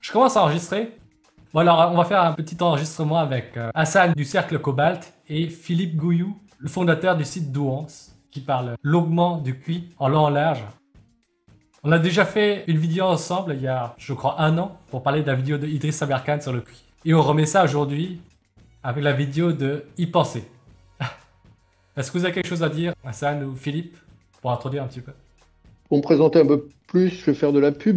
Je commence à enregistrer. Bon alors, on va faire un petit enregistrement avec Hassan du Cercle Cobalt et Philippe Gouillou, le fondateur du site Douance, qui parle longuement du QI en long en large. On a déjà fait une vidéo ensemble il y a, je crois, 1 an pour parler de la vidéo de Idriss Aberkan sur le QI. Et on remet ça aujourd'hui avec la vidéo de Y penser. Est-ce que vous avez quelque chose à dire, Hassan ou Philippe, pour introduire un petit peu? Pour me présenter un peu plus, je vais faire de la pub.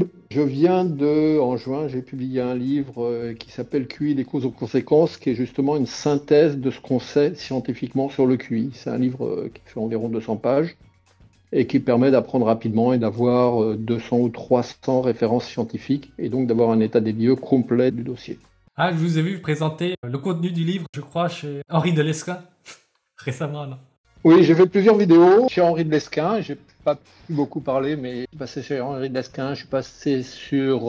En juin, j'ai publié un livre qui s'appelle QI, des causes aux conséquences, qui est justement une synthèse de ce qu'on sait scientifiquement sur le QI. C'est un livre qui fait environ 200 pages et qui permet d'apprendre rapidement et d'avoir 200 ou 300 références scientifiques et donc d'avoir un état des lieux complet du dossier. Ah, je vous ai vu présenter le contenu du livre, je crois, chez Henri de Lesquen, récemment, non? Oui, j'ai fait plusieurs vidéos chez Henri de Lesquen. J'ai pas pu beaucoup parler, mais je suis passé chez Henri de Lesquen. Je suis passé sur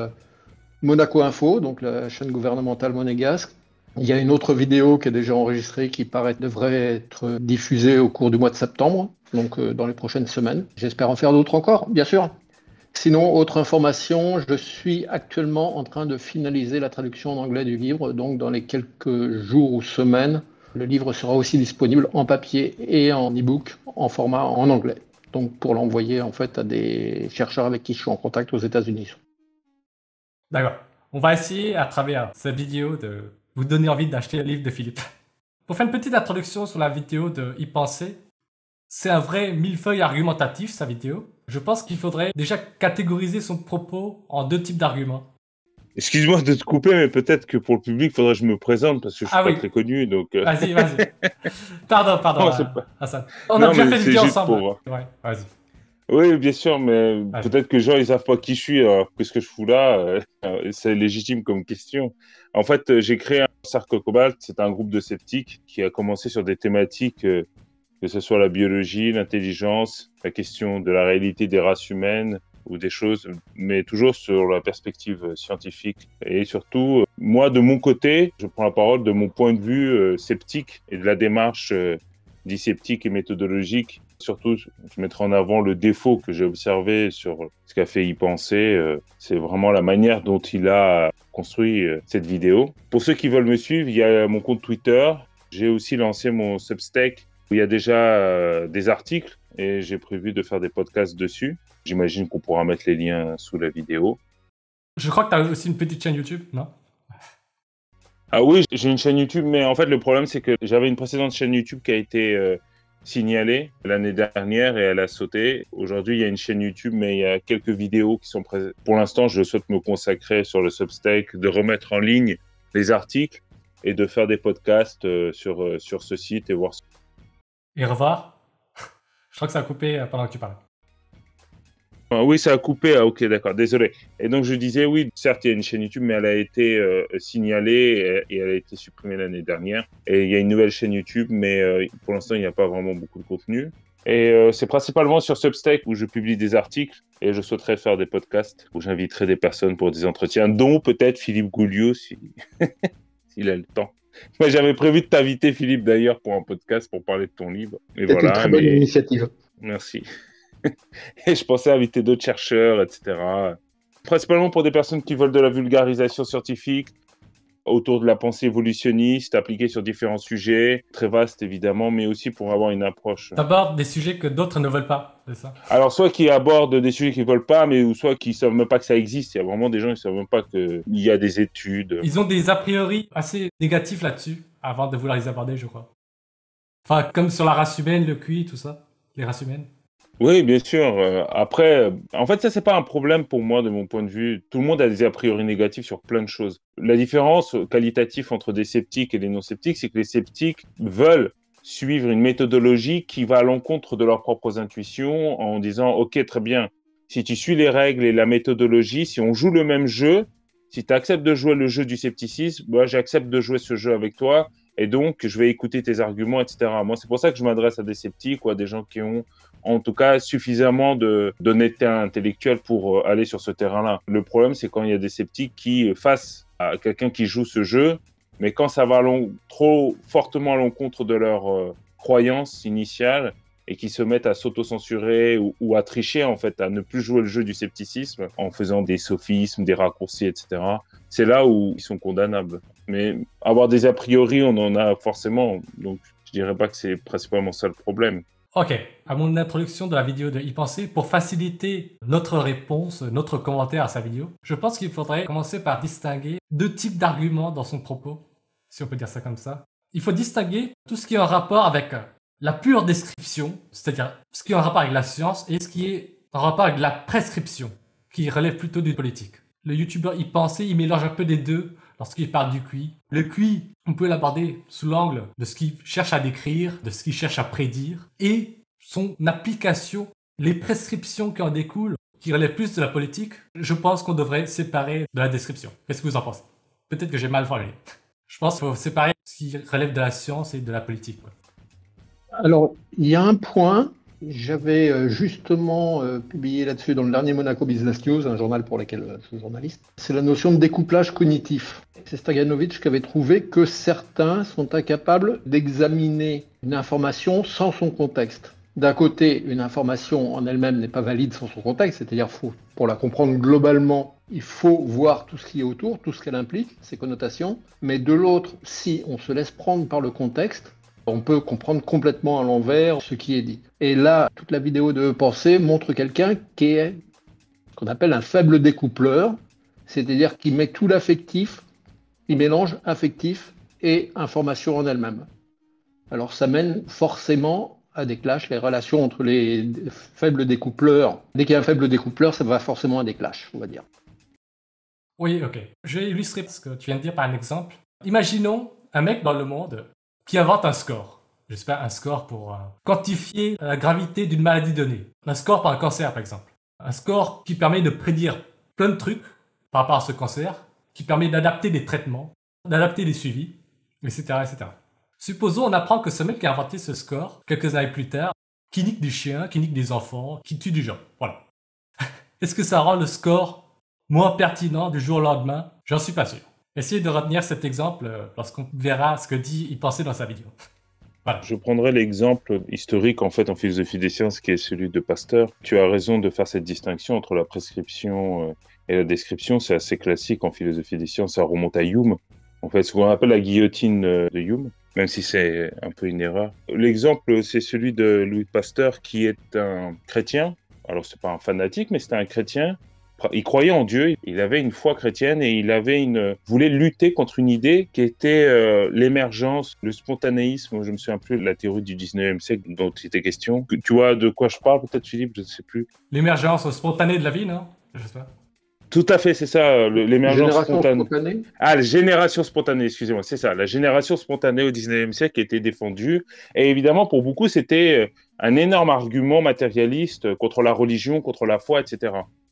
Monaco Info, donc la chaîne gouvernementale monégasque. Il y a une autre vidéo qui est déjà enregistrée qui devrait être diffusée au cours du mois de septembre, donc dans les prochaines semaines. J'espère en faire d'autres encore, bien sûr. Sinon, autre information, je suis actuellement en train de finaliser la traduction en anglais du livre, donc dans les quelques jours ou semaines, le livre sera aussi disponible en papier et en e-book en format en anglais. Donc pour l'envoyer en fait à des chercheurs avec qui je suis en contact aux États-Unis. D'accord. On va essayer, à travers cette vidéo, de vous donner envie d'acheter le livre de Philippe. Pour faire une petite introduction sur la vidéo de Y penser, c'est un vrai millefeuille argumentatif, sa vidéo. Je pense qu'il faudrait déjà catégoriser son propos en 2 types d'arguments. Excuse-moi de te couper, mais peut-être que pour le public, il faudrait que je me présente parce que je suis Ah pas oui, très connu. Donc, vas-y. Pardon, non, c'est pas... Hassan. On a non, déjà mais fait une c'est vidéo juste ensemble. pour. Ouais, vas-y. Oui, bien sûr, mais Vas-y. peut-être que les gens ils savent pas qui je suis. Alors, qu'est-ce que je fous là c'est légitime comme question. En fait, j'ai créé un Cercle Cobalt. C'est un groupe de sceptiques qui a commencé sur des thématiques, que ce soit la biologie, l'intelligence, la question de la réalité des races humaines ou des choses, mais toujours sur la perspective scientifique. Et surtout, moi, de mon côté, je prends la parole de mon point de vue sceptique et de la démarche dit sceptique et méthodologique. Surtout, je mettrai en avant le défaut que j'ai observé sur ce qu'a fait Y penser. C'est vraiment la manière dont il a construit cette vidéo. Pour ceux qui veulent me suivre, il y a mon compte Twitter. J'ai aussi lancé mon Substack où il y a déjà des articles et j'ai prévu de faire des podcasts dessus. J'imagine qu'on pourra mettre les liens sous la vidéo. Je crois que tu as aussi une petite chaîne YouTube, non? Ah oui, j'ai une chaîne YouTube, mais en fait, le problème, c'est que j'avais une précédente chaîne YouTube qui a été signalée l'année dernière et elle a sauté. Aujourd'hui, il y a une chaîne YouTube, mais il y a quelques vidéos qui sont présentes. Pour l'instant, je souhaite me consacrer sur le Substack, de remettre en ligne les articles et de faire des podcasts sur ce site et voir. Et revoir. Je crois que ça a coupé pendant que tu parlais. Ah oui, ça a coupé. Ah, ok, d'accord, désolé. Et donc, je disais, oui, certes, il y a une chaîne YouTube, mais elle a été signalée et elle a été supprimée l'année dernière. Et il y a une nouvelle chaîne YouTube, mais pour l'instant, il n'y a pas vraiment beaucoup de contenu. Et c'est principalement sur Substack où je publie des articles et je souhaiterais faire des podcasts où j'inviterai des personnes pour des entretiens, dont peut-être Philippe Gouillou, s'il a le temps. Moi, j'avais prévu de t'inviter, Philippe, d'ailleurs, pour un podcast pour parler de ton livre. Et C'est une voilà, très bonne mais initiative. merci. Et je pensais inviter d'autres chercheurs, etc. Principalement pour des personnes qui veulent de la vulgarisation scientifique autour de la pensée évolutionniste, appliquée sur différents sujets, très vaste évidemment, mais aussi pour avoir une approche. T'abordes des sujets que d'autres ne veulent pas, c'est ça? Alors, soit qui abordent des sujets qu'ils ne veulent pas, mais ou soit qui ne savent même pas que ça existe. Il y a vraiment des gens qui ne savent même pas qu'il y a des études. Ils ont des a priori assez négatifs là-dessus, avant de vouloir les aborder, je crois. Enfin, comme sur la race humaine, le QI, tout ça. Les races humaines. Oui, bien sûr. Après, en fait, ça, c'est pas un problème pour moi, de mon point de vue. Tout le monde a des a priori négatifs sur plein de choses. La différence qualitative entre des sceptiques et des non-sceptiques, c'est que les sceptiques veulent suivre une méthodologie qui va à l'encontre de leurs propres intuitions en disant, OK, très bien, si tu suis les règles et la méthodologie, si on joue le même jeu, si tu acceptes de jouer le jeu du scepticisme, moi, j'accepte de jouer ce jeu avec toi et donc je vais écouter tes arguments, etc. Moi, c'est pour ça que je m'adresse à des sceptiques ou à des gens qui ont en tout cas suffisamment d'honnêteté intellectuelle pour aller sur ce terrain-là. Le problème, c'est quand il y a des sceptiques qui, face à quelqu'un qui joue ce jeu, mais quand ça va trop fortement à l'encontre de leur croyance initiale, et qui se mettent à s'auto-censurer ou à tricher, en fait, à ne plus jouer le jeu du scepticisme en faisant des sophismes, des raccourcis, etc. C'est là où ils sont condamnables. Mais avoir des a priori, on en a forcément. Donc, je dirais pas que c'est principalement ça le problème. Ok, à mon introduction de la vidéo de Y penser, pour faciliter notre réponse, notre commentaire à sa vidéo, je pense qu'il faudrait commencer par distinguer deux types d'arguments dans son propos, si on peut dire ça comme ça. Il faut distinguer tout ce qui est en rapport avec la pure description, c'est-à-dire ce qui est en rapport avec la science, et ce qui est en rapport avec la prescription, qui relève plutôt du politique. Le youtubeur Y penser, il mélange un peu des deux lorsqu'il parle du QI. Le QI, on peut l'aborder sous l'angle de ce qu'il cherche à décrire, de ce qu'il cherche à prédire, et son application, les prescriptions qui en découlent, qui relèvent plus de la politique, je pense qu'on devrait séparer de la description. Qu'est-ce que vous en pensez? Peut-être que j'ai mal formulé. Je pense qu'il faut séparer ce qui relève de la science et de la politique. Alors, il y a un point, j'avais justement publié là-dessus dans le dernier Monaco Business News, un journal pour lequel je suis journaliste, c'est la notion de découplage cognitif. C'est Stajanovic qui avait trouvé que certains sont incapables d'examiner une information sans son contexte. D'un côté, une information en elle-même n'est pas valide sans son contexte, c'est-à-dire pour la comprendre globalement, il faut voir tout ce qui est autour, tout ce qu'elle implique, ses connotations, mais de l'autre, si on se laisse prendre par le contexte, on peut comprendre complètement à l'envers ce qui est dit. Et là, toute la vidéo de Pensée montre quelqu'un qui est ce qu'on appelle un faible découpleur, c'est-à-dire qui met tout l'affectif, il mélange affectif et information en elle-même. Alors ça mène forcément à des clashs, les relations entre les faibles découpleurs. Dès qu'il y a un faible découpleur, ça va forcément à des clashs, on va dire. Oui, ok. Je vais illustrer ce que tu viens de dire par un exemple. Imaginons un mec dans le monde qui invente un score. J'espère un score pour quantifier la gravité d'une maladie donnée. Un score pour un cancer, par exemple. Un score qui permet de prédire plein de trucs par rapport à ce cancer, qui permet d'adapter des traitements, d'adapter des suivis, etc., etc. Supposons on apprend que ce mec qui a inventé ce score, quelques années plus tard, qui nique des chiens, qui nique des enfants, qui tue des gens. Voilà. Est-ce que ça rend le score moins pertinent du jour au lendemain? J'en suis pas sûr. Essayez de retenir cet exemple lorsqu'on verra ce que dit Y penser dans sa vidéo. Voilà. Je prendrai l'exemple historique en fait en philosophie des sciences qui est celui de Pasteur. Tu as raison de faire cette distinction entre la prescription et la description. C'est assez classique en philosophie des sciences. Ça remonte à Hume. En fait, ce qu'on appelle la guillotine de Hume, même si c'est un peu une erreur. L'exemple, c'est celui de Louis Pasteur qui est un chrétien. Alors, c'est pas un fanatique, mais c'était un chrétien. Il croyait en Dieu, il avait une foi chrétienne et il voulait lutter contre une idée qui était l'émergence, le spontanéisme. Je me souviens plus de la théorie du 19e siècle dont il était question. Tu vois de quoi je parle peut-être, Philippe? Je ne sais plus. L'émergence spontanée de la vie, non? Je sais pas. Tout à fait, c'est ça, l'émergence spontanée. Ah, la génération spontanée, excusez-moi, c'est ça, la génération spontanée au 19e siècle qui était défendue. Et évidemment, pour beaucoup, c'était un énorme argument matérialiste contre la religion, contre la foi, etc.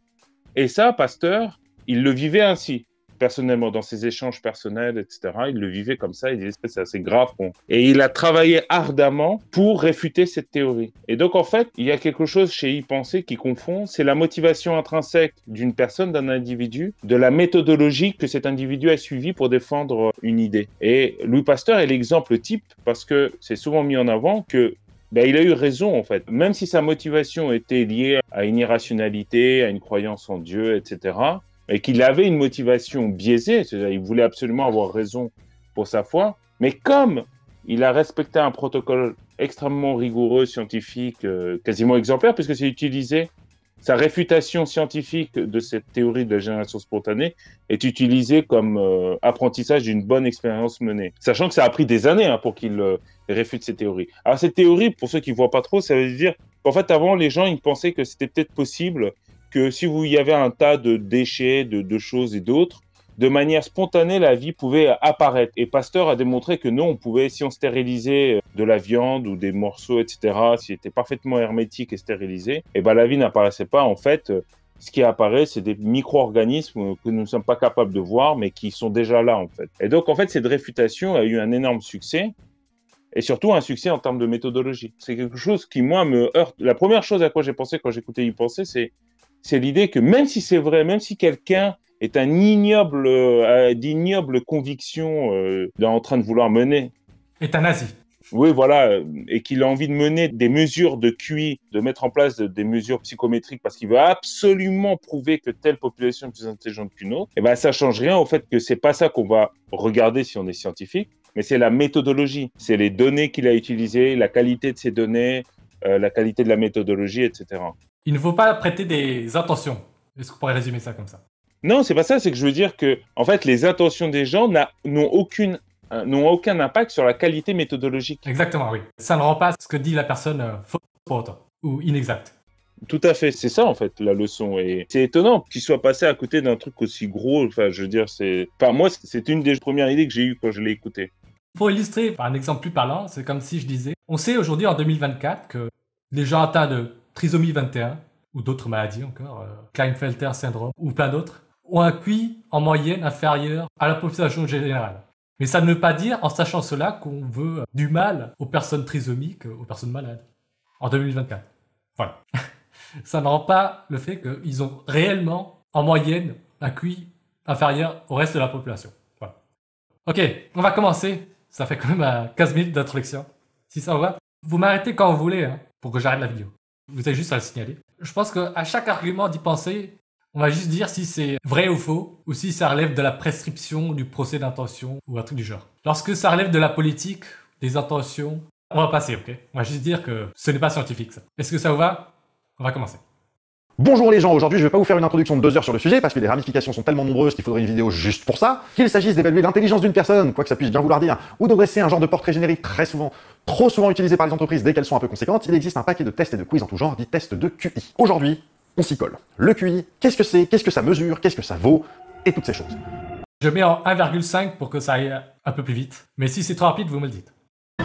Et ça, Pasteur, il le vivait ainsi, personnellement, dans ses échanges personnels, etc. Il le vivait comme ça, il disait que c'est assez grave. Et il a travaillé ardemment pour réfuter cette théorie. Et donc, en fait, il y a quelque chose chez Y penser qui confond, c'est la motivation intrinsèque d'une personne, d'un individu, de la méthodologie que cet individu a suivie pour défendre une idée. Et Louis Pasteur est l'exemple type, parce que c'est souvent mis en avant que il a eu raison, en fait. Même si sa motivation était liée à une irrationalité, à une croyance en Dieu, etc., et qu'il avait une motivation biaisée, c'est-à-dire il voulait absolument avoir raison pour sa foi, mais comme il a respecté un protocole extrêmement rigoureux, scientifique, quasiment exemplaire, puisque c'est utilisé, sa réfutation scientifique de cette théorie de la génération spontanée est utilisée comme apprentissage d'une bonne expérience menée. Sachant que ça a pris des années pour qu'il réfute ces théories. Alors cette théorie, pour ceux qui ne voient pas trop, ça veut dire qu'en fait avant, les gens ils pensaient que c'était peut-être possible que si il y avait un tas de déchets, de choses et d'autres, de manière spontanée, la vie pouvait apparaître. Et Pasteur a démontré que non, on pouvait, si on stérilisait de la viande ou des morceaux, etc., s'il était parfaitement hermétique et stérilisé, et la vie n'apparaissait pas. En fait, ce qui apparaît, c'est des micro-organismes que nous ne sommes pas capables de voir, mais qui sont déjà là, en fait. Et donc, en fait, cette réfutation a eu un énorme succès, et surtout un succès en termes de méthodologie. C'est quelque chose qui, moi, me heurte. La première chose à quoi j'ai pensé quand j'écoutais Y penser, c'est l'idée que même si c'est vrai, même si quelqu'un est d'ignobles convictions en train de vouloir mener. Euthanasie. Oui, voilà, et qu'il a envie de mener des mesures de QI, de mettre en place des mesures psychométriques parce qu'il veut absolument prouver que telle population est plus intelligente qu'une autre, et ben ça change rien au fait que c'est pas ça qu'on va regarder si on est scientifique, mais c'est la méthodologie, c'est les données qu'il a utilisées, la qualité de ces données, la qualité de la méthodologie, etc. Il ne faut pas prêter des intentions. Est-ce qu'on pourrait résumer ça comme ça? Non, c'est pas ça, c'est que je veux dire que, en fait, les intentions des gens n'ont aucun impact sur la qualité méthodologique. Exactement, oui. Ça ne rend pas ce que dit la personne faux pour autant, ou inexact. Tout à fait, c'est ça en fait la leçon. Et c'est étonnant qu'il soit passé à côté d'un truc aussi gros. Enfin, je veux dire, moi, c'est une des premières idées que j'ai eues quand je l'ai écouté. Pour illustrer par un exemple plus parlant, c'est comme si je disais, on sait aujourd'hui en 2024 que les gens atteints de trisomie 21, ou d'autres maladies encore, Klinefelter syndrome, ou plein d'autres, ont un QI en moyenne inférieur à la population générale. Mais ça ne veut pas dire, en sachant cela, qu'on veut du mal aux personnes trisomiques, aux personnes malades, en 2024. Voilà. Ça ne rend pas le fait qu'ils ont réellement, en moyenne, un QI inférieur au reste de la population. Voilà. Ok, on va commencer. Ça fait quand même 15 minutes d'introduction. Si ça vous va, vous m'arrêtez quand vous voulez, hein, pour que j'arrête la vidéo. Vous avez juste à le signaler. Je pense qu'à chaque argument d'y penser, on va juste dire si c'est vrai ou faux, ou si ça relève de la prescription du procès d'intention, ou un truc du genre. Lorsque ça relève de la politique, des intentions, on va passer, ok? On va juste dire que ce n'est pas scientifique, ça. Est-ce que ça vous va? On va commencer. Bonjour les gens, aujourd'hui je vais pas vous faire une introduction de 2 heures sur le sujet parce que les ramifications sont tellement nombreuses qu'il faudrait une vidéo juste pour ça. Qu'il s'agisse d'évaluer l'intelligence d'une personne, quoi que ça puisse bien vouloir dire, ou de dresser un genre de portrait générique trop souvent utilisé par les entreprises dès qu'elles sont un peu conséquentes, il existe un paquet de tests et de quiz en tout genre, dits tests de QI. Aujourd'hui, on s'y colle. Le QI, qu'est-ce que c'est, qu'est-ce que ça mesure, qu'est-ce que ça vaut, et toutes ces choses. Je mets en 1,5 pour que ça aille un peu plus vite. Mais si c'est trop rapide, vous me le dites.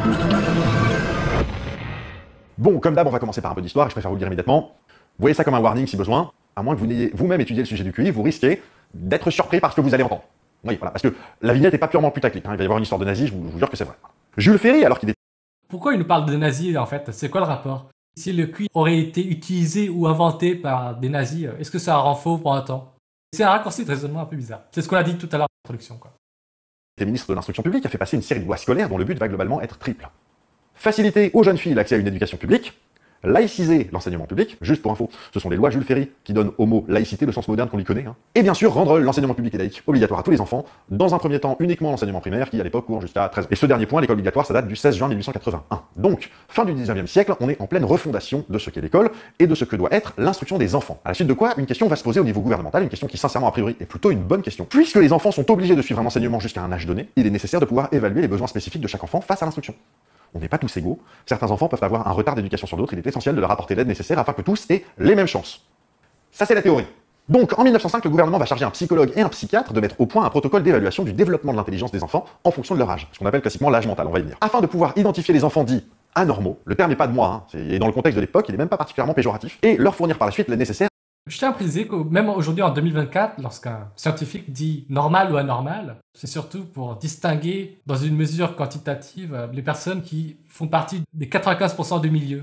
Bon, comme d'hab, on va commencer par un peu d'histoire et je préfère vous le dire immédiatement. Vous voyez ça comme un warning si besoin, à moins que vous n'ayez vous-même étudié le sujet du QI, vous risquez d'être surpris par ce que vous allez entendre. Oui, voilà, parce que la vignette n'est pas purement putaclic, hein, il va y avoir une histoire de nazis, je vous jure que c'est vrai. Jules Ferry, alors qu'il était... Pourquoi il nous parle de nazis en fait? C'est quoi le rapport? Si le QI aurait été utilisé ou inventé par des nazis, est-ce que ça rend faux pour un temps? C'est un raccourci de raisonnement un peu bizarre. C'est ce qu'on a dit tout à l'heure en introduction, quoi. Le ministre de l'Instruction publique a fait passer une série de lois scolaires dont le but va globalement être triple. Faciliter aux jeunes filles l'accès à une éducation publique, laïciser l'enseignement public, juste pour info, ce sont les lois Jules Ferry qui donnent au mot laïcité le sens moderne qu'on lui connaît, hein. Et bien sûr rendre l'enseignement public et laïque obligatoire à tous les enfants, dans un premier temps uniquement l'enseignement primaire qui à l'époque court jusqu'à 13 ans. Et ce dernier point, l'école obligatoire, ça date du 16 juin 1881. Donc, fin du 19e siècle, on est en pleine refondation de ce qu'est l'école et de ce que doit être l'instruction des enfants. À la suite de quoi, une question va se poser au niveau gouvernemental, une question qui sincèrement a priori est plutôt une bonne question. Puisque les enfants sont obligés de suivre un enseignement jusqu'à un âge donné, il est nécessaire de pouvoir évaluer les besoins spécifiques de chaque enfant face à l'instruction. On n'est pas tous égaux, certains enfants peuvent avoir un retard d'éducation sur d'autres, il est essentiel de leur apporter l'aide nécessaire afin que tous aient les mêmes chances. Ça c'est la théorie. Donc en 1905, le gouvernement va charger un psychologue et un psychiatre de mettre au point un protocole d'évaluation du développement de l'intelligence des enfants en fonction de leur âge, ce qu'on appelle classiquement l'âge mental, on va y venir. Afin de pouvoir identifier les enfants dits anormaux, le terme n'est pas de moi, hein, et dans le contexte de l'époque, il n'est même pas particulièrement péjoratif, et leur fournir par la suite l'aide nécessaire. Je tiens à préciser que même aujourd'hui en 2024, lorsqu'un scientifique dit normal ou anormal, c'est surtout pour distinguer dans une mesure quantitative les personnes qui font partie des 95% du milieu.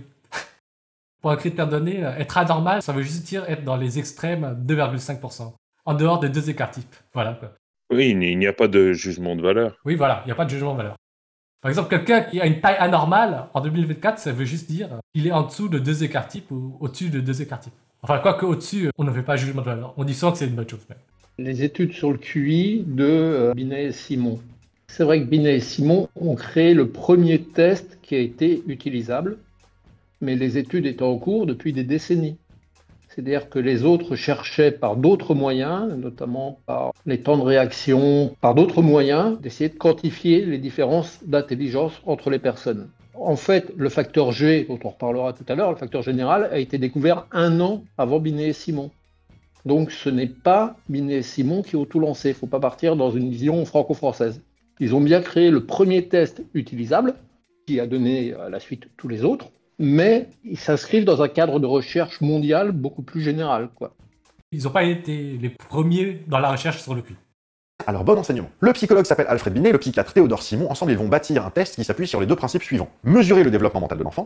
Pour un critère donné, être anormal, ça veut juste dire être dans les extrêmes 2,5%, en dehors des 2 écarts types. Voilà, quoi. Oui, il n'y a pas de jugement de valeur. Oui, voilà, il n'y a pas de jugement de valeur. Par exemple, quelqu'un qui a une taille anormale, en 2024, ça veut juste dire qu'il est en dessous de 2 écarts types ou au-dessus de 2 écarts types. Enfin, quoi qu'au-dessus, on ne fait pas jugement de valeur. On dit souvent que c'est une bonne chose. Mais... Les études sur le QI de Binet et Simon. C'est vrai que Binet et Simon ont créé le premier test qui a été utilisable, mais les études étaient en cours depuis des décennies. C'est-à-dire que les autres cherchaient par d'autres moyens, notamment par les temps de réaction, par d'autres moyens, d'essayer de quantifier les différences d'intelligence entre les personnes. En fait, le facteur G, dont on reparlera tout à l'heure, le facteur général, a été découvert 1 an avant Binet et Simon. Donc ce n'est pas Binet et Simon qui ont tout lancé, il ne faut pas partir dans une vision franco-française. Ils ont bien créé le premier test utilisable, qui a donné à la suite tous les autres, mais ils s'inscrivent dans un cadre de recherche mondial beaucoup plus général, quoi. Ils n'ont pas été les premiers dans la recherche sur le QI. Alors bon enseignement. Le psychologue s'appelle Alfred Binet, le psychiatre Théodore Simon, ensemble ils vont bâtir un test qui s'appuie sur les 2 principes suivants. Mesurer le développement mental de l'enfant,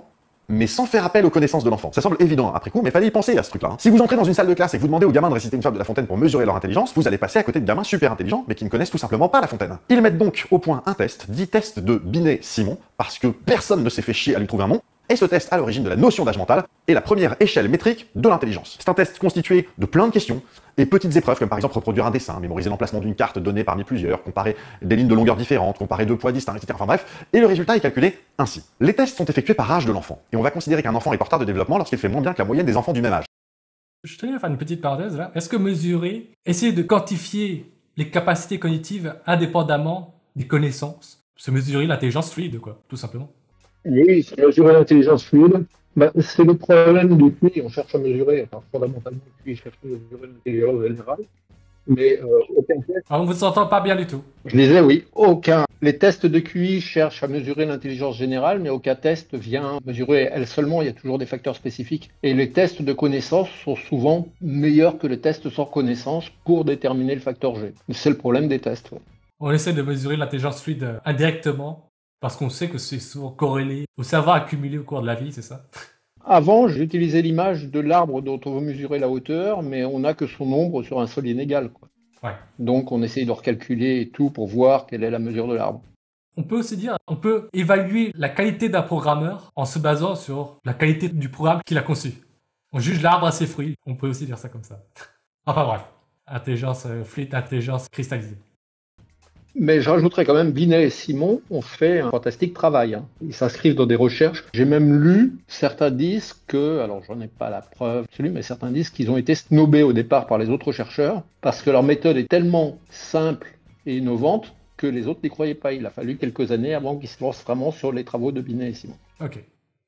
mais sans faire appel aux connaissances de l'enfant. Ça semble évident après coup, mais fallait y penser à ce truc-là. Si vous entrez dans une salle de classe et que vous demandez aux gamins de réciter une fable de La Fontaine pour mesurer leur intelligence, vous allez passer à côté de gamins super intelligents, mais qui ne connaissent tout simplement pas La Fontaine. Ils mettent donc au point un test, dit test de Binet-Simon, parce que personne ne s'est fait chier à lui trouver un nom, et ce test à l'origine de la notion d'âge mental est la première échelle métrique de l'intelligence. C'est un test constitué de plein de questions et petites épreuves comme par exemple reproduire un dessin, mémoriser l'emplacement d'une carte donnée parmi plusieurs, comparer des lignes de longueur différentes, comparer deux poids distincts, etc. Enfin bref, et le résultat est calculé ainsi. Les tests sont effectués par âge de l'enfant, et on va considérer qu'un enfant est en retard de développement lorsqu'il fait moins bien que la moyenne des enfants du même âge. Je tenais à faire une petite parenthèse là. Est-ce que mesurer, essayer de quantifier les capacités cognitives indépendamment des connaissances, c'est mesurer l'intelligence fluide, quoi, tout simplement. Oui, c'est mesurer l'intelligence fluide. C'est le problème du QI. On cherche à mesurer, enfin, fondamentalement, le QI cherche à mesurer l'intelligence générale. Mais aucun test. Alors, on ne vous entend pas bien du tout. Je disais oui, aucun. Les tests de QI cherchent à mesurer l'intelligence générale, mais aucun test vient mesurer elle seulement. Il y a toujours des facteurs spécifiques. Et les tests de connaissance sont souvent meilleurs que les tests sans connaissance pour déterminer le facteur G. C'est le problème des tests. Ouais. On essaie de mesurer l'intelligence fluide indirectement, parce qu'on sait que c'est souvent corrélé au savoir accumulé au cours de la vie, c'est ça? Avant, j'utilisais l'image de l'arbre dont on veut mesurer la hauteur, mais on n'a que son ombre sur un sol inégal, quoi. Ouais. Donc on essaye de recalculer et tout pour voir quelle est la mesure de l'arbre. On peut aussi dire, on peut évaluer la qualité d'un programmeur en se basant sur la qualité du programme qu'il a conçu. On juge l'arbre à ses fruits, on peut aussi dire ça comme ça. Enfin bref, intelligence fluide, intelligence cristallisée. Mais je rajouterais quand même, Binet et Simon ont fait un fantastique travail. Hein. Ils s'inscrivent dans des recherches. J'ai même lu, certains disent que, alors j'en ai pas la preuve absolue, mais certains disent qu'ils ont été snobés au départ par les autres chercheurs parce que leur méthode est tellement simple et innovante que les autres n'y croyaient pas. Il a fallu quelques années avant qu'ils se lancent vraiment sur les travaux de Binet et Simon. Ok.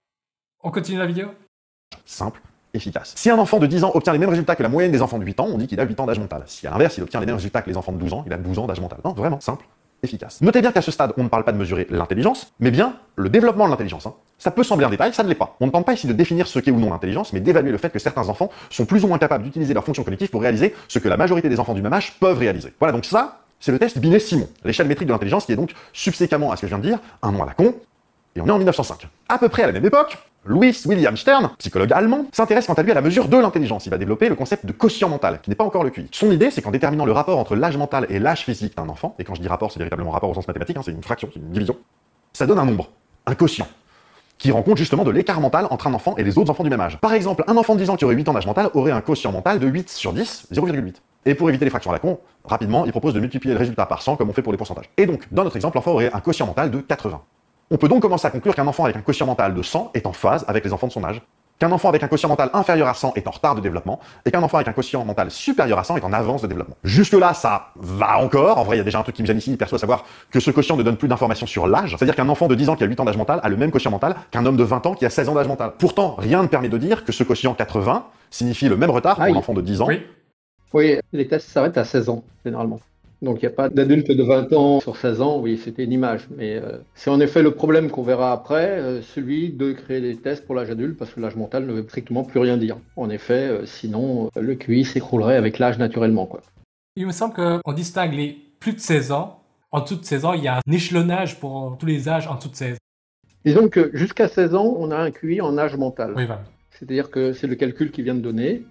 On continue la vidéo? Simple, efficace. Si un enfant de 10 ans obtient les mêmes résultats que la moyenne des enfants de 8 ans, on dit qu'il a 8 ans d'âge mental. Si à l'inverse, il obtient les mêmes résultats que les enfants de 12 ans, il a 12 ans d'âge mental. Non, vraiment, simple, efficace. Notez bien qu'à ce stade, on ne parle pas de mesurer l'intelligence, mais bien le développement de l'intelligence. Hein. Ça peut sembler un détail, ça ne l'est pas. On ne tente pas ici de définir ce qu'est ou non l'intelligence, mais d'évaluer le fait que certains enfants sont plus ou moins capables d'utiliser leurs fonctions cognitives pour réaliser ce que la majorité des enfants du même âge peuvent réaliser. Voilà, donc ça, c'est le test Binet-Simon, l'échelle métrique de l'intelligence qui est donc subséquemment à ce que je viens de dire, un nom à la con, et on est en 1905. À peu près à la même époque, Louis William Stern, psychologue allemand, s'intéresse quant à lui à la mesure de l'intelligence. Il va développer le concept de quotient mental, qui n'est pas encore le QI. Son idée, c'est qu'en déterminant le rapport entre l'âge mental et l'âge physique d'un enfant, et quand je dis rapport, c'est véritablement rapport au sens mathématique, hein, c'est une fraction, c'est une division, ça donne un nombre, un quotient, qui rend compte justement de l'écart mental entre un enfant et les autres enfants du même âge. Par exemple, un enfant de 10 ans qui aurait 8 ans d'âge mental aurait un quotient mental de 8 sur 10, 0,8. Et pour éviter les fractions à la con, rapidement, il propose de multiplier le résultat par 100 comme on fait pour les pourcentages. Et donc, dans notre exemple, l'enfant aurait un quotient mental de 80. On peut donc commencer à conclure qu'un enfant avec un quotient mental de 100 est en phase avec les enfants de son âge, qu'un enfant avec un quotient mental inférieur à 100 est en retard de développement, et qu'un enfant avec un quotient mental supérieur à 100 est en avance de développement. Jusque-là, ça va encore. En vrai, il y a déjà un truc qui me gêne ici, perso, à savoir que ce quotient ne donne plus d'informations sur l'âge. C'est-à-dire qu'un enfant de 10 ans qui a 8 ans d'âge mental a le même quotient mental qu'un homme de 20 ans qui a 16 ans d'âge mental. Pourtant, rien ne permet de dire que ce quotient 80 signifie le même retard pour un enfant de 10 ans. Oui, les tests s'arrêtent à 16 ans, généralement. Donc il n'y a pas d'adulte de 20 ans sur 16 ans, oui, c'était une image. Mais c'est en effet le problème qu'on verra après, celui de créer des tests pour l'âge adulte, parce que l'âge mental ne veut strictement plus rien dire. En effet, sinon, le QI s'écroulerait avec l'âge naturellement, quoi. Il me semble qu'on distingue les plus de 16 ans. En dessous de 16 ans, il y a un échelonnage pour tous les âges en dessous de 16. Disons que jusqu'à 16 ans, on a un QI en âge mental. Oui, voilà. C'est-à-dire que c'est le calcul qui vient de donner.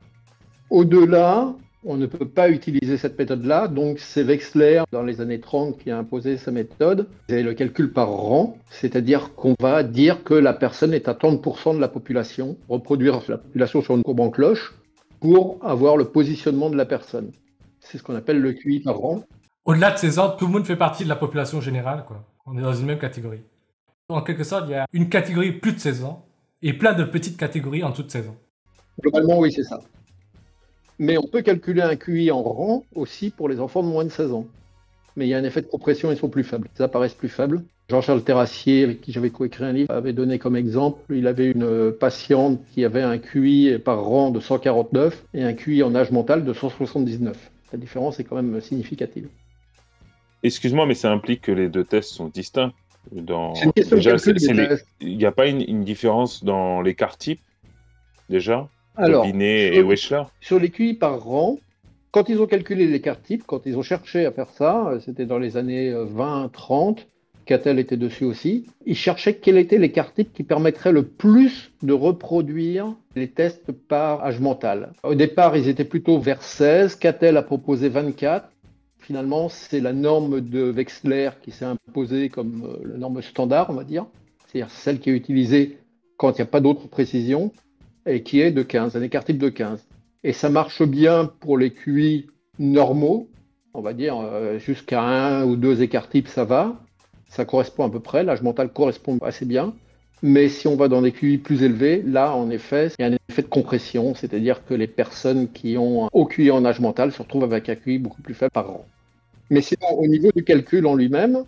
Au-delà, on ne peut pas utiliser cette méthode-là, donc c'est Wechsler, dans les années 30, qui a imposé sa méthode. C'est le calcul par rang, c'est-à-dire qu'on va dire que la personne est à 30% de la population, reproduire la population sur une courbe en cloche, pour avoir le positionnement de la personne. C'est ce qu'on appelle le QI par rang. Au-delà de 16 ans, tout le monde fait partie de la population générale, quoi. On est dans une même catégorie. En quelque sorte, il y a une catégorie plus de 16 ans, et plein de petites catégories en dessous de 16 ans. Globalement, oui, c'est ça. Mais on peut calculer un QI en rang aussi pour les enfants de moins de 16 ans. Mais il y a un effet de compression, ils sont plus faibles. Ils apparaissent plus faibles. Jean-Charles Terrassier, avec qui j'avais coécrit un livre, avait donné comme exemple, il avait une patiente qui avait un QI par rang de 149 et un QI en âge mental de 179. La différence est quand même significative. Excuse-moi, mais ça implique que les deux tests sont distincts. C'est une question de calcul des tests. Il n'y a pas une différence dans l'écart type, déjà? Alors, Binet et Wechsler. sur les QI par rang, quand ils ont calculé l'écart type, quand ils ont cherché à faire ça, c'était dans les années 20-30, Cattell était dessus aussi. Il cherchait quels étaient les quarts types qui permettraient le plus de reproduire les tests par âge mental. Au départ, ils étaient plutôt vers 16. Cattell a proposé 24. Finalement, c'est la norme de Wechsler qui s'est imposée comme la norme standard, on va dire. C'est-à-dire celle qui est utilisée quand il n'y a pas d'autre précision et qui est de 15, un écart type de 15. Et ça marche bien pour les QI normaux, on va dire jusqu'à 1 ou 2 écarts types, ça va. Ça correspond à peu près, l'âge mental correspond assez bien. Mais si on va dans des QI plus élevés, là, en effet, il y a un effet de compression, c'est-à-dire que les personnes qui ont un haut QI en âge mental se retrouvent avec un QI beaucoup plus faible par an. Mais sinon, au niveau du calcul en lui-même,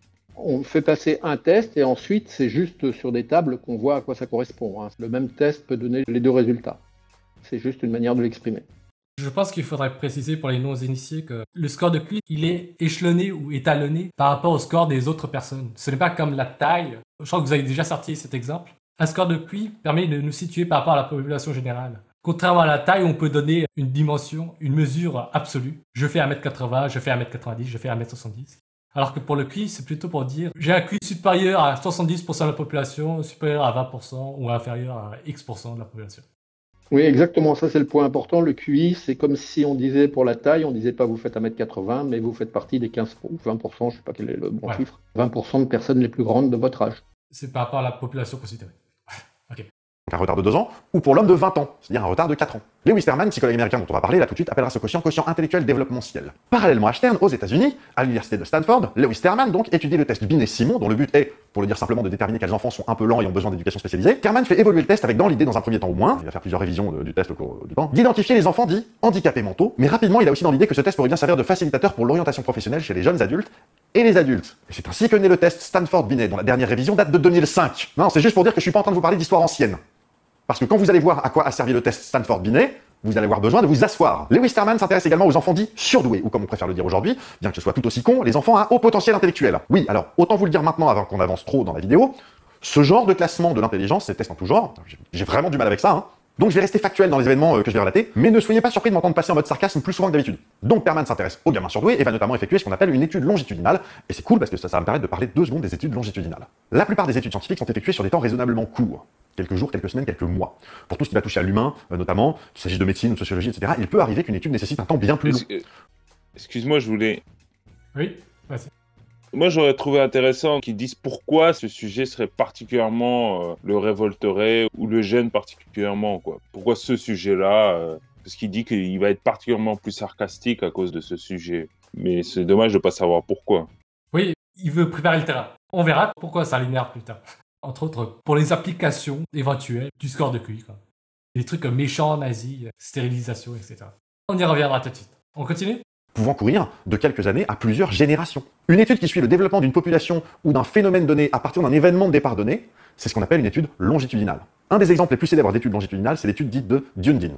on fait passer un test et ensuite, c'est juste sur des tables qu'on voit à quoi ça correspond. Le même test peut donner les deux résultats. C'est juste une manière de l'exprimer. Je pense qu'il faudrait préciser pour les non-initiés que le score de QI, il est échelonné ou étalonné par rapport au score des autres personnes. Ce n'est pas comme la taille. Je crois que vous avez déjà sorti cet exemple. Un score de QI permet de nous situer par rapport à la population générale. Contrairement à la taille, on peut donner une dimension, une mesure absolue. Je fais 1m80, je fais 1m90, je fais 1m70. Alors que pour le QI, c'est plutôt pour dire j'ai un QI supérieur à 70% de la population, supérieur à 20% ou inférieur à X% de la population. Oui, exactement, ça c'est le point important. Le QI, c'est comme si on disait pour la taille, on disait pas vous faites 1m80, mais vous faites partie des 15 ou 20%, je sais pas quel est le bon chiffre, 20% de personnes les plus grandes de votre âge. C'est par rapport à la population considérée. Ok. Un retard de 2 ans, ou pour l'homme de 20 ans, c'est-à-dire un retard de 4 ans. Lewis Terman, psychologue américain dont on va parler là tout de suite, appellera ce quotient intellectuel développemental. Parallèlement à Stern, aux États-Unis, à l'université de Stanford, Lewis Terman donc étudie le test Binet-Simon, dont le but est, pour le dire simplement, de déterminer quels enfants sont un peu lents et ont besoin d'éducation spécialisée. Terman fait évoluer le test avec dans l'idée, dans un premier temps au moins, il va faire plusieurs révisions du test au cours du temps, d'identifier les enfants dits handicapés mentaux, mais rapidement il a aussi dans l'idée que ce test pourrait bien servir de facilitateur pour l'orientation professionnelle chez les jeunes adultes et les adultes. Et c'est ainsi que naît le test Stanford-Binet, dont la dernière révision date de 2005. Non, c'est juste pour dire que je suis pas en train de vous parler d'histoire ancienne. Parce que quand vous allez voir à quoi a servi le test Stanford-Binet, vous allez avoir besoin de vous asseoir. Lewis Terman s'intéresse également aux enfants dits surdoués, ou comme on préfère le dire aujourd'hui, bien que ce soit tout aussi con, les enfants à haut potentiel intellectuel. Oui, alors, autant vous le dire maintenant avant qu'on avance trop dans la vidéo, ce genre de classement de l'intelligence, ces tests en tout genre, j'ai vraiment du mal avec ça, hein. Donc je vais rester factuel dans les événements que je vais relater, mais ne soyez pas surpris de m'entendre passer en mode sarcasme plus souvent que d'habitude. Donc Terman s'intéresse aux gamins surdoués et va notamment effectuer ce qu'on appelle une étude longitudinale, et c'est cool parce que ça va me permettre de parler 2 secondes des études longitudinales. La plupart des études scientifiques sont effectuées sur des temps raisonnablement courts, quelques jours, quelques semaines, quelques mois. Pour tout ce qui va toucher à l'humain, notamment, qu'il s'agisse de médecine ou de sociologie, etc., il peut arriver qu'une étude nécessite un temps bien plus long. Excuse-moi, je voulais... Oui, vas-y. Moi, j'aurais trouvé intéressant qu'ils disent pourquoi ce sujet serait particulièrement le révolterait ou le gêne particulièrement, quoi. Pourquoi ce sujet-là parce qu'il dit qu'il va être particulièrement plus sarcastique à cause de ce sujet. Mais c'est dommage de pas savoir pourquoi. Oui, il veut préparer le terrain. On verra pourquoi ça l'énerve plus tard. Entre autres, pour les applications éventuelles du score de QI, quoi. Des trucs méchants, nazis, stérilisation, etc. On y reviendra tout de suite. On continue ? Pouvant courir de quelques années à plusieurs générations. Une étude qui suit le développement d'une population ou d'un phénomène donné à partir d'un événement de départ donné, c'est ce qu'on appelle une étude longitudinale. Un des exemples les plus célèbres d'études longitudinales, c'est l'étude dite de Dundin.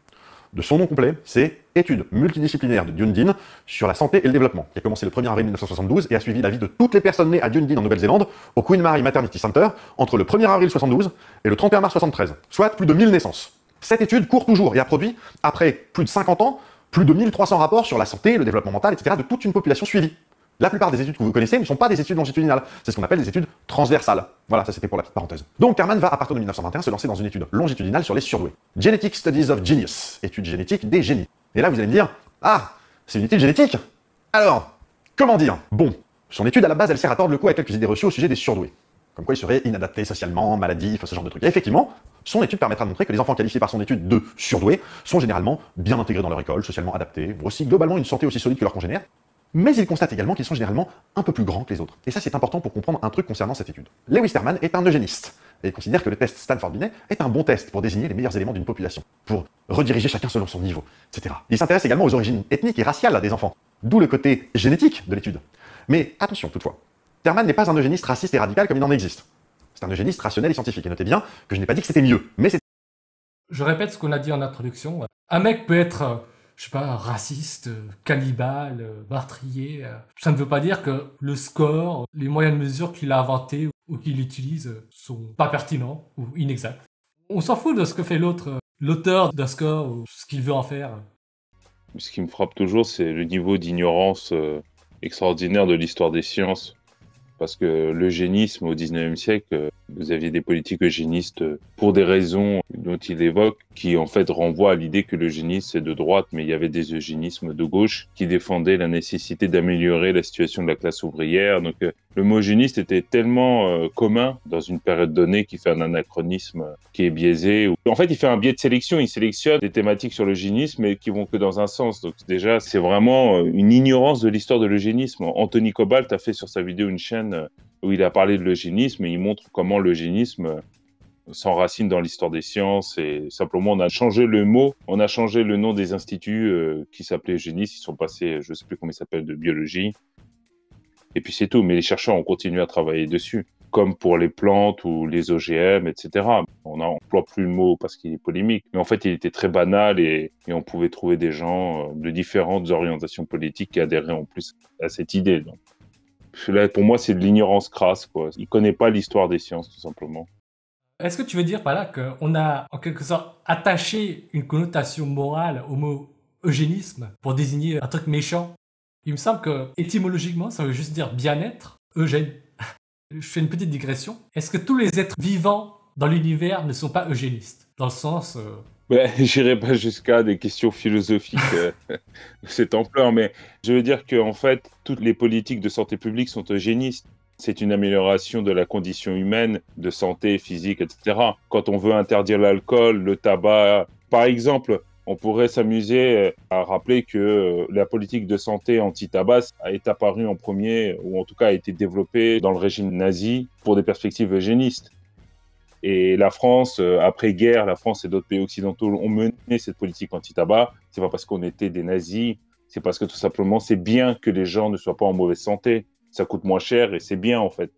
De son nom complet, c'est Étude multidisciplinaire de Dundin sur la santé et le développement, qui a commencé le 1er avril 1972 et a suivi la vie de toutes les personnes nées à Dundin en Nouvelle-Zélande, au Queen Mary Maternity Center, entre le 1er avril 1972 et le 31 mars 1973, soit plus de 1000 naissances. Cette étude court toujours et a produit, après plus de 50 ans, plus de 1300 rapports sur la santé, le développement mental, etc. de toute une population suivie. La plupart des études que vous connaissez ne sont pas des études longitudinales, c'est ce qu'on appelle des études transversales. Voilà, ça c'était pour la petite parenthèse. Donc Terman va, à partir de 1921, se lancer dans une étude longitudinale sur les surdoués. Genetic Studies of Genius, étude génétique des génies. Et là vous allez me dire, ah, c'est une étude génétique ? Alors, comment dire ? Bon, son étude à la base elle sert à tordre le cou à quelques idées reçues au sujet des surdoués. Comme quoi ils seraient inadaptés socialement, maladifs, ce genre de trucs. Et effectivement, son étude permettra de montrer que les enfants qualifiés par son étude de surdoués sont généralement bien intégrés dans leur école, socialement adaptés, aussi globalement une santé aussi solide que leurs congénères. Mais il constate également qu'ils sont généralement un peu plus grands que les autres. Et ça, c'est important pour comprendre un truc concernant cette étude. Lewis Terman est un eugéniste, et il considère que le test Stanford-Binet est un bon test pour désigner les meilleurs éléments d'une population, pour rediriger chacun selon son niveau, etc. Il s'intéresse également aux origines ethniques et raciales des enfants, d'où le côté génétique de l'étude. Mais attention, toutefois, Terman n'est pas un eugéniste raciste et radical comme il en existe. C'est un eugéniste rationnel et scientifique, et notez bien que je n'ai pas dit que c'était mieux, mais c'est... Je répète ce qu'on a dit en introduction. Un mec peut être... je sais pas, raciste, cannibale, meurtrier. Ça ne veut pas dire que le score, les moyens de mesure qu'il a inventés ou qu'il utilise sont pas pertinents ou inexacts. On s'en fout de ce que fait l'auteur d'un score ou ce qu'il veut en faire. Ce qui me frappe toujours, c'est le niveau d'ignorance extraordinaire de l'histoire des sciences. Parce que l'eugénisme au 19e siècle, vous aviez des politiques eugénistes pour des raisons dont il évoque, qui en fait renvoient à l'idée que l'eugénisme c'est de droite, mais il y avait des eugénismes de gauche qui défendaient la nécessité d'améliorer la situation de la classe ouvrière. Donc le mot eugéniste était tellement commun dans une période donnée qu'il fait un anachronisme qui est biaisé. En fait, il fait un biais de sélection. Il sélectionne des thématiques sur l'eugénisme mais qui vont que dans un sens. Donc déjà, c'est vraiment une ignorance de l'histoire de l'eugénisme. Anthony Cobalt a fait sur sa vidéo une chaîne où il a parlé de l'eugénisme et il montre comment l'eugénisme s'enracine dans l'histoire des sciences et simplement on a changé le mot, on a changé le nom des instituts qui s'appelaient eugénistes, ils sont passés, je ne sais plus comment ils s'appellent, de biologie. Et puis c'est tout, mais les chercheurs ont continué à travailler dessus, comme pour les plantes ou les OGM, etc. On n'emploie plus le mot parce qu'il est polémique, mais en fait il était très banal et on pouvait trouver des gens de différentes orientations politiques qui adhéraient en plus à cette idée. Donc, là, pour moi, c'est de l'ignorance crasse, quoi. Il ne connaît pas l'histoire des sciences, tout simplement. Est-ce que tu veux dire par là qu'on a en quelque sorte attaché une connotation morale au mot eugénisme pour désigner un truc méchant? Il me semble que étymologiquement, ça veut juste dire bien-être, eugène. Je fais une petite digression. Est-ce que tous les êtres vivants dans l'univers ne sont pas eugénistes? Dans le sens... J'irai pas jusqu'à des questions philosophiques de cette ampleur, mais je veux dire qu'en fait, toutes les politiques de santé publique sont eugénistes. C'est une amélioration de la condition humaine, de santé physique, etc. Quand on veut interdire l'alcool, le tabac, par exemple, on pourrait s'amuser à rappeler que la politique de santé anti-tabac est apparue en premier, ou en tout cas a été développée dans le régime nazi pour des perspectives eugénistes. Et la France, après-guerre, la France et d'autres pays occidentaux ont mené cette politique anti-tabac. C'est pas parce qu'on était des nazis, c'est parce que tout simplement c'est bien que les gens ne soient pas en mauvaise santé. Ça coûte moins cher et c'est bien en fait.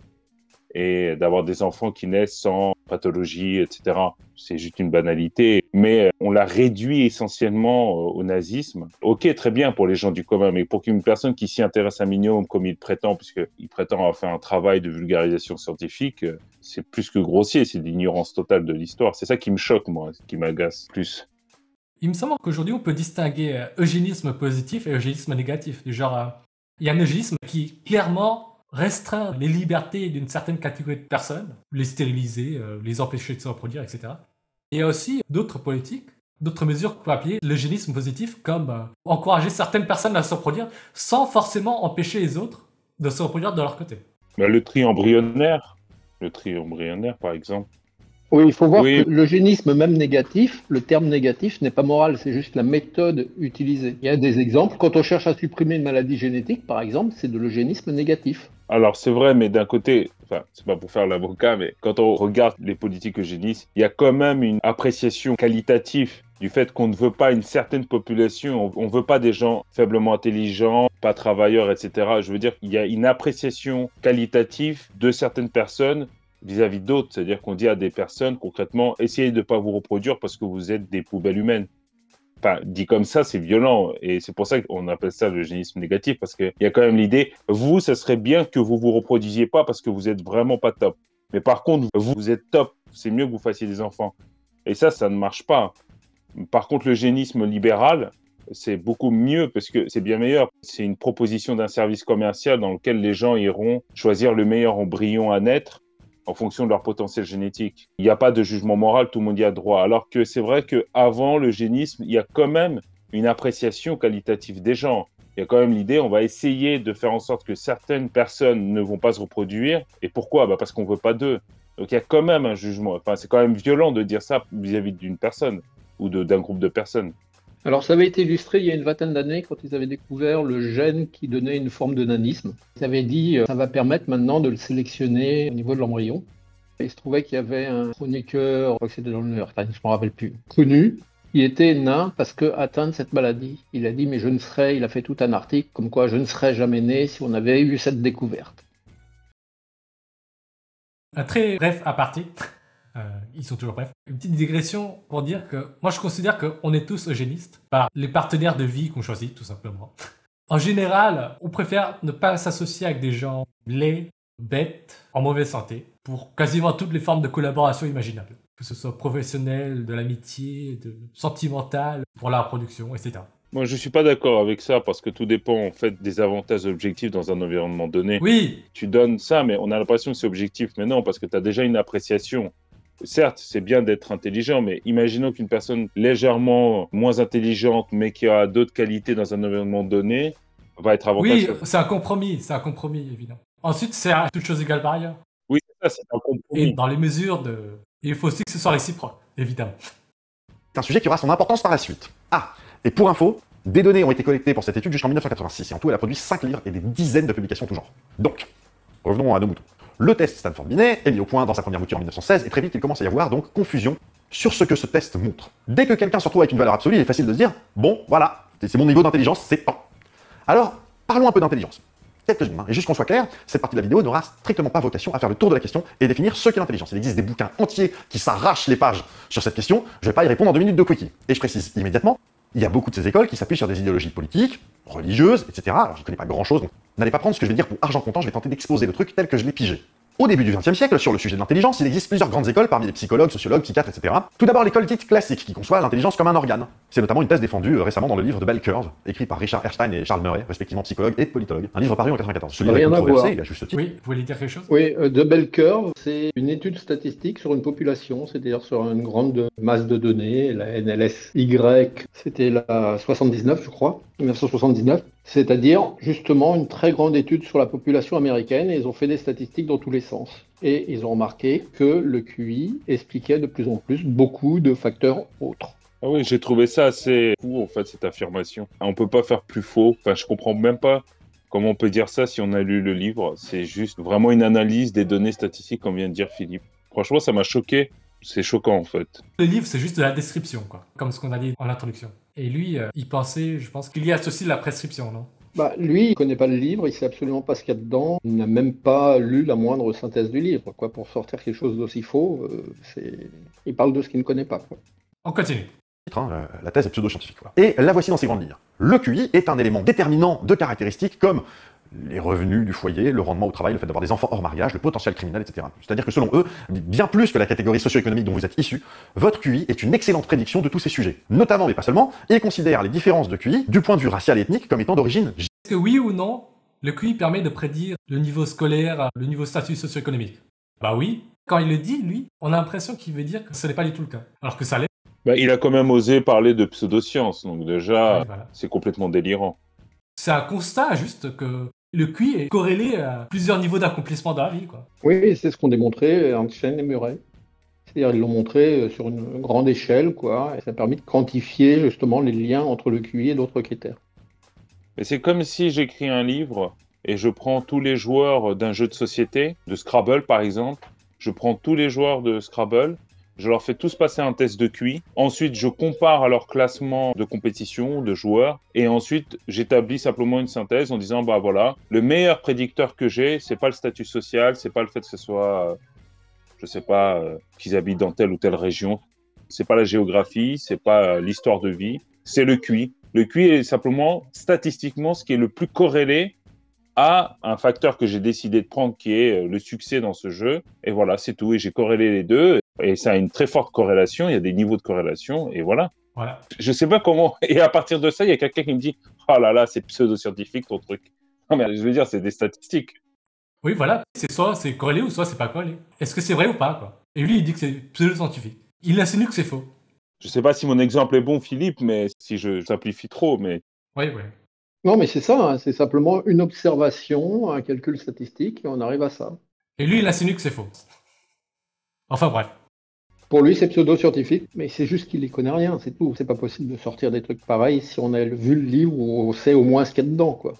Et d'avoir des enfants qui naissent sans pathologie, etc. C'est juste une banalité. Mais on l'a réduit essentiellement au nazisme. Ok, très bien pour les gens du commun, mais pour qu'une personne qui s'y intéresse un minimum comme il prétend, puisqu'il prétend avoir fait un travail de vulgarisation scientifique, c'est plus que grossier, c'est de l'ignorance totale de l'histoire. C'est ça qui me choque, moi, qui m'agace plus. Il me semble qu'aujourd'hui, on peut distinguer eugénisme positif et eugénisme négatif. Du genre, il y a un eugénisme qui clairement restreint les libertés d'une certaine catégorie de personnes, les stériliser, les empêcher de se reproduire, etc. Il y a aussi d'autres politiques, d'autres mesures qu'on peut appeler l'eugénisme positif, comme encourager certaines personnes à se reproduire sans forcément empêcher les autres de se reproduire de leur côté. Le tri embryonnaire, par exemple. Oui, il faut voir que l'eugénisme, même négatif, le terme négatif n'est pas moral, c'est juste la méthode utilisée. Il y a des exemples. Quand on cherche à supprimer une maladie génétique, par exemple, c'est de l'eugénisme négatif. Alors c'est vrai, mais d'un côté, enfin, c'est pas pour faire l'avocat, mais quand on regarde les politiques eugénistes, il y a quand même une appréciation qualitative du fait qu'on ne veut pas une certaine population, on ne veut pas des gens faiblement intelligents, pas travailleurs, etc. Je veux dire, il y a une appréciation qualitative de certaines personnes vis-à-vis d'autres. C'est-à-dire qu'on dit à des personnes, concrètement, essayez de ne pas vous reproduire parce que vous êtes des poubelles humaines. Enfin, dit comme ça, c'est violent. Et c'est pour ça qu'on appelle ça l'eugénisme négatif, parce qu'il y a quand même l'idée, vous, ça serait bien que vous vous reproduisiez pas parce que vous êtes vraiment pas top. Mais par contre, vous êtes top. C'est mieux que vous fassiez des enfants. Et ça ne marche pas. Par contre, l'eugénisme libéral, c'est beaucoup mieux parce que c'est bien meilleur. C'est une proposition d'un service commercial dans lequel les gens iront choisir le meilleur embryon à naître en fonction de leur potentiel génétique. Il n'y a pas de jugement moral, tout le monde y a droit. Alors que c'est vrai qu'avant l'eugénisme, il y a quand même une appréciation qualitative des gens. Il y a quand même l'idée, on va essayer de faire en sorte que certaines personnes ne vont pas se reproduire. Et pourquoi ? Parce qu'on ne veut pas d'eux. Donc il y a quand même un jugement. Enfin, c'est quand même violent de dire ça vis-à-vis d'une personne ou d'un groupe de personnes. Alors ça avait été illustré il y a une vingtaine d'années quand ils avaient découvert le gène qui donnait une forme de nanisme. Ils avaient dit ça va permettre maintenant de le sélectionner au niveau de l'embryon. Il se trouvait qu'il y avait un chroniqueur, je crois que c'était dans le New York Times, je ne me rappelle plus, connu, qui était nain parce que atteint de cette maladie. Il a dit mais il a fait tout un article comme quoi je ne serais jamais né si on avait eu cette découverte. Un très bref aparté. Ils sont toujours brefs. Une petite digression pour dire que moi je considère qu'on est tous eugénistes par les partenaires de vie qu'on choisit tout simplement. En général, on préfère ne pas s'associer avec des gens laids, bêtes, en mauvaise santé, pour quasiment toutes les formes de collaboration imaginables. Que ce soit professionnel, de l'amitié, de sentimental, pour la reproduction, etc. Moi, je suis pas d'accord avec ça parce que tout dépend en fait des avantages objectifs dans un environnement donné. Oui, Tu donnes ça, mais on a l'impression que c'est objectif. Mais non, parce que tu as déjà une appréciation. Certes, c'est bien d'être intelligent, mais imaginons qu'une personne légèrement moins intelligente, mais qui a d'autres qualités dans un environnement donné, va être oui, avantageux. c'est un compromis, évidemment. Ensuite, c'est à toute chose égale par ailleurs. Oui, c'est ça, c'est un Et compromis. dans les mesures de... Il faut aussi que ce soit réciproque, évidemment. C'est un sujet qui aura son importance par la suite. Ah, et pour info, des données ont été collectées pour cette étude jusqu'en 1986, et en tout, elle a produit 5 livres et des dizaines de publications tout genre. Donc, revenons à nos moutons. Le test Stanford-Binet est mis au point dans sa première mouture en 1916, et très vite, il commence à y avoir donc confusion sur ce que ce test montre. Dès que quelqu'un se retrouve avec une valeur absolue, il est facile de se dire « Bon, voilà, c'est mon niveau d'intelligence, c'est tant ». Alors, parlons un peu d'intelligence. Quelques secondes, et juste qu'on soit clair, cette partie de la vidéo n'aura strictement pas vocation à faire le tour de la question et définir ce qu'est l'intelligence. Il existe des bouquins entiers qui s'arrachent les pages sur cette question, je vais pas y répondre en 2 minutes de quickie. Et je précise immédiatement, il y a beaucoup de ces écoles qui s'appuient sur des idéologies politiques, religieuses, etc. Alors je connais pas grand chose, donc n'allez pas prendre ce que je vais dire pour argent comptant, je vais tenter d'exposer le truc tel que je l'ai pigé. Au début du XXe siècle, sur le sujet de l'intelligence, il existe plusieurs grandes écoles parmi les psychologues, sociologues, psychiatres, etc. Tout d'abord l'école dite classique, qui conçoit l'intelligence comme un organe. C'est notamment une thèse défendue récemment dans le livre de Bell Curve, écrit par Richard Erstein et Charles Murray, respectivement psychologues et politologues. Un livre paru en 1994. Ce livre est Rien à controversé, voir. il a juste titre. Oui, vous voulez dire quelque chose? Oui, The Bell Curve, c'est une étude statistique sur une population, c'est-à-dire sur une grande masse de données, la NLSY, c'était la 79, je crois, 1979, c'est-à-dire justement une très grande étude sur la population américaine, et ils ont fait des statistiques dans tous les sens. Et ils ont remarqué que le QI expliquait de plus en plus beaucoup de facteurs autres. Ah oui, j'ai trouvé ça assez fou, en fait, cette affirmation. On peut pas faire plus faux. Enfin, je comprends même pas comment on peut dire ça si on a lu le livre. C'est juste vraiment une analyse des données statistiques, comme vient de dire Philippe. Franchement, ça m'a choqué. C'est choquant, en fait. Le livre, c'est juste de la description, quoi. Comme ce qu'on a dit en introduction. Et lui, il pensait, je pense, qu'il y associe la prescription, non? Bah, lui, il connaît pas le livre, il sait absolument pas ce qu'il y a dedans, il n'a même pas lu la moindre synthèse du livre, quoi. Pour sortir quelque chose d'aussi faux, il parle de ce qu'il ne connaît pas, quoi. On continue. La thèse est pseudo-scientifique. Et la voici dans ses grandes lignes. Le QI est un élément déterminant de caractéristiques comme les revenus du foyer, le rendement au travail, le fait d'avoir des enfants hors mariage, le potentiel criminel, etc. C'est-à-dire que selon eux, bien plus que la catégorie socio-économique dont vous êtes issu, votre QI est une excellente prédiction de tous ces sujets. Notamment, mais pas seulement, ils considèrent les différences de QI du point de vue racial et ethnique comme étant d'origine. Est-ce que oui ou non, le QI permet de prédire le niveau scolaire, le niveau statut socio-économique? Bah oui. Quand il le dit, lui, on a l'impression qu'il veut dire que ce n'est pas du tout le cas. Alors que ça l'est. Bah, il a quand même osé parler de pseudosciences, donc déjà, Oui, voilà. c'est complètement délirant. C'est un constat juste que le QI est corrélé à plusieurs niveaux d'accomplissement dans la vie, quoi. Oui, c'est ce qu'ont démontré Einstein et Murray. C'est-à-dire ils l'ont montré sur une grande échelle, quoi, et ça a permis de quantifier justement les liens entre le QI et d'autres critères. Mais c'est comme si j'écris un livre et je prends tous les joueurs d'un jeu de société, de Scrabble par exemple, je prends tous les joueurs de Scrabble, je leur fais tous passer un test de QI, ensuite je compare à leur classement de compétition, de joueurs, et ensuite j'établis simplement une synthèse en disant, bah voilà, le meilleur prédicteur que j'ai, c'est pas le statut social, c'est pas le fait que ce soit, je sais pas, qu'ils habitent dans telle ou telle région, c'est pas la géographie, c'est pas l'histoire de vie, c'est le QI. Le QI est simplement, statistiquement, ce qui est le plus corrélé à un facteur que j'ai décidé de prendre qui est le succès dans ce jeu. Et voilà, c'est tout. Et j'ai corrélé les deux. Et ça a une très forte corrélation. Il y a des niveaux de corrélation. Et voilà. Voilà. Je sais pas comment. Et à partir de ça, il y a quelqu'un qui me dit, oh là là, c'est pseudo-scientifique ton truc. Non, mais je veux dire, c'est des statistiques. Oui, voilà. C'est soit c'est corrélé ou soit c'est pas corrélé. Est-ce que c'est vrai ou pas, quoi? Et lui, il dit que c'est pseudo-scientifique. Il insinue que c'est faux. Je sais pas si mon exemple est bon, Philippe, mais si je simplifie trop, mais Oui, oui. Non, mais c'est ça, hein, c'est simplement une observation, un calcul statistique, et on arrive à ça. Et lui, il insinue que c'est faux. Enfin bref. Pour lui, c'est pseudo-scientifique, mais c'est juste qu'il n'y connaît rien, c'est tout. C'est pas possible de sortir des trucs pareils si on a vu le livre où on sait au moins ce qu'il y a dedans, quoi.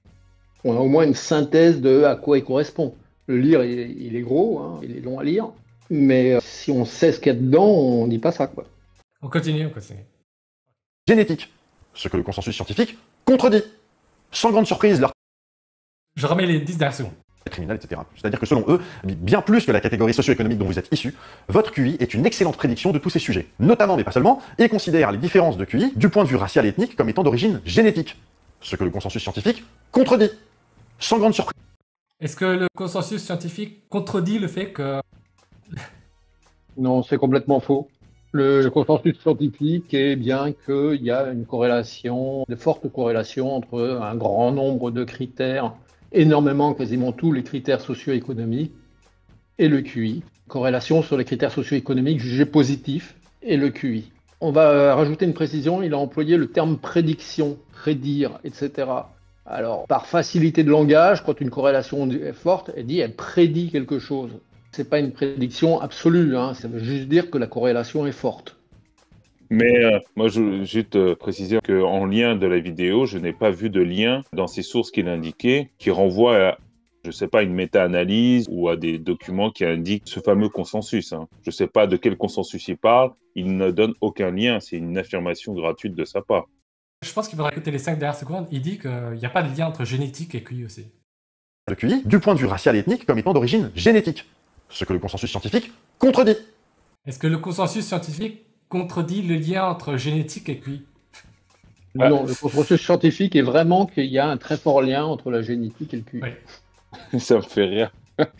On a au moins une synthèse de à quoi il correspond. Le livre, il est gros, hein, il est long à lire, mais si on sait ce qu'il y a dedans, on dit pas ça, quoi. On continue, on continue. Génétique. Ce que le consensus scientifique contredit. Sans grande surprise, leur Je remets les 10 dernières secondes. criminel, etc. C'est-à-dire que selon eux, bien plus que la catégorie socio-économique dont vous êtes issu, votre QI est une excellente prédiction de tous ces sujets. Notamment, mais pas seulement, ils considèrent les différences de QI du point de vue racial et ethnique comme étant d'origine génétique. Ce que le consensus scientifique contredit. Sans grande surprise. Est-ce que le consensus scientifique contredit le fait que... Non, c'est complètement faux. Le consensus scientifique est bien qu'il y a une corrélation, de fortes corrélations entre un grand nombre de critères, énormément, quasiment tous les critères socio-économiques et le QI. Corrélation sur les critères socio-économiques jugés positifs et le QI. On va rajouter une précision, il a employé le terme prédiction, prédire, etc. Alors, par facilité de langage, quand une corrélation est forte, elle prédit quelque chose. C'est pas une prédiction absolue, hein, ça veut juste dire que la corrélation est forte. Mais moi, je veux juste préciser qu'en lien de la vidéo, je n'ai pas vu de lien dans ces sources qu'il indiquait qui renvoie à, je ne sais pas, une méta-analyse ou à des documents qui indiquent ce fameux consensus. Hein. Je ne sais pas de quel consensus il parle, il ne donne aucun lien, c'est une affirmation gratuite de sa part. Je pense qu'il faudra écouter les 5 dernières secondes. Il dit qu'il n'y a pas de lien entre génétique et QI aussi. Le QI, du point de vue racial et ethnique, comme étant d'origine génétique. Ce que le consensus scientifique contredit. Est-ce que le consensus scientifique contredit le lien entre génétique et QI? Non, le consensus scientifique est vraiment qu'il y a un très fort lien entre la génétique et le QI. Oui. Ça me fait rire.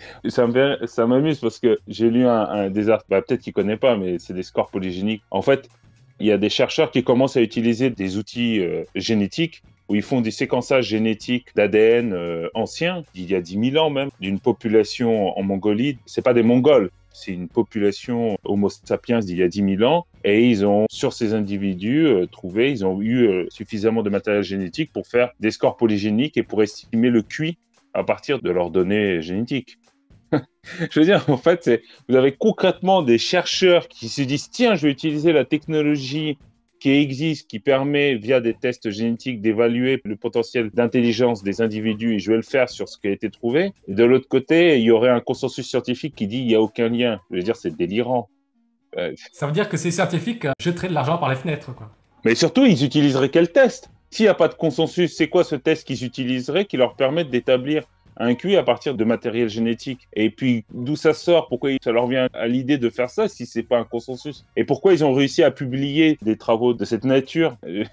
Ça m'amuse parce que j'ai lu des articles, peut-être qu'il ne connaît pas, mais c'est des scores polygéniques. En fait, il y a des chercheurs qui commencent à utiliser des outils génétiques où ils font des séquençages génétiques d'ADN anciens, d'il y a 10 000 ans même, d'une population en Mongolie. C'est pas des Mongols, c'est une population Homo sapiens d'il y a 10 000 ans. Et ils ont, sur ces individus, ils ont eu suffisamment de matériel génétique pour faire des scores polygéniques et pour estimer le QI à partir de leurs données génétiques. Je veux dire, en fait, vous avez concrètement des chercheurs qui se disent « Tiens, je vais utiliser la technologie qui existe, qui permet, via des tests génétiques, d'évaluer le potentiel d'intelligence des individus et je vais le faire sur ce qui a été trouvé. » Et de l'autre côté, il y aurait un consensus scientifique qui dit « Il n'y a aucun lien. » Je veux dire, c'est délirant. Ça veut dire que ces scientifiques jetteraient de l'argent par les fenêtres, quoi. Mais surtout, ils utiliseraient quel test? S'il n'y a pas de consensus, c'est quoi ce test qu'ils utiliseraient qui leur permette d'établir un QI à partir de matériel génétique? Et puis, d'où ça sort? Pourquoi ça leur vient à l'idée de faire ça si c'est pas un consensus? Et pourquoi ils ont réussi à publier des travaux de cette nature?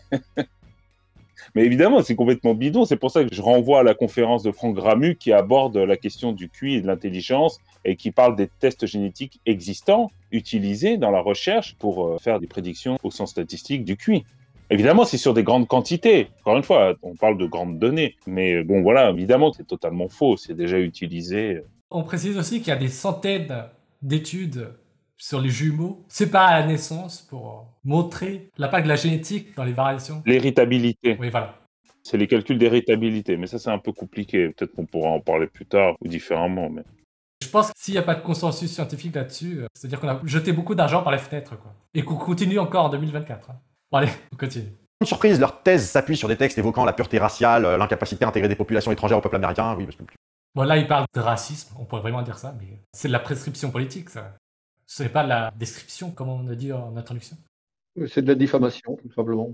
Mais évidemment, c'est complètement bidon. C'est pour ça que je renvoie à la conférence de Franck Gramu qui aborde la question du QI et de l'intelligence et qui parle des tests génétiques existants, utilisés dans la recherche pour faire des prédictions au sens statistique du QI. Évidemment, c'est sur des grandes quantités. Encore une fois, on parle de grandes données. Mais bon, voilà, évidemment, c'est totalement faux. C'est déjà utilisé. On précise aussi qu'il y a des centaines d'études sur les jumeaux séparés à la naissance pour montrer l'impact de la génétique dans les variations. L'héritabilité. Oui, voilà. C'est les calculs d'héritabilité. Mais ça, c'est un peu compliqué. Peut-être qu'on pourra en parler plus tard ou différemment. Mais... Je pense que s'il n'y a pas de consensus scientifique là-dessus, c'est-à-dire qu'on a jeté beaucoup d'argent par les fenêtres, quoi. Et qu'on continue encore en 2024. Hein. Bon, allez, on continue. Sans surprise, leur thèse s'appuie sur des textes évoquant la pureté raciale, l'incapacité à intégrer des populations étrangères au peuple américain. Oui, parce que... Bon, là, il parle de racisme, on pourrait vraiment dire ça, mais c'est de la prescription politique, ça. Ce n'est pas de la description, comme on a dit en introduction. C'est de la diffamation, tout simplement.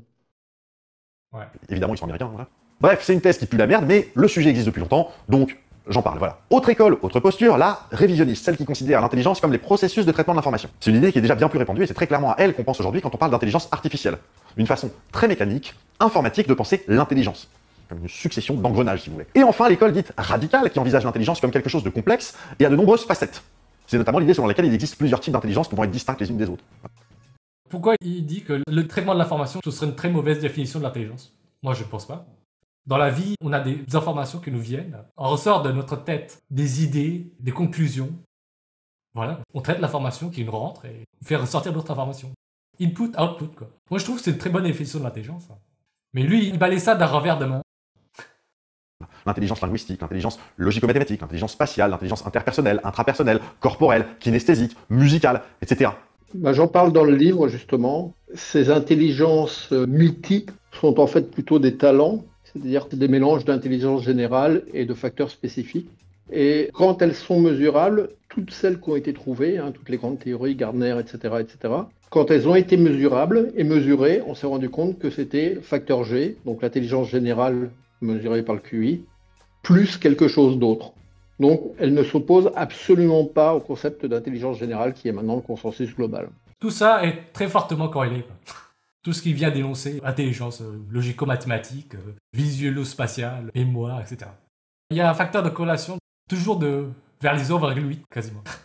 Ouais. Évidemment, ils sont américains, voilà. Bref, c'est une thèse qui pue la merde, mais le sujet existe depuis longtemps, donc j'en parle, voilà. Autre école, autre posture, la révisionniste, celle qui considère l'intelligence comme les processus de traitement de l'information. C'est une idée qui est déjà bien plus répandue et c'est très clairement à elle qu'on pense aujourd'hui quand on parle d'intelligence artificielle. Une façon très mécanique, informatique de penser l'intelligence. Comme une succession d'engrenages, si vous voulez. Et enfin, l'école dite radicale, qui envisage l'intelligence comme quelque chose de complexe et a de nombreuses facettes. C'est notamment l'idée selon laquelle il existe plusieurs types d'intelligence pouvant être distinctes les unes des autres. Pourquoi il dit que le traitement de l'information, ce serait une très mauvaise définition de l'intelligence? Moi, je ne pense pas. Dans la vie, on a des informations qui nous viennent. On ressort de notre tête des idées, des conclusions. Voilà, on traite l'information qui nous rentre et on fait ressortir d'autres informations. Input, output, quoi. Moi, je trouve que c'est une très bonne définition de l'intelligence. Mais lui, il balaye ça d'un revers de main. L'intelligence linguistique, l'intelligence logico-mathématique, l'intelligence spatiale, l'intelligence interpersonnelle, intrapersonnelle, corporelle, kinesthésique, musicale, etc. J'en parle dans le livre, justement. Ces intelligences multiples sont en fait plutôt des talents, c'est-à-dire des mélanges d'intelligence générale et de facteurs spécifiques. Et quand elles sont mesurables, toutes celles qui ont été trouvées, toutes les grandes théories, Gardner, etc., quand elles ont été mesurables et mesurées, on s'est rendu compte que c'était facteur G, donc l'intelligence générale mesurée par le QI, plus quelque chose d'autre. Donc, elle ne s'oppose absolument pas au concept d'intelligence générale qui est maintenant le consensus global. Tout ça est très fortement corrélé, quoi. Tout ce qui vient d'énoncer, intelligence logico-mathématique, visuelo-spatiale, mémoire, etc. Il y a un facteur de corrélation toujours vers les 0,8 quasiment.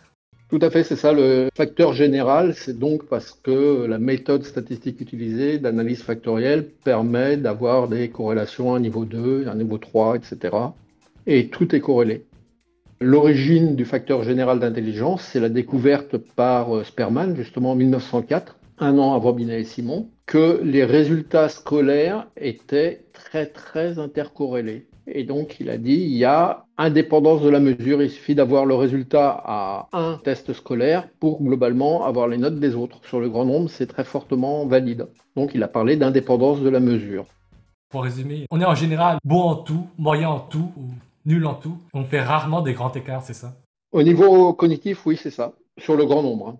Tout à fait, c'est ça. Le facteur général, c'est donc parce que la méthode statistique utilisée d'analyse factorielle permet d'avoir des corrélations à un niveau 2, à un niveau 3, etc. Et tout est corrélé. L'origine du facteur général d'intelligence, c'est la découverte par Sperman, justement en 1904, un an avant Binet et Simon, que les résultats scolaires étaient très très intercorrélés. Et donc il a dit, il y a indépendance de la mesure, il suffit d'avoir le résultat à un test scolaire pour globalement avoir les notes des autres. Sur le grand nombre, c'est très fortement valide. Donc il a parlé d'indépendance de la mesure. Pour résumer, on est en général bon en tout, moyen en tout, ou nul en tout. On fait rarement des grands écarts, c'est ça? Au niveau cognitif, oui, c'est ça, sur le grand nombre.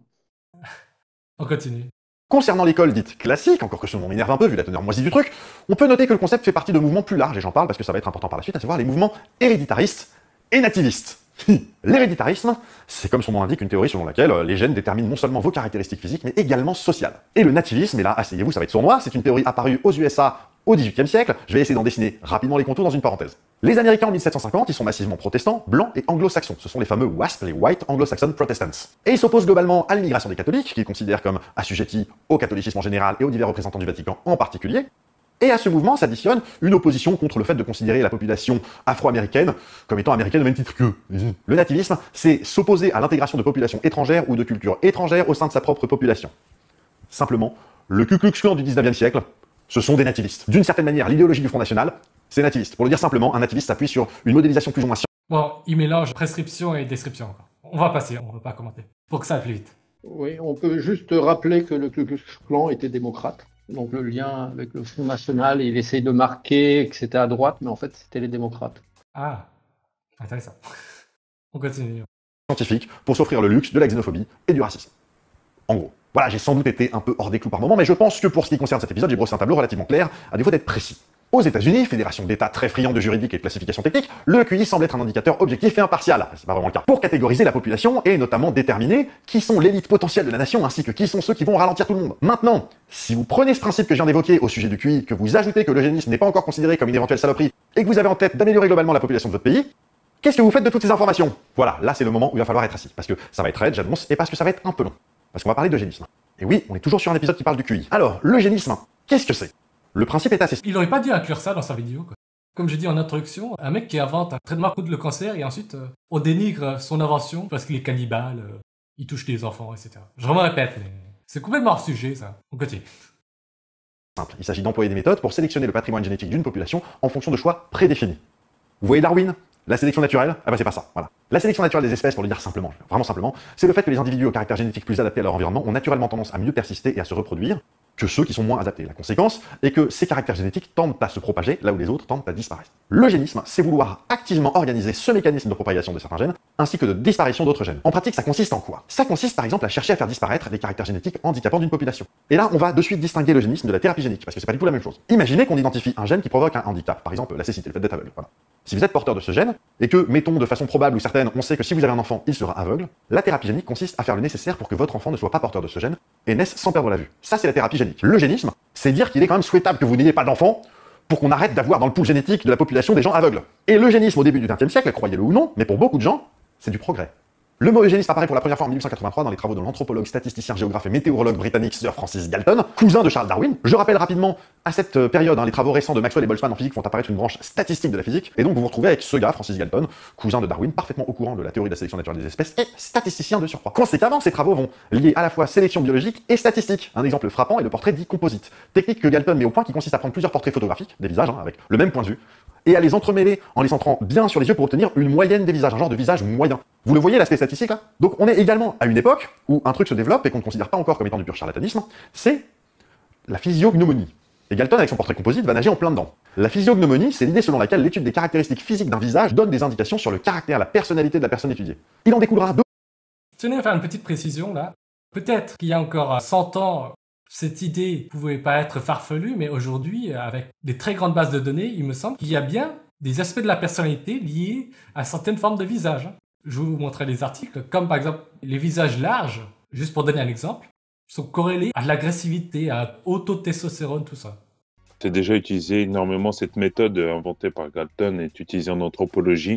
On continue. Concernant l'école dite classique, encore que ce nom m'énerve un peu vu la teneur moisie du truc, on peut noter que le concept fait partie de mouvements plus larges, et j'en parle parce que ça va être important par la suite, à savoir les mouvements héréditaristes et nativistes. L'héréditarisme, c'est comme son nom l'indique une théorie selon laquelle les gènes déterminent non seulement vos caractéristiques physiques, mais également sociales. Et le nativisme, et là, asseyez-vous, ça va être sournois, c'est une théorie apparue aux USA au XVIIIe siècle, je vais essayer d'en dessiner rapidement les contours dans une parenthèse. Les Américains en 1750, ils sont massivement protestants, blancs et anglo-saxons. Ce sont les fameux WASP, les White Anglo-Saxon Protestants. Et ils s'opposent globalement à l'immigration des catholiques, qu'ils considèrent comme assujettis au catholicisme en général et aux divers représentants du Vatican en particulier. Et à ce mouvement s'additionne une opposition contre le fait de considérer la population afro-américaine comme étant américaine au même titre qu'eux. Le nativisme, c'est s'opposer à l'intégration de populations étrangères ou de cultures étrangères au sein de sa propre population. Simplement, le Ku Klux Klan du 19e siècle, ce sont des nativistes. D'une certaine manière, l'idéologie du Front National, c'est nativiste. Pour le dire simplement, un nativiste s'appuie sur une modélisation plus ou moins scientifique. Bon, il mélange prescription et description encore. On va passer, on va pas commenter. Pour que ça aille plus vite. Oui, on peut juste rappeler que le Ku Klux Klan était démocrate. Donc le lien avec le Front National, il essaye de marquer que c'était à droite, mais en fait c'était les démocrates. Ah, intéressant. On continue. Scientifique pour s'offrir le luxe de la xénophobie et du racisme. En gros. Voilà, j'ai sans doute été un peu hors des clous par moment, mais je pense que pour ce qui concerne cet épisode, j'ai brossé un tableau relativement clair, à défaut d'être précis. Aux États-Unis, fédération d'États très friands de juridique et de classification technique, le QI semble être un indicateur objectif et impartial. C'est pas vraiment le cas. Pour catégoriser la population et notamment déterminer qui sont l'élite potentielle de la nation ainsi que qui sont ceux qui vont ralentir tout le monde. Maintenant, si vous prenez ce principe que je viens d'évoquer au sujet du QI, que vous ajoutez que l'eugénisme n'est pas encore considéré comme une éventuelle saloperie et que vous avez en tête d'améliorer globalement la population de votre pays, qu'est-ce que vous faites de toutes ces informations? Voilà, là c'est le moment où il va falloir être assis. Parce que ça va être raide, j'annonce, et parce que ça va être un peu long. Parce qu'on va parler d'eugénisme. Et oui, on est toujours sur un épisode qui parle du QI. Alors, l'eugénisme, qu'est-ce que c'est? Le principe est assez... Il aurait pas dû inclure ça dans sa vidéo, quoi. Comme je dis en introduction, un mec qui invente un traitement contre le cancer et ensuite on dénigre son invention parce qu'il est cannibale, il touche des enfants, etc. Je me répète, mais c'est complètement hors sujet, ça. On continue. simple. Il s'agit d'employer des méthodes pour sélectionner le patrimoine génétique d'une population en fonction de choix prédéfinis. Vous voyez Darwin? La sélection naturelle, ah bah c'est pas ça, voilà. La sélection naturelle des espèces, pour le dire simplement, vraiment simplement, c'est le fait que les individus au caractère génétique plus adapté à leur environnement ont naturellement tendance à mieux persister et à se reproduire que ceux qui sont moins adaptés. La conséquence est que ces caractères génétiques tendent à se propager là où les autres tendent à disparaître. L'eugénisme, c'est vouloir activement organiser ce mécanisme de propagation de certains gènes ainsi que de disparition d'autres gènes. En pratique, ça consiste en quoi? Ça consiste par exemple à chercher à faire disparaître les caractères génétiques handicapants d'une population. Et là, on va de suite distinguer l'eugénisme de la thérapie génique parce que c'est pas du tout la même chose. Imaginez qu'on identifie un gène qui provoque un handicap, par exemple la cécité, le fait d'être aveugle. Voilà. Si vous êtes porteur de ce gène, et que, mettons de façon probable ou certaine, on sait que si vous avez un enfant, il sera aveugle, la thérapie génique consiste à faire le nécessaire pour que votre enfant ne soit pas porteur de ce gène et naisse sans perdre la vue. Ça, c'est la thérapie génique. L'eugénisme, c'est dire qu'il est quand même souhaitable que vous n'ayez pas d'enfant pour qu'on arrête d'avoir dans le pool génétique de la population des gens aveugles. Et l'eugénisme au début du XXe siècle, croyez-le ou non, mais pour beaucoup de gens, c'est du progrès. Le mot eugénisme apparaît pour la première fois en 1883 dans les travaux de l'anthropologue, statisticien, géographe et météorologue britannique Sir Francis Galton, cousin de Charles Darwin. Je rappelle rapidement, à cette période, les travaux récents de Maxwell et Boltzmann en physique font apparaître une branche statistique de la physique, et donc vous vous retrouvez avec ce gars, Francis Galton, cousin de Darwin, parfaitement au courant de la théorie de la sélection naturelle des espèces, et statisticien de surcroît. Conséquemment, ces travaux vont lier à la fois sélection biologique et statistique. Un exemple frappant est le portrait dit composite. Technique que Galton met au point qui consiste à prendre plusieurs portraits photographiques, des visages, avec le même point de vue, et à les entremêler en les centrant bien sur les yeux pour obtenir une moyenne des visages, un genre de visage moyen. Vous le voyez l'aspect statistique là? Donc on est également à une époque où un truc se développe et qu'on ne considère pas encore comme étant du pur charlatanisme, c'est la physiognomonie. Et Galton, avec son portrait composite, va nager en plein dedans. La physiognomonie, c'est l'idée selon laquelle l'étude des caractéristiques physiques d'un visage donne des indications sur le caractère, la personnalité de la personne étudiée. Il en découlera deux. Je tenais à faire une petite précision là. Peut-être qu'il y a encore 100 ans, cette idée pouvait pas être farfelue, mais aujourd'hui, avec des très grandes bases de données, il me semble qu'il y a bien des aspects de la personnalité liés à certaines formes de visage. Je vais vous montrer des articles, comme par exemple les visages larges, juste pour donner un exemple, sont corrélés à l'agressivité, à haut taux de testostérone, tout ça. C'est déjà utilisé énormément, cette méthode inventée par Galton est utilisée en anthropologie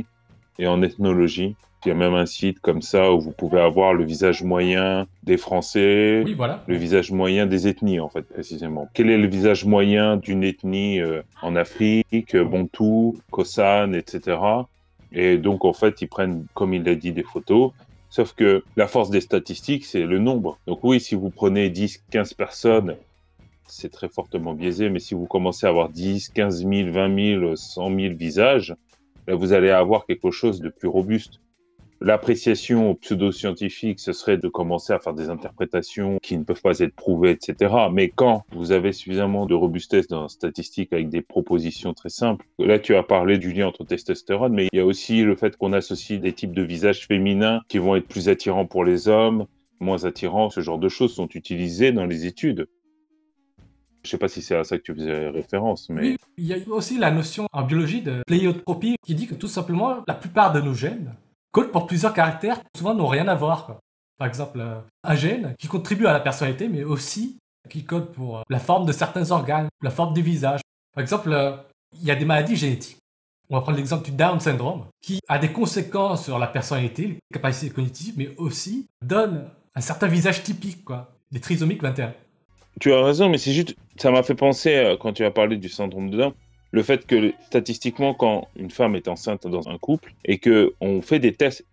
et en ethnologie. Il y a même un site comme ça où vous pouvez avoir le visage moyen des Français, Oui, voilà. le visage moyen des ethnies, en fait, précisément. Quel est le visage moyen d'une ethnie en Afrique, Bantou, Kosan, etc. Et donc, en fait, ils prennent, comme il l'a dit, des photos. Sauf que la force des statistiques, c'est le nombre. Donc oui, si vous prenez 10, 15 personnes, c'est très fortement biaisé. Mais si vous commencez à avoir 10, 15 000, 20 000, 100 000 visages, là, vous allez avoir quelque chose de plus robuste. L'appréciation pseudo-scientifique, ce serait de commencer à faire des interprétations qui ne peuvent pas être prouvées, etc. Mais quand vous avez suffisamment de robustesse dans la statistique avec des propositions très simples, là tu as parlé du lien entre testostérone, mais il y a aussi le fait qu'on associe des types de visages féminins qui vont être plus attirants pour les hommes, moins attirants, ce genre de choses sont utilisées dans les études. Je ne sais pas si c'est à ça que tu faisais référence, mais... Oui, il y a aussi la notion en biologie de pléiotropie qui dit que tout simplement, la plupart de nos gènes codent pour plusieurs caractères qui souvent n'ont rien à voir, quoi. Par exemple, un gène qui contribue à la personnalité, mais aussi qui code pour la forme de certains organes, la forme du visage. Par exemple, il y a des maladies génétiques. On va prendre l'exemple du Down syndrome, qui a des conséquences sur la personnalité, les capacités cognitives, mais aussi donne un certain visage typique, quoi, des trisomiques 21. Tu as raison, mais c'est juste, ça m'a fait penser, quand tu as parlé du syndrome de Down, le fait que statistiquement, quand une femme est enceinte dans un couple et qu'on fait des tests,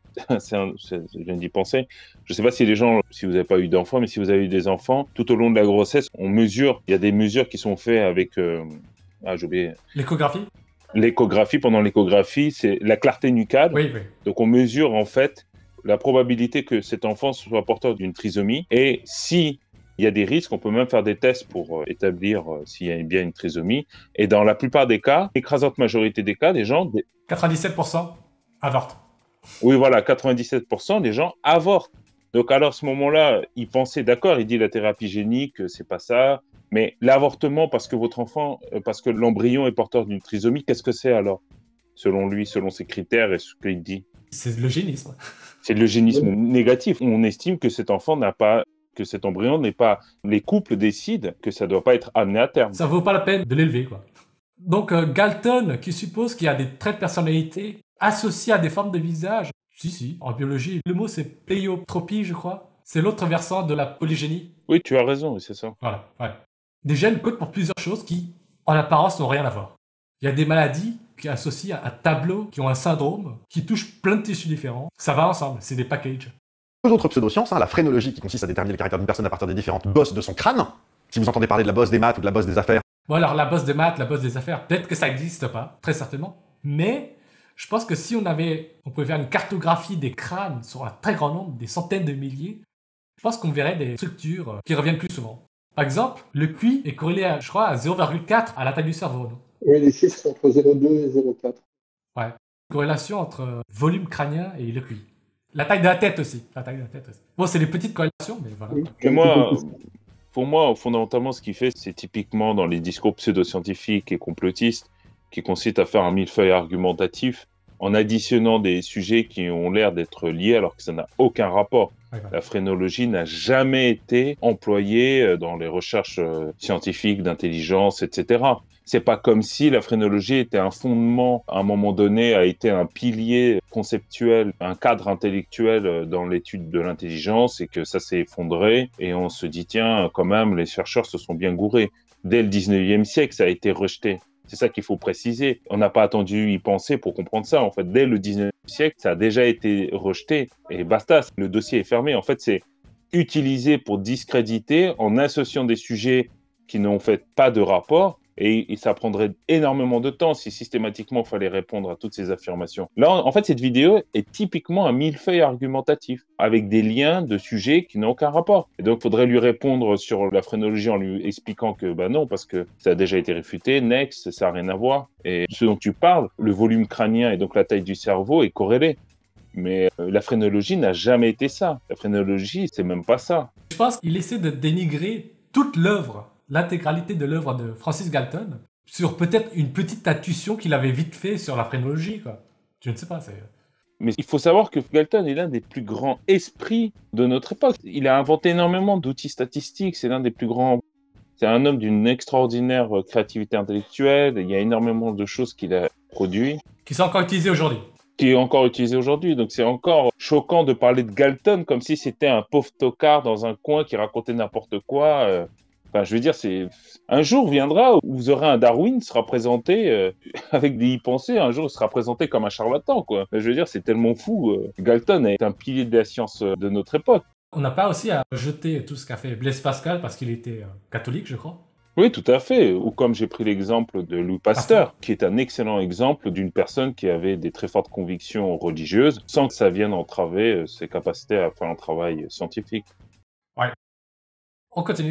je viens d'y penser, je ne sais pas si les gens, si vous n'avez pas eu d'enfants, mais si vous avez eu des enfants, tout au long de la grossesse, on mesure, il y a des mesures qui sont faites avec, j'ai oublié. L'échographie ? L'échographie, pendant l'échographie, c'est la clarté nucale. Oui, oui. Donc on mesure en fait la probabilité que cet enfant soit porteur d'une trisomie et si il y a des risques, on peut même faire des tests pour établir s'il y a bien une trisomie. Et dans la plupart des cas, l'écrasante majorité des cas, les gens... 97% avortent. Oui, voilà, 97% des gens avortent. Donc alors, à ce moment-là, il pensait, d'accord, il dit la thérapie génique, c'est pas ça. Mais l'avortement, parce que votre enfant, parce que l'embryon est porteur d'une trisomie, qu'est-ce que c'est alors? Selon lui, selon ses critères et ce qu'il dit. C'est l'eugénisme. C'est de l'eugénisme négatif. On estime que cet enfant n'a pas... que cet embryon n'est pas... Les couples décident que ça ne doit pas être amené à terme. Ça vaut pas la peine de l'élever, quoi. Donc Galton, qui suppose qu'il y a des traits de personnalité associés à des formes de visage. Si, en biologie, le mot c'est pléiotropie, je crois. C'est l'autre versant de la polygénie. Oui, tu as raison, c'est ça. Voilà, ouais. Des gènes codent pour plusieurs choses qui, en apparence, n'ont rien à voir. Il y a des maladies qui associent à un tableau, qui ont un syndrome, qui touchent plein de tissus différents. Ça va ensemble, c'est des packages. Deux autres pseudosciences, la phrénologie qui consiste à déterminer le caractère d'une personne à partir des différentes bosses de son crâne. Si vous entendez parler de la bosse des maths ou de la bosse des affaires. Bon alors la bosse des maths, la bosse des affaires, peut-être que ça n'existe pas, très certainement. Mais je pense que si on pouvait faire une cartographie des crânes sur un très grand nombre, des centaines de milliers, je pense qu'on verrait des structures qui reviennent plus souvent. Par exemple, le QI est corrélé, je crois, à 0,4 à la taille du cerveau. Non? Oui, les chiffres sont entre 0,2 et 0,4. Ouais. Corrélation entre volume crânien et le QI. La taille de la tête aussi. Bon, c'est des petites corrélations, mais voilà. Oui. Mais moi, pour moi, fondamentalement, ce qu'il fait, c'est typiquement dans les discours pseudo-scientifiques et complotistes, qui consiste à faire un millefeuille argumentatif en additionnant des sujets qui ont l'air d'être liés alors que ça n'a aucun rapport. Ouais. La phrénologie n'a jamais été employée dans les recherches scientifiques d'intelligence, etc. C'est pas comme si la phrénologie était un fondement, à un moment donné, a été un pilier conceptuel, un cadre intellectuel dans l'étude de l'intelligence et que ça s'est effondré et on se dit, tiens, quand même, les chercheurs se sont bien gourés. Dès le 19e siècle, ça a été rejeté. C'est ça qu'il faut préciser. On n'a pas attendu y penser pour comprendre ça. En fait, dès le 19e siècle, ça a déjà été rejeté et basta, le dossier est fermé. En fait, c'est utilisé pour discréditer en associant des sujets qui n'ont fait pas de rapport. Et ça prendrait énormément de temps si systématiquement il fallait répondre à toutes ces affirmations. Là, en fait, cette vidéo est typiquement un millefeuille argumentatif avec des liens de sujets qui n'ont aucun rapport. Et donc, il faudrait lui répondre sur la phrénologie en lui expliquant que non, parce que ça a déjà été réfuté, next, ça n'a rien à voir. Et ce dont tu parles, le volume crânien et donc la taille du cerveau est corrélé. Mais la phrénologie n'a jamais été ça. La phrénologie, c'est même pas ça. Je pense qu'il essaie de dénigrer toute l'œuvre, l'intégralité de l'œuvre de Francis Galton, sur peut-être une petite intuition qu'il avait vite fait sur la phrénologie, quoi. Je ne sais pas, c'est... Mais il faut savoir que Galton est l'un des plus grands esprits de notre époque. Il a inventé énormément d'outils statistiques, c'est l'un des plus grands... C'est un homme d'une extraordinaire créativité intellectuelle, il y a énormément de choses qu'il a produit. Qui sont encore utilisées aujourd'hui. qui est encore utilisé aujourd'hui. Donc c'est encore choquant de parler de Galton comme si c'était un pauvre tocard dans un coin qui racontait n'importe quoi. Enfin, je veux dire, un jour viendra où vous aurez un Darwin sera présenté avec des y-pensées. Un jour, il sera présenté comme un charlatan, quoi. Je veux dire, c'est tellement fou. Galton est un pilier de la science de notre époque. On n'a pas aussi à jeter tout ce qu'a fait Blaise Pascal parce qu'il était catholique, je crois. Oui, tout à fait. Ou comme j'ai pris l'exemple de Louis Pasteur, qui est un excellent exemple d'une personne qui avait des très fortes convictions religieuses, sans que ça vienne entraver ses capacités à faire un travail scientifique. Ouais. On continue.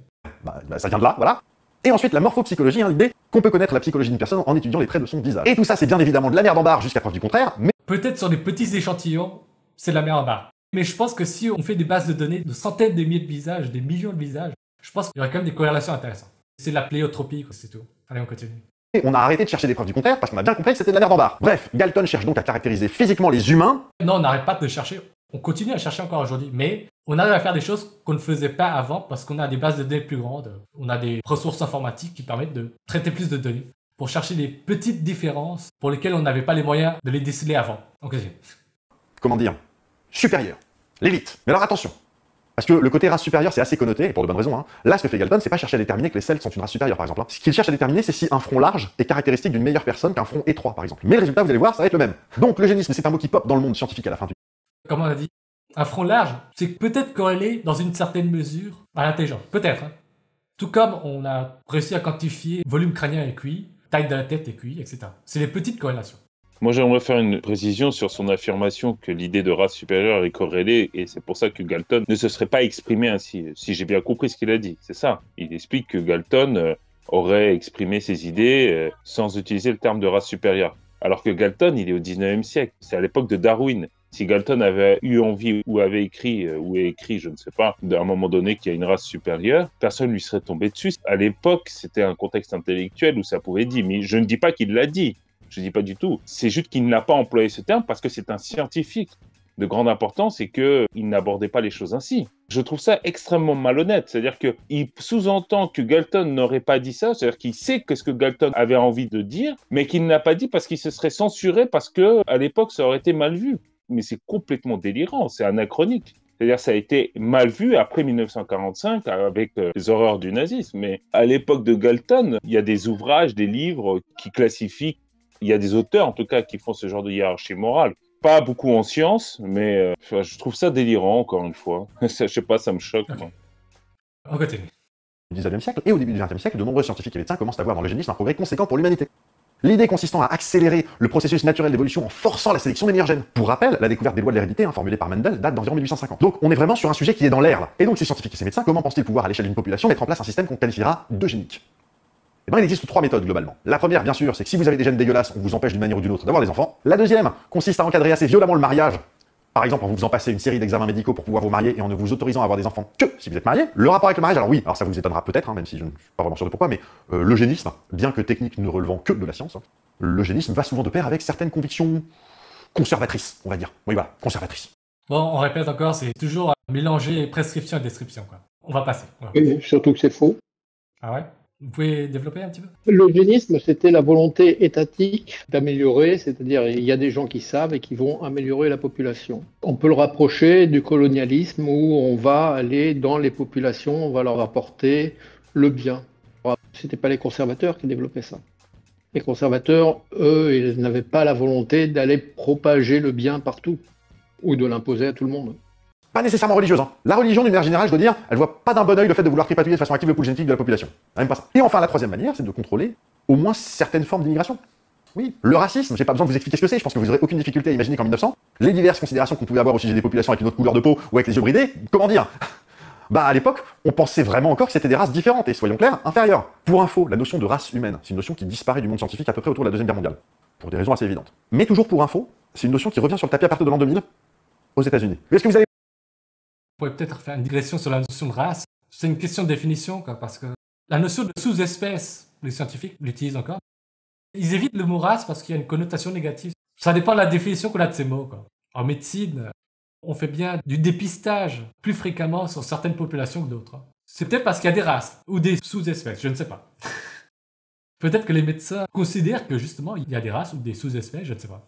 Ça vient de là, voilà. Et ensuite, la morphopsychologie, l'idée qu'on peut connaître la psychologie d'une personne en étudiant les traits de son visage. Et tout ça, c'est bien évidemment de la merde en barre jusqu'à preuve du contraire, mais... Peut-être sur des petits échantillons, c'est de la merde en barre. Mais je pense que si on fait des bases de données de centaines de milliers de visages, des millions de visages, je pense qu'il y aurait quand même des corrélations intéressantes. C'est la pléiotropie, quoi, c'est tout. Allez, on continue. Et on a arrêté de chercher des preuves du contraire parce qu'on a bien compris que c'était de la merde en barre. Bref, Galton cherche donc à caractériser physiquement les humains. Non, on n'arrête pas de chercher. On continue à chercher encore aujourd'hui, mais on arrive à faire des choses qu'on ne faisait pas avant parce qu'on a des bases de données plus grandes. On a des ressources informatiques qui permettent de traiter plus de données pour chercher les petites différences pour lesquelles on n'avait pas les moyens de les déceler avant. On continue. Comment dire, supérieur, l'élite. Mais alors attention, parce que le côté race supérieure, c'est assez connoté, et pour de bonnes raisons. Là, ce que fait Galton, c'est pas chercher à déterminer que les Celtes sont une race supérieure, par exemple. Ce qu'il cherche à déterminer, c'est si un front large est caractéristique d'une meilleure personne qu'un front étroit, par exemple. Mais le résultat, vous allez voir, ça va être le même. Donc l'eugénisme, c'est un mot qui pop dans le monde scientifique à la fin du... Comme on a dit, un front large, c'est peut-être corrélé dans une certaine mesure à l'intelligence. Peut-être. Hein. Tout comme on a réussi à quantifier volume crânien et QI, taille de la tête et QI, etc. C'est les petites corrélations. Moi, j'aimerais faire une précision sur son affirmation que l'idée de race supérieure est corrélée, et c'est pour ça que Galton ne se serait pas exprimé ainsi, si j'ai bien compris ce qu'il a dit. C'est ça. Il explique que Galton aurait exprimé ses idées sans utiliser le terme de race supérieure. Alors que Galton, il est au 19e siècle. C'est à l'époque de Darwin. Si Galton avait eu envie ou avait écrit, ou est écrit, je ne sais pas, à un moment donné qu'il y a une race supérieure, personne ne lui serait tombé dessus. À l'époque, c'était un contexte intellectuel où ça pouvait être dit, mais je ne dis pas qu'il l'a dit. Je ne dis pas du tout. C'est juste qu'il n'a pas employé ce terme parce que c'est un scientifique de grande importance et qu'il n'abordait pas les choses ainsi. Je trouve ça extrêmement malhonnête. C'est-à-dire qu'il sous-entend que Galton n'aurait pas dit ça, c'est-à-dire qu'il sait que ce que Galton avait envie de dire, mais qu'il n'a pas dit parce qu'il se serait censuré parce qu'à l'époque, ça aurait été mal vu. Mais c'est complètement délirant, c'est anachronique. C'est-à-dire ça a été mal vu après 1945 avec les horreurs du nazisme. Mais à l'époque de Galton, il y a des ouvrages, des livres qui classifient. Il y a des auteurs, en tout cas, qui font ce genre de hiérarchie morale. Pas beaucoup en sciences, mais je trouve ça délirant, encore une fois. Je sais pas, ça me choque. Okay. On continue. Au 19e siècle et au début du 20e siècle, de nombreux scientifiques et médecins commencent à voir dans l'eugénisme un progrès conséquent pour l'humanité. L'idée consistant à accélérer le processus naturel d'évolution en forçant la sélection des meilleurs gènes. Pour rappel, la découverte des lois de l'hérédité, formulée par Mendel, date d'environ 1850. Donc on est vraiment sur un sujet qui est dans l'air, là. Et donc ces scientifiques et ces médecins, comment pensent-ils pouvoir, à l'échelle d'une population, mettre en place un système qu'on qualifiera d'eugénique? Eh bien, il existe 3 méthodes globalement. La première, bien sûr, c'est que si vous avez des gènes dégueulasses, on vous empêche d'une manière ou d'une autre d'avoir des enfants. La deuxième consiste à encadrer assez violemment le mariage. Par exemple, en vous faisant passer une série d'examens médicaux pour pouvoir vous marier et en ne vous autorisant à avoir des enfants que si vous êtes marié. Le rapport avec le mariage, alors oui, alors ça vous étonnera peut-être, hein, même si je ne suis pas vraiment sûr de pourquoi, mais l'eugénisme, bien que technique ne relevant que de la science, l'eugénisme va souvent de pair avec certaines convictions conservatrices, on va dire. Oui, voilà, conservatrices. Bon, on répète encore, c'est toujours mélanger prescription et description, quoi. On va passer. Oui, surtout que c'est faux. Ah ouais? Vous pouvez développer un petit peu? L'eugénisme, c'était la volonté étatique d'améliorer, c'est-à-dire il y a des gens qui savent et qui vont améliorer la population. On peut le rapprocher du colonialisme où on va aller dans les populations, on va leur apporter le bien. C'était pas les conservateurs qui développaient ça. Les conservateurs, eux, ils n'avaient pas la volonté d'aller propager le bien partout ou de l'imposer à tout le monde. Pas nécessairement religieuse, hein. La religion, d'une manière générale, je dois dire, elle voit pas d'un bon œil le fait de vouloir tripatouiller de façon active le pool génétique de la population. Même pas ça. Et enfin, la troisième manière, c'est de contrôler au moins certaines formes d'immigration. Oui, le racisme, j'ai pas besoin de vous expliquer ce que c'est, je pense que vous aurez aucune difficulté à imaginer qu'en 1900, les diverses considérations qu'on pouvait avoir au sujet des populations avec une autre couleur de peau ou avec les yeux bridés, comment dire? Bah, à l'époque, on pensait vraiment encore que c'était des races différentes et, soyons clairs, inférieures. Pour info, la notion de race humaine, c'est une notion qui disparaît du monde scientifique à peu près autour de la Deuxième Guerre mondiale. Pour des raisons assez évidentes. Mais toujours pour info, c'est une notion qui revient sur le tapis à partir de l'an 2000 aux États-Unis. Est-ce que vous avez... Vous pouvez peut-être faire une digression sur la notion de race. C'est une question de définition, quoi, parce que la notion de sous-espèce, les scientifiques l'utilisent encore. Ils évitent le mot race parce qu'il y a une connotation négative. Ça dépend de la définition qu'on a de ces mots, quoi. En médecine, on fait bien du dépistage plus fréquemment sur certaines populations que d'autres. C'est peut-être parce qu'il y a des races ou des sous-espèces, je ne sais pas. Peut-être que les médecins considèrent que justement il y a des races ou des sous-espèces, je ne sais pas.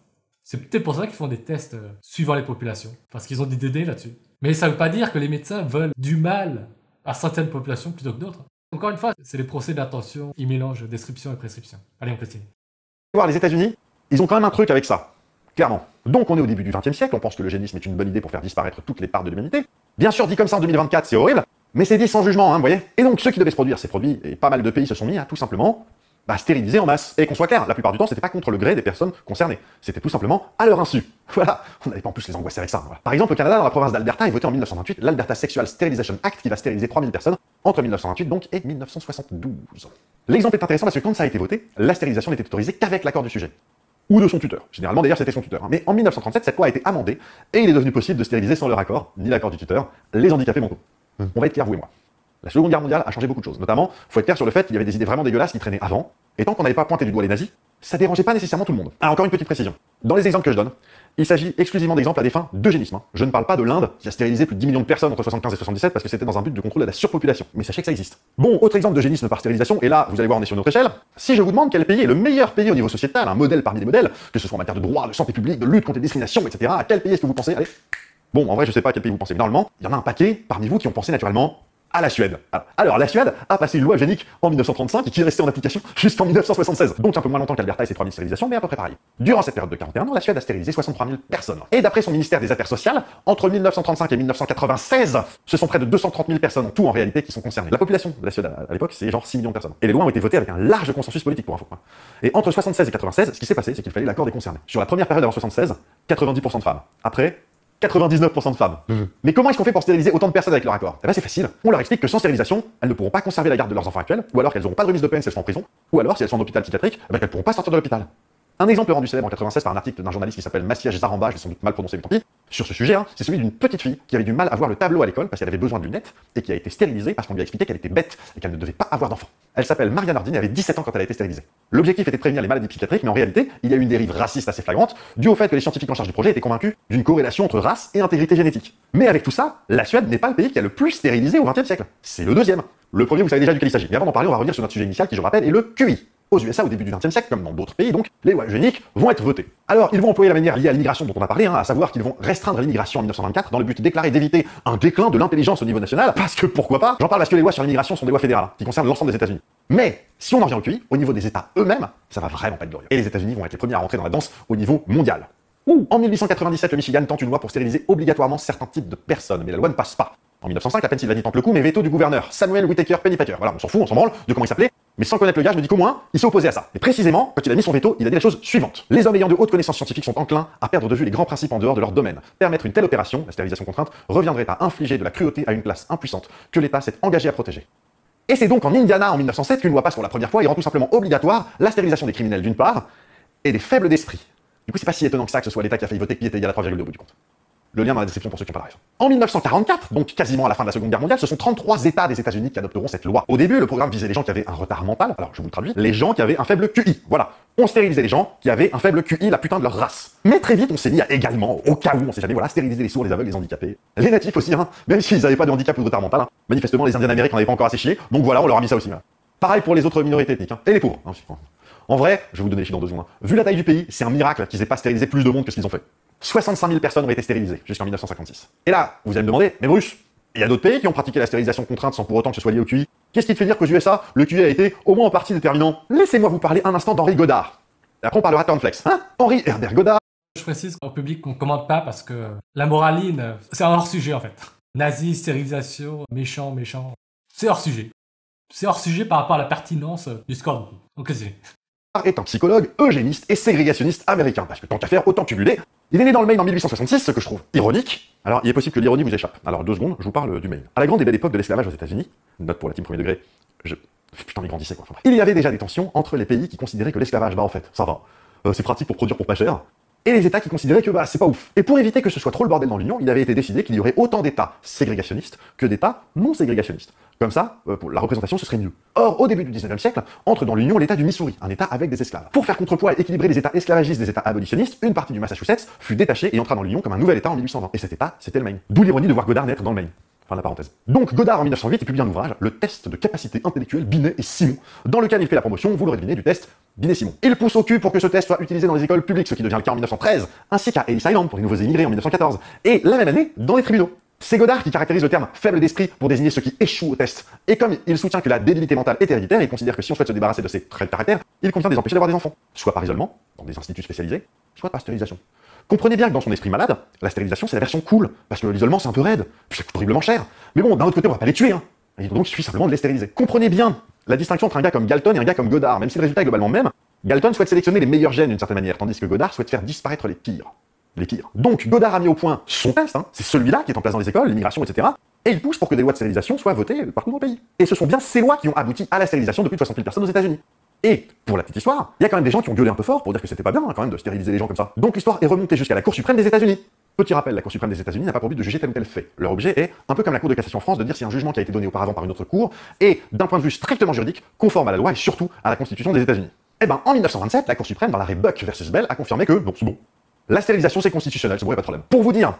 C'est peut-être pour ça qu'ils font des tests suivant les populations, parce qu'ils ont des données là-dessus. Mais ça ne veut pas dire que les médecins veulent du mal à certaines populations plutôt que d'autres. Encore une fois, c'est les procès d'intention, ils mélangent description et prescription. Allez, on continue. Voir les États-Unis, ils ont quand même un truc avec ça, clairement. Donc on est au début du XXe siècle, on pense que l'eugénisme est une bonne idée pour faire disparaître toutes les parts de l'humanité. Bien sûr, dit comme ça en 2024, c'est horrible, mais c'est dit sans jugement, hein, vous voyez. Et donc ceux qui devaient se produire ces produits, et pas mal de pays se sont mis à tout simplement stériliser en masse. Et qu'on soit clair, la plupart du temps, c'était pas contre le gré des personnes concernées, c'était tout simplement à leur insu. Voilà, on n'allait pas en plus les angoisser avec ça. Voilà. Par exemple, au Canada, dans la province d'Alberta, est voté en 1928 l'Alberta Sexual Sterilization Act qui va stériliser 3000 personnes entre 1928 donc et 1972. L'exemple est intéressant parce que quand ça a été voté, la stérilisation n'était autorisée qu'avec l'accord du sujet. Ou de son tuteur. Généralement, d'ailleurs, c'était son tuteur. Mais en 1937, cette loi a été amendée et il est devenu possible de stériliser sans leur accord, ni l'accord du tuteur, les handicapés mentaux. On va être clair, vous et moi. La Seconde Guerre mondiale a changé beaucoup de choses. Notamment, faut être clair sur le fait qu'il y avait des idées vraiment dégueulasses qui traînaient avant, et tant qu'on n'avait pas pointé du doigt les nazis, ça dérangeait pas nécessairement tout le monde. Ah, encore une petite précision. Dans les exemples que je donne, il s'agit exclusivement d'exemples à des fins d'eugénisme. Je ne parle pas de l'Inde, qui a stérilisé plus de 10 millions de personnes entre 75 et 77 parce que c'était dans un but de contrôle de la surpopulation. Mais sachez que ça existe. Bon, autre exemple d'eugénisme par stérilisation, et là, vous allez voir, on est sur notre échelle. Si je vous demande quel pays est le meilleur pays au niveau sociétal, un modèle parmi les modèles, que ce soit en matière de droit, de santé publique, de lutte contre les discriminations, etc., à quel pays est-ce que vous pensez? Allez. Bon, en vrai, je sais pas à quel pays vous pensez, mais normalement, il y en a un paquet parmi vous qui ont pensé naturellement à la Suède. Alors, la Suède a passé une loi eugénique en 1935 et qui est restée en application jusqu'en 1976. Donc un peu moins longtemps qu'Alberta et ses 3000 stérilisations, mais à peu près pareil. Durant cette période de 41 ans, la Suède a stérilisé 63 000 personnes. Et d'après son ministère des Affaires sociales, entre 1935 et 1996, ce sont près de 230 000 personnes en tout en réalité qui sont concernées. La population de la Suède à l'époque, c'est genre 6 millions de personnes. Et les lois ont été votées avec un large consensus politique pour info. Et entre 76 et 96, ce qui s'est passé, c'est qu'il fallait l'accord des concernés. Sur la première période avant 76, 90% de femmes. Après, 99% de femmes. Mais comment est-ce qu'on fait pour stériliser autant de personnes avec leur accord? Eh ben c'est facile. On leur explique que sans stérilisation, elles ne pourront pas conserver la garde de leurs enfants actuels, ou alors qu'elles n'auront pas de remise de peine si elles sont en prison, ou alors si elles sont en hôpital psychiatrique, eh ben qu'elles ne pourront pas sortir de l'hôpital. Un exemple rendu célèbre en 96 par un article d'un journaliste qui s'appelle Maciej Zaramba, je l'ai sans doute mal prononcé, mais tant pis, sur ce sujet, c'est celui d'une petite fille qui avait du mal à voir le tableau à l'école parce qu'elle avait besoin de lunettes et qui a été stérilisée parce qu'on lui a expliqué qu'elle était bête et qu'elle ne devait pas avoir d'enfants. Elle s'appelle Maria Nordin et avait 17 ans quand elle a été stérilisée. L'objectif était de prévenir les maladies psychiatriques, mais en réalité, il y a eu une dérive raciste assez flagrante, due au fait que les scientifiques en charge du projet étaient convaincus d'une corrélation entre race et intégrité génétique. Mais avec tout ça, la Suède n'est pas le pays qui a le plus stérilisé au XXe siècle. C'est le deuxième. Le premier, vous savez déjà duquel il s'agit. Mais avant d'en parler, on va revenir sur notre sujet initial qui, je rappelle, est le QI. Aux USA, au début du XXe siècle, comme dans d'autres pays, donc, les lois eugéniques vont être votées. Alors, ils vont employer la manière liée à l'immigration dont on a parlé, à savoir qu'ils vont restreindre l'immigration en 1924 dans le but déclaré d'éviter un déclin de l'intelligence au niveau national, parce que pourquoi pas? J'en parle parce que les lois sur l'immigration sont des lois fédérales, qui concernent l'ensemble des États-Unis. Mais, si on en vient au QI, au niveau des États eux-mêmes, ça va vraiment pas être glorieux. Et les États-Unis vont être les premiers à rentrer dans la danse au niveau mondial. En 1897, le Michigan tente une loi pour stériliser obligatoirement certains types de personnes, mais la loi ne passe pas. En 1905, la Pennsylvanie tente le coup, mais veto du gouverneur Samuel Whitaker Pennypacker. Voilà, on s'en fout, on s'en branle de comment il s'appelait, mais sans connaître le gars, je me dis qu'au moins, il s'est opposé à ça. Et précisément, quand il a mis son veto, il a dit la chose suivante. Les hommes ayant de hautes connaissances scientifiques sont enclins à perdre de vue les grands principes en dehors de leur domaine. Permettre une telle opération, la stérilisation contrainte, reviendrait à infliger de la cruauté à une classe impuissante que l'État s'est engagé à protéger. Et c'est donc en Indiana, en 1907, qu'une loi passe pour la première fois et rend tout simplement obligatoire la stérilisation des criminels d'une part, et des faibles d'esprit. Du coup, c'est pas si étonnant que ça que ce soit l'État qui a failli voter qui était égal à 3,2 au bout du compte. Le lien dans la description pour ceux qui n'ont pas la rêve. En 1944, donc quasiment à la fin de la Seconde Guerre mondiale, ce sont 33 États des États-Unis qui adopteront cette loi. Au début, le programme visait les gens qui avaient un retard mental, alors je vous le traduis, les gens qui avaient un faible QI. Voilà. On stérilisait les gens qui avaient un faible QI, la putain de leur race. Mais très vite, on s'est mis à également, au cas où, on sait jamais, voilà, stériliser les sourds, les aveugles, les handicapés. Les natifs aussi, même s'ils n'avaient pas de handicap ou de retard mental. Manifestement, les Indiens d'Amérique n'en avaient pas encore assez chié, donc voilà, on leur a mis ça aussi. Pareil pour les autres minorités ethniques, et les pauvres. En vrai, je vais vous donner les chiffres dans 2 secondes. Vu la taille du pays, c'est un miracle qu'ils aient pas stérilisé plus de monde que ce qu'ils ont fait. 65 000 personnes ont été stérilisées jusqu'en 1956. Et là, vous allez me demander, mais Bruce, il y a d'autres pays qui ont pratiqué la stérilisation contrainte sans pour autant que ce soit lié au QI. Qu'est-ce qui te fait dire qu'aux USA, le QI a été au moins en partie déterminant? Laissez-moi vous parler un instant d'Henri Godard. Et après on parlera de Cornflakes. Henri Herbert Godard. Je précise au public qu'on ne commente pas parce que la moraline, c'est un hors-sujet en fait. Nazi, stérilisation, méchant. C'est hors-sujet. C'est hors-sujet par rapport à la pertinence du score. Donc c'est... est un psychologue, eugéniste et ségrégationniste américain, parce que tant qu'à faire, autant cumuler. Il est né dans le Maine en 1866, ce que je trouve ironique. Alors, il est possible que l'ironie vous échappe. Alors, 2 secondes, je vous parle du Maine. À la grande et belle époque de l'esclavage aux États-Unis, note pour la team premier degré, putain, il grandissait quoi. Enfin, il y avait déjà des tensions entre les pays qui considéraient que l'esclavage, en fait, ça va, c'est pratique pour produire pour pas cher, et les États qui considéraient que c'est pas ouf. Et pour éviter que ce soit trop le bordel dans l'Union, il avait été décidé qu'il y aurait autant d'États ségrégationnistes que d'États non ségrégationnistes. Comme ça, pour la représentation, ce serait mieux. Or, au début du 19e siècle, entre dans l'Union l'État du Missouri, un État avec des esclaves. Pour faire contrepoids et équilibrer les États esclavagistes des États abolitionnistes, une partie du Massachusetts fut détachée et entra dans l'Union comme un nouvel État en 1820. Et cet État, c'était le Maine. D'où l'ironie de voir Godard naître dans le Maine. Fin de la parenthèse. Donc Godard en 1908 publie un ouvrage, le test de capacité intellectuelle Binet et Simon, dans lequel il fait la promotion, vous l'aurez deviné, du test Binet-Simon. Il pousse au cul pour que ce test soit utilisé dans les écoles publiques, ce qui devient le cas en 1913, ainsi qu'à Ellis Island pour les nouveaux émigrés en 1914, et la même année dans les tribunaux. C'est Godard qui caractérise le terme faible d'esprit pour désigner ceux qui échouent au test. Et comme il soutient que la débilité mentale est héréditaire, il considère que si on souhaite se débarrasser de ces traits de caractère, il convient de les empêcher d'avoir des enfants, soit par isolement, dans des instituts spécialisés, soit par stérilisation. Comprenez bien que dans son esprit malade, la stérilisation c'est la version cool, parce que l'isolement c'est un peu raide, puis ça coûte horriblement cher. Mais bon, d'un autre côté on va pas les tuer, hein. Et donc il suffit simplement de les stériliser. Comprenez bien la distinction entre un gars comme Galton et un gars comme Godard, même si le résultat est globalement le même. Galton souhaite sélectionner les meilleurs gènes d'une certaine manière, tandis que Godard souhaite faire disparaître les pires. Donc Godard a mis au point son test, hein, c'est celui-là qui est en place dans les écoles, l'immigration, etc. Et il pousse pour que des lois de stérilisation soient votées partout dans le pays. Et ce sont bien ces lois qui ont abouti à la stérilisation de plus de 60 000 personnes aux États-Unis. Et pour la petite histoire, il y a quand même des gens qui ont gueulé un peu fort pour dire que c'était pas bien quand même de stériliser les gens comme ça. Donc l'histoire est remontée jusqu'à la Cour suprême des États-Unis. Petit rappel, la Cour suprême des États-Unis n'a pas pour but de juger tel ou tel fait. Leur objet est, un peu comme la Cour de cassation en France, de dire si un jugement qui a été donné auparavant par une autre cour est, d'un point de vue strictement juridique, conforme à la loi et surtout à la Constitution des États-Unis. Eh ben, en 1927, la Cour suprême, dans l'arrêt Buck versus Bell, a confirmé que, donc c'est bon, la stérilisation c'est constitutionnel, c'est bon, y a pas de problème. Pour vous dire,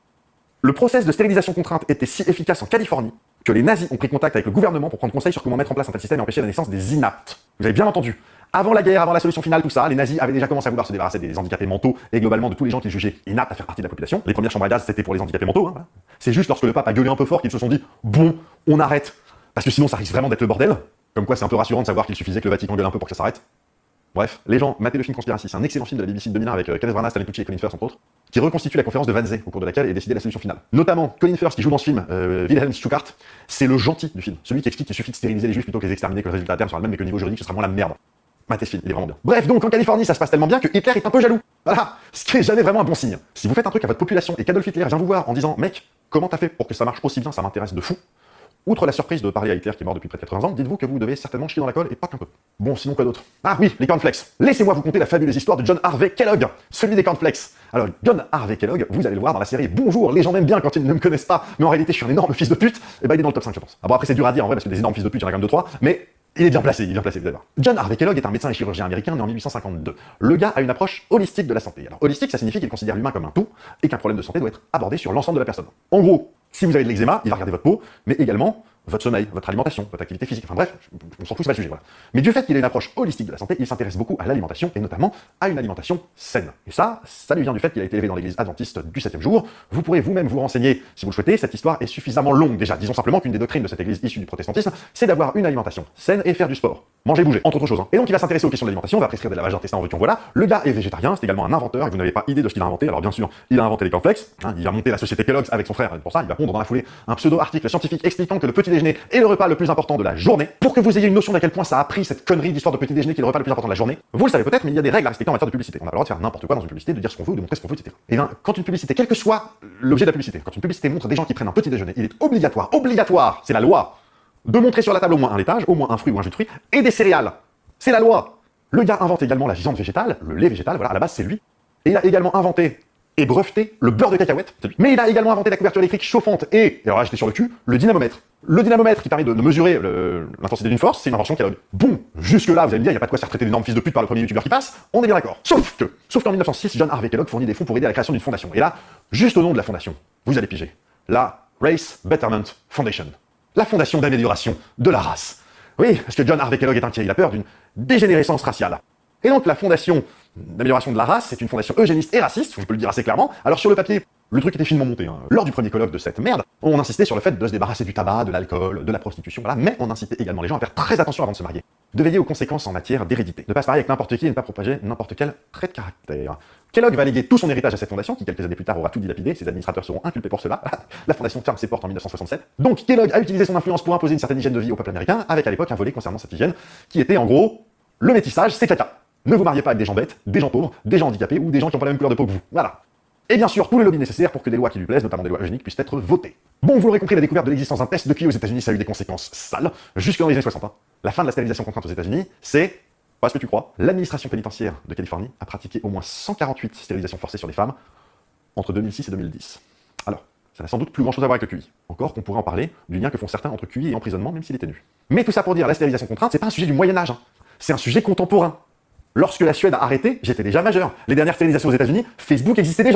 le process de stérilisation contrainte était si efficace en Californie que les nazis ont pris contact avec le gouvernement pour prendre conseil sur comment mettre en place un tel système et empêcher la naissance des inaptes. Vous avez bien entendu. Avant la guerre, avant la solution finale, tout ça, les nazis avaient déjà commencé à vouloir se débarrasser des handicapés mentaux et globalement de tous les gens qu'ils jugeaient inaptes à faire partie de la population. Les premières chambres à gaz, c'était pour les handicapés mentaux. Hein, voilà. C'est juste lorsque le pape a gueulé un peu fort qu'ils se sont dit « Bon, on arrête ». Parce que sinon ça risque vraiment d'être le bordel. Comme quoi c'est un peu rassurant de savoir qu'il suffisait que le Vatican gueule un peu pour que ça s'arrête. Bref, les gens, matez le film Conspiracy, c'est un excellent film de la BBC de 2001 avec Kenneth Branagh, Stanley Tucci et Colin Firth entre autres, qui reconstitue la conférence de Wannsee, au cours de laquelle est décidée la solution finale. Notamment, Colin Firth, qui joue dans ce film, Wilhelm Stuckart, c'est le gentil du film, celui qui explique qu'il suffit de stériliser les juifs plutôt que les exterminer, que le résultat à terme sera le même, mais que au niveau juridique ce sera moins la merde. Matez ce film, il est vraiment bien. Bref, donc en Californie ça se passe tellement bien que Hitler est un peu jaloux. Voilà, ce qui est jamais vraiment un bon signe. Si vous faites un truc à votre population et qu'Adolf Hitler vient vous voir en disant « Mec, comment t'as fait pour que ça marche aussi bien, ça m'intéresse de fou », outre la surprise de parler à Hitler qui est mort depuis près de 80 ans, dites-vous que vous devez certainement chier dans la colle et pas qu'un peu. Bon, sinon quoi d'autre? Ah oui, les cornflakes. Laissez-moi vous conter la fabuleuse histoire de John Harvey Kellogg, celui des cornflakes. Alors, John Harvey Kellogg, vous allez le voir dans la série Bonjour, les gens m'aiment bien quand ils ne me connaissent pas, mais en réalité je suis un énorme fils de pute, et bah il est dans le top 5 je pense. Ah bon après c'est dur à dire en vrai parce que des énormes fils de pute, il y en a quand même 2-3, mais il est bien placé, vous allez voir. John Harvey Kellogg est un médecin et chirurgien américain né en 1852. Le gars a une approche holistique de la santé. Alors holistique, ça signifie qu'il considère l'humain comme un tout, et qu'un problème de santé doit être abordé sur l'ensemble de la personne. En gros, si vous avez de l'eczéma, il va regarder votre peau, mais également votre sommeil, votre alimentation, votre activité physique, enfin bref, on s'en fout, c'est pas le sujet, voilà. Mais du fait qu'il ait une approche holistique de la santé, il s'intéresse beaucoup à l'alimentation, et notamment à une alimentation saine. Et ça lui vient du fait qu'il a été élevé dans l'église adventiste du 7e jour. Vous pourrez vous-même vous renseigner si vous le souhaitez, cette histoire est suffisamment longue déjà. Disons simplement qu'une des doctrines de cette église issue du protestantisme, c'est d'avoir une alimentation saine et faire du sport. Manger, bouger, entre autres choses. Hein. Et donc il va s'intéresser aux questions de l'alimentation, va prescrire des lavages d'intestin en veux-tu en voilà. Le gars est végétarien, c'est également un inventeur, et vous n'avez pas idée de ce qu'il a inventé. Alors bien sûr, il a inventé les cornflakes, hein, il a monté la société Kellogg's avec son frère, et pour ça, il va pondre dans la foulée un pseudo-article scientifique expliquant que le petit déjeuner est le repas le plus important de la journée. Pour que vous ayez une notion d'à quel point ça a pris cette connerie d'histoire de petit déjeuner qui est le repas le plus important de la journée, vous le savez peut-être, mais il y a des règles à respecter en matière de publicité. On a pas le droit de faire n'importe quoi dans une publicité, de dire ce qu'on veut, de montrer ce qu'on veut, etc. Et bien, quand une publicité, quel que soit l'objet de la publicité, quand une publicité montre des gens qui prennent un petit déjeuner, il est obligatoire, c'est la loi, de montrer sur la table au moins un laitage, au moins un fruit ou un jus de fruits, et des céréales. C'est la loi. Le gars invente également la viande végétale, le lait végétal, voilà, à la base c'est lui. Et il a également inventé et breveté le beurre de cacahuète, c'est lui. Mais il a également inventé la couverture électrique chauffante et alors là j'étais sur le cul, le dynamomètre. Le dynamomètre qui permet de mesurer l'intensité d'une force, c'est une invention Kellogg. Bon, jusque-là, vous allez me dire, il n'y a pas de quoi se faire traiter d'énormes fils de pute par le premier youtubeur qui passe, on est bien d'accord. Sauf qu'en 1906, John Harvey Kellogg fournit des fonds pour aider à la création d'une fondation. Et là, juste au nom de la fondation, vous allez piger. La Race Betterment Foundation. La fondation d'amélioration de la race. Oui, parce que John Harvey Kellogg est inquiet, il a peur d'une dégénérescence raciale. Et donc la fondation d'amélioration de la race, c'est une fondation eugéniste et raciste, je peux le dire assez clairement. Alors sur le papier, le truc était finement monté. Hein. Lors du premier colloque de cette merde, on insistait sur le fait de se débarrasser du tabac, de l'alcool, de la prostitution, voilà, mais on incitait également les gens à faire très attention avant de se marier. De veiller aux conséquences en matière d'hérédité. Ne pas se marier avec n'importe qui et ne pas propager n'importe quel trait de caractère. Kellogg va léguer tout son héritage à cette fondation, qui quelques années plus tard aura tout dilapidé, ses administrateurs seront inculpés pour cela. La fondation ferme ses portes en 1967. Donc Kellogg a utilisé son influence pour imposer une certaine hygiène de vie au peuple américain, avec à l'époque un volet concernant cette hygiène, qui était en gros, le métissage, c'est caca. Ne vous mariez pas avec des gens bêtes, des gens pauvres, des gens handicapés ou des gens qui ont pas la même couleur de peau que vous. Voilà. Et bien sûr, tous les lobbies nécessaires pour que des lois qui lui plaisent, notamment des lois eugéniques, puissent être votées. Bon, vous l'aurez compris, la découverte de l'existence d'un test de QI aux États-Unis, ça a eu des conséquences sales, jusque dans les années 60. Hein. La fin de la stérilisation contrainte aux États-Unis, c'est, pas ce que tu crois, l'administration pénitentiaire de Californie a pratiqué au moins 148 stérilisations forcées sur des femmes entre 2006 et 2010. Alors, ça n'a sans doute plus grand chose à voir avec le QI. Encore qu'on pourrait en parler du lien que font certains entre QI et emprisonnement, même s'il est ténu. Mais tout ça pour dire, la stérilisation contrainte, c'est pas un sujet du Moyen-Âge, hein. C'est un sujet contemporain. Lorsque la Suède a arrêté, j'étais déjà majeur. Les dernières stérilisations aux États-Unis, Facebook existait déjà.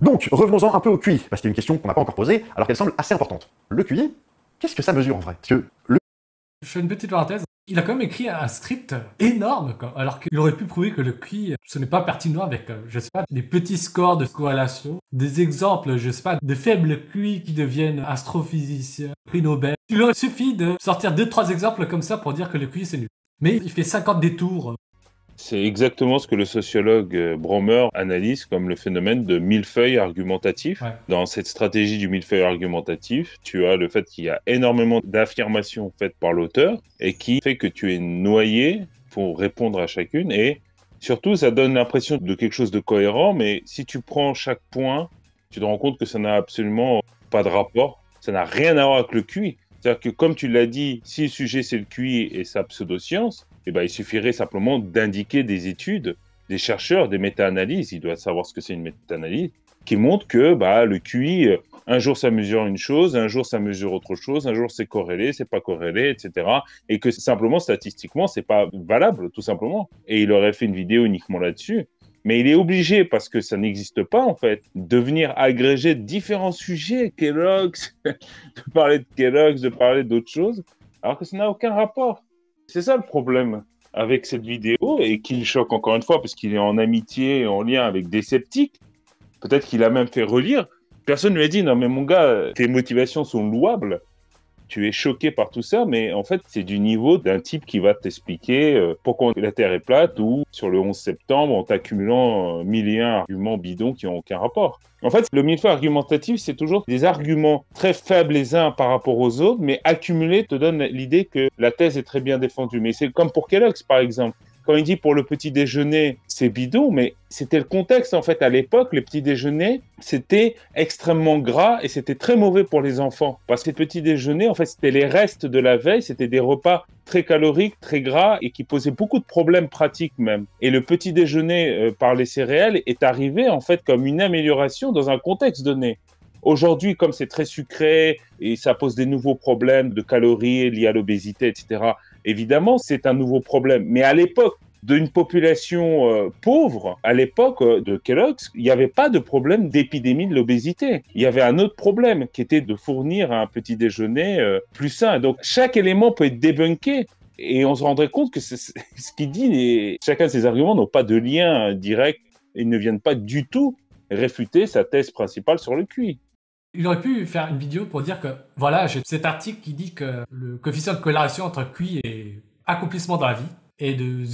Donc, revenons-en un peu au QI, parce qu'il y a une question qu'on n'a pas encore posée, alors qu'elle semble assez importante. Le QI, qu'est-ce que ça mesure en vrai? Parce que Je fais une petite parenthèse. Il a quand même écrit un script énorme, quoi, alors qu'il aurait pu prouver que le QI, ce n'est pas pertinent avec, je sais pas, des petits scores de corrélation, des exemples, je sais pas, de faibles QI qui deviennent astrophysiciens, prix Nobel. Il aurait suffi de sortir 2-3 exemples comme ça pour dire que le QI c'est nul. Mais il fait 50 détours. C'est exactement ce que le sociologue Bromer analyse comme le phénomène de millefeuille argumentatif. Ouais. Dans cette stratégie du millefeuille argumentatif, tu as le fait qu'il y a énormément d'affirmations faites par l'auteur et qui fait que tu es noyé pour répondre à chacune. Et surtout, ça donne l'impression de quelque chose de cohérent, mais si tu prends chaque point, tu te rends compte que ça n'a absolument pas de rapport. Ça n'a rien à voir avec le QI. C'est-à-dire que, comme tu l'as dit, si le sujet c'est le QI et sa pseudoscience, eh ben, il suffirait simplement d'indiquer des études, des chercheurs, des méta-analyses, ils doivent savoir ce que c'est une méta-analyse, qui montrent que le QI, un jour ça mesure une chose, un jour ça mesure autre chose, un jour c'est corrélé, c'est pas corrélé, etc. Et que simplement, statistiquement, c'est pas valable, tout simplement. Et il aurait fait une vidéo uniquement là-dessus. Mais il est obligé, parce que ça n'existe pas en fait, de venir agréger différents sujets, Kellogg's, de parler de Kellogg's, de parler d'autres choses, alors que ça n'a aucun rapport. C'est ça le problème avec cette vidéo, et qui le choque encore une fois, parce qu'il est en amitié, en lien avec des sceptiques. Peut-être qu'il a même fait relire. Personne ne lui a dit, non mais mon gars, tes motivations sont louables. Tu es choqué par tout ça, mais en fait, c'est du niveau d'un type qui va t'expliquer pourquoi la Terre est plate ou sur le 11 septembre en t'accumulant 1001 arguments bidons qui n'ont aucun rapport. En fait, le millefeuille argumentatif, c'est toujours des arguments très faibles les uns par rapport aux autres, mais accumulés te donne l'idée que la thèse est très bien défendue. Mais c'est comme pour Kellogg's, par exemple. Quand il dit pour le petit déjeuner, c'est bidon, mais c'était le contexte en fait. À l'époque, les petits déjeuners, c'était extrêmement gras et c'était très mauvais pour les enfants. Parce que les petits déjeuners, en fait, c'était les restes de la veille, c'était des repas très caloriques, très gras et qui posaient beaucoup de problèmes pratiques même. Et le petit déjeuner par les céréales est arrivé en fait comme une amélioration dans un contexte donné. Aujourd'hui, comme c'est très sucré et ça pose des nouveaux problèmes de calories liés à l'obésité, etc., évidemment, c'est un nouveau problème. Mais à l'époque d'une population pauvre, à l'époque de Kellogg's, il n'y avait pas de problème d'épidémie de l'obésité. Il y avait un autre problème qui était de fournir un petit déjeuner plus sain. Donc, chaque élément peut être débunké. Et on se rendrait compte que ce qu'il dit, chacun de ces arguments n'ont pas de lien direct et ne viennent pas du tout réfuter sa thèse principale sur le QI. Il aurait pu faire une vidéo pour dire que, voilà, j'ai cet article qui dit que le coefficient de corrélation entre QI et accomplissement dans la vie est de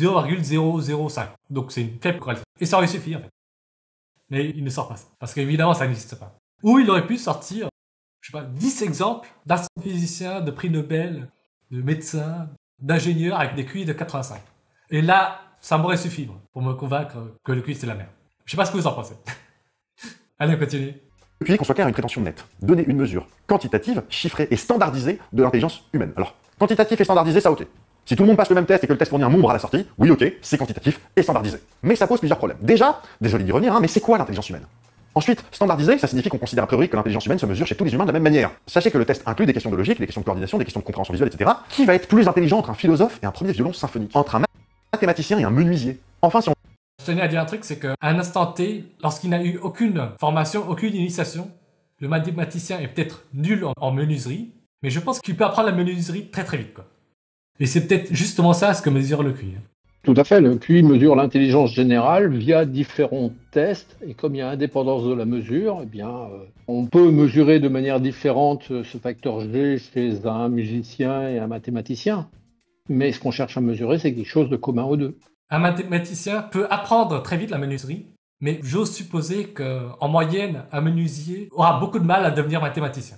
0,005. Donc c'est une faible corrélation. Et ça aurait suffi, en fait. Mais il ne sort pas ça. Parce qu'évidemment, ça n'existe pas. Ou il aurait pu sortir, je sais pas, 10 exemples d'astrophysiciens, de prix Nobel, de médecins, d'ingénieurs avec des QI de 85. Et là, ça m'aurait suffi, moi, pour me convaincre que le QI c'est la merde. Je sais pas ce que vous en pensez. Allez, on continue. Le QI, qu'on soit clair, a une prétention nette. Donner une mesure quantitative, chiffrée et standardisée de l'intelligence humaine. Alors, quantitatif et standardisé, ça ok. Si tout le monde passe le même test et que le test fournit un nombre à la sortie, oui ok, c'est quantitatif et standardisé. Mais ça pose plusieurs problèmes. Déjà, désolé d'y revenir, mais c'est quoi l'intelligence humaine? Ensuite, standardisé, ça signifie qu'on considère a priori que l'intelligence humaine se mesure chez tous les humains de la même manière. Sachez que le test inclut des questions de logique, des questions de coordination, des questions de compréhension visuelle, etc. Qui va être plus intelligent entre un philosophe et un premier violon symphonique? Entre un mathématicien et un menuisier? Enfin, si on... Je tenais à dire un truc, c'est qu'à un instant T, lorsqu'il n'a eu aucune formation, aucune initiation, le mathématicien est peut-être nul en menuiserie, mais je pense qu'il peut apprendre la menuiserie très très vite, quoi. Et c'est peut-être justement ça ce que mesure le QI. Tout à fait, le QI mesure l'intelligence générale via différents tests, et comme il y a indépendance de la mesure, eh bien, on peut mesurer de manière différente ce facteur G chez un musicien et un mathématicien, mais ce qu'on cherche à mesurer, c'est quelque chose de commun aux deux. Un mathématicien peut apprendre très vite la menuiserie, mais j'ose supposer qu'en moyenne, un menuisier aura beaucoup de mal à devenir mathématicien.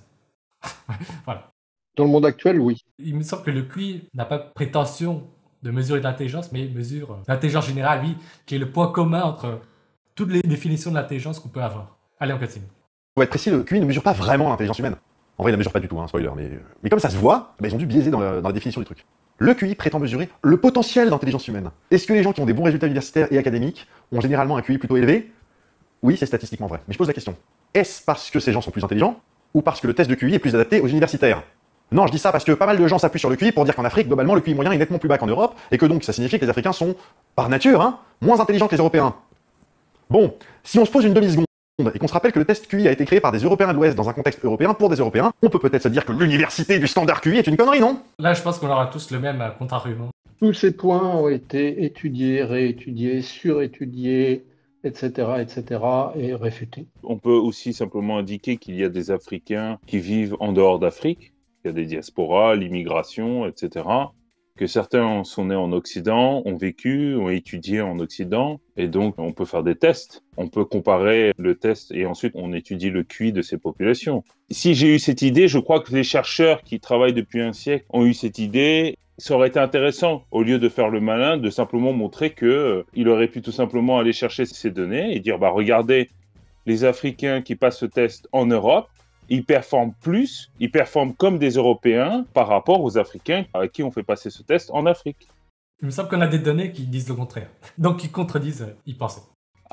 Voilà. Dans le monde actuel, oui. Il me semble que le QI n'a pas prétention de mesurer l'intelligence, mais mesure l'intelligence générale, oui, qui est le point commun entre toutes les définitions de l'intelligence qu'on peut avoir. Allez, on continue. Pour être précis, le QI ne mesure pas vraiment l'intelligence humaine. En vrai, il ne la mesure pas du tout, spoiler, mais comme ça se voit, ils ont dû biaiser dans la définition du truc. Le QI prétend mesurer le potentiel d'intelligence humaine. Est-ce que les gens qui ont des bons résultats universitaires et académiques ont généralement un QI plutôt élevé? Oui, c'est statistiquement vrai. Mais je pose la question, est-ce parce que ces gens sont plus intelligents, ou parce que le test de QI est plus adapté aux universitaires? Non, je dis ça parce que pas mal de gens s'appuient sur le QI pour dire qu'en Afrique, globalement, le QI moyen est nettement plus bas qu'en Europe, et que donc ça signifie que les Africains sont, par nature, moins intelligents que les Européens. Bon, si on se pose une demi-seconde et qu'on se rappelle que le test QI a été créé par des Européens de l'Ouest dans un contexte européen pour des Européens, on peut peut-être se dire que l'université du standard QI est une connerie, non? Là, je pense qu'on aura tous le même contre-argument. Tous ces points ont été étudiés, réétudiés, surétudiés, etc., et réfutés. On peut aussi simplement indiquer qu'il y a des Africains qui vivent en dehors d'Afrique, il y a des diasporas, l'immigration, etc. Que certains sont nés en Occident, ont vécu, ont étudié en Occident, et donc on peut faire des tests. On peut comparer le test et ensuite on étudie le QI de ces populations. Si j'ai eu cette idée, je crois que les chercheurs qui travaillent depuis un siècle ont eu cette idée. Ça aurait été intéressant, au lieu de faire le malin, de simplement montrer qu'il aurait pu tout simplement aller chercher ces données et dire, bah regardez, les Africains qui passent ce test en Europe, ils performent plus, ils performent comme des Européens par rapport aux Africains à qui on fait passer ce test en Afrique. Il me semble qu'on a des données qui disent le contraire. Donc qui contredisent y penser.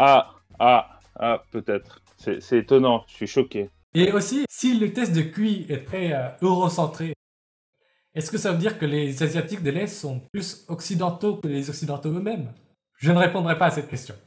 Peut-être. C'est étonnant, je suis choqué. Et aussi, si le test de QI est très eurocentré, est-ce que ça veut dire que les Asiatiques de l'Est sont plus occidentaux que les Occidentaux eux-mêmes? Je ne répondrai pas à cette question.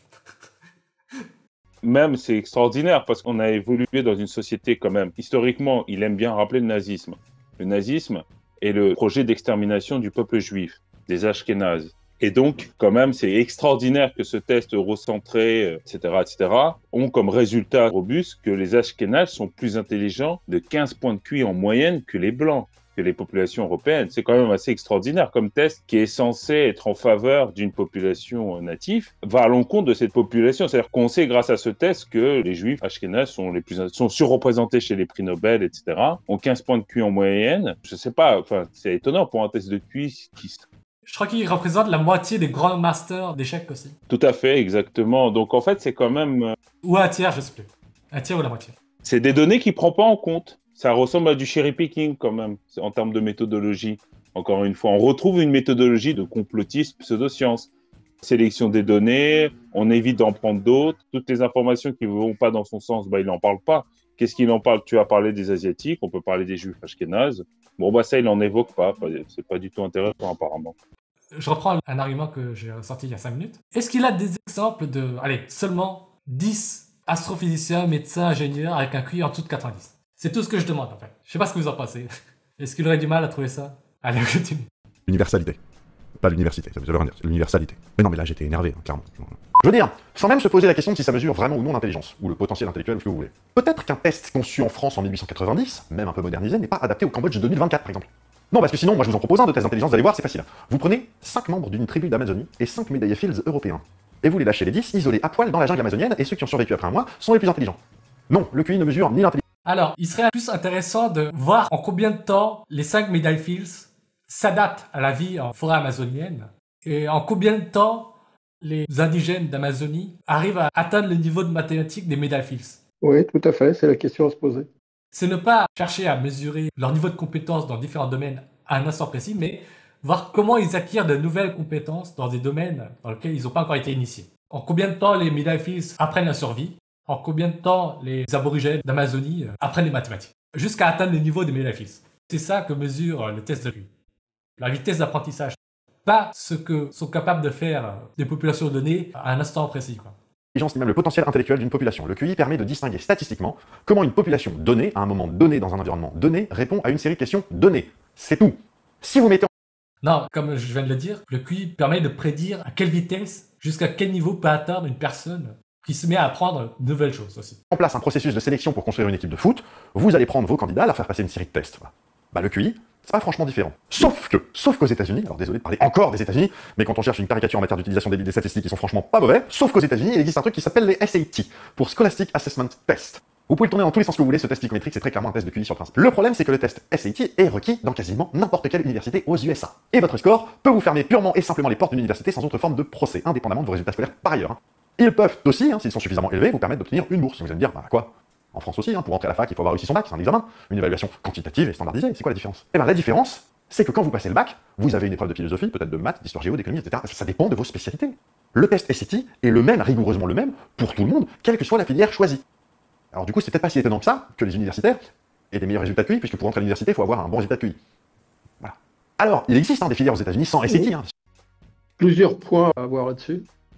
Même, c'est extraordinaire parce qu'on a évolué dans une société quand même. Historiquement, il aime bien rappeler le nazisme. Le nazisme est le projet d'extermination du peuple juif, des Ashkénazes. Et donc, quand même, c'est extraordinaire que ce test eurocentré, etc., ont comme résultat robuste que les Ashkénazes sont plus intelligents de 15 points de QI en moyenne que les Blancs, que les populations européennes. C'est quand même assez extraordinaire comme test qui est censé être en faveur d'une population native, va à l'encontre de cette population. C'est-à-dire qu'on sait grâce à ce test que les Juifs ashkénazes sont surreprésentés chez les prix Nobel, etc., ont 15 points de QI en moyenne. Je sais pas, enfin, c'est étonnant pour un test de QI qui... Je crois qu'il représente la moitié des grands masters d'échecs aussi. Tout à fait, exactement. Donc en fait, c'est quand même... Ou un tiers, je sais plus. Un tiers ou la moitié. C'est des données qu'il prend pas en compte. Ça ressemble à du cherry picking quand même, en termes de méthodologie. Encore une fois, on retrouve une méthodologie de complotisme pseudoscience. Sélection des données, on évite d'en prendre d'autres. Toutes les informations qui ne vont pas dans son sens, bah, il n'en parle pas. Qu'est-ce qu'il en parle? Tu as parlé des Asiatiques, on peut parler des Juifs ashkénazes. Bon, bah ça, il n'en évoque pas. C'est pas du tout intéressant, apparemment. Je reprends un argument que j'ai ressorti il y a 5 minutes. Est-ce qu'il a des exemples de, seulement 10 astrophysiciens, médecins, ingénieurs avec un QI en dessous de 90? C'est tout ce que je demande, en fait. Je sais pas ce que vous en pensez. Est-ce qu'il aurait du mal à trouver ça? Allez, on continue. L'universalité. Pas l'université, ça veut rien dire, c'est l'universalité. Mais non, mais là j'étais énervé, hein, clairement. Je veux dire, sans même se poser la question de si ça mesure vraiment ou non l'intelligence, ou le potentiel intellectuel, ou ce que vous voulez. Peut-être qu'un test conçu en France en 1890, même un peu modernisé, n'est pas adapté au Cambodge de 2024, par exemple. Non, parce que sinon, moi je vous en propose un de test d'intelligence, vous allez voir, c'est facile. Vous prenez 5 membres d'une tribu d'Amazonie et 5 médaillés Fields européens. Et vous les lâchez les 10 isolés à poil dans la jungle amazonienne, et ceux qui ont survécu après un mois sont les plus intelligents. Non, le QI ne mesure ni l'intelligence. Alors, il serait plus intéressant de voir en combien de temps les 5 médailles Fields s'adaptent à la vie en forêt amazonienne et en combien de temps les indigènes d'Amazonie arrivent à atteindre le niveau de mathématiques des médailles Fields. Oui, tout à fait, c'est la question à se poser. C'est ne pas chercher à mesurer leur niveau de compétence dans différents domaines à un instant précis, mais voir comment ils acquièrent de nouvelles compétences dans des domaines dans lesquels ils n'ont pas encore été initiés. En combien de temps les médailles Fields apprennent la survie, en combien de temps les aborigènes d'Amazonie apprennent les mathématiques, jusqu'à atteindre le niveau des médailles Fields. C'est ça que mesure le test de QI. La vitesse d'apprentissage, pas ce que sont capables de faire des populations données à un instant précis, quoi. L'intelligence, ni même le potentiel intellectuel d'une population. Le QI permet de distinguer statistiquement comment une population donnée, à un moment donné dans un environnement donné, répond à une série de questions données. C'est tout. Si vous mettez Non, comme je viens de le dire, le QI permet de prédire à quelle vitesse, jusqu'à quel niveau peut atteindre une personne qui se met à apprendre de nouvelles choses aussi. en place un processus de sélection pour construire une équipe de foot, vous allez prendre vos candidats, leur faire passer une série de tests. Voilà. Bah, le QI, c'est pas franchement différent. Sauf qu'aux États-Unis, alors désolé de parler encore des États-Unis, mais quand on cherche une caricature en matière d'utilisation des statistiques, ils sont franchement pas mauvais. Sauf qu'aux États-Unis, il existe un truc qui s'appelle les SAT, pour Scholastic Assessment Test. Vous pouvez le tourner dans tous les sens que vous voulez, ce test psychométrique, c'est très clairement un test de QI sur le principe. Le problème, c'est que le test SAT est requis dans quasiment n'importe quelle université aux USA. Et votre score peut vous fermer purement et simplement les portes d'une université sans autre forme de procès, indépendamment de vos résultats scolaires par ailleurs. Ils peuvent aussi, s'ils sont suffisamment élevés, vous permettre d'obtenir une bourse. Vous allez me dire, bah quoi? En France aussi, pour entrer à la fac, il faut avoir réussi son bac, c'est un examen, une évaluation quantitative et standardisée. C'est quoi la différence? Eh bien, la différence, c'est que quand vous passez le bac, vous avez une épreuve de philosophie, peut-être de maths, d'histoire géo, d'économie, etc. Ça dépend de vos spécialités. Le test SAT est le même, rigoureusement le même, pour tout le monde, quelle que soit la filière choisie. Alors du coup, c'est peut-être pas si étonnant que ça, que les universitaires aient des meilleurs résultats de QI, puisque pour entrer à l'université, il faut avoir un bon résultat de QI. Voilà. Alors, il existe des filières aux États-Unis sans SAT. Plusieurs points à avoir là-dessus.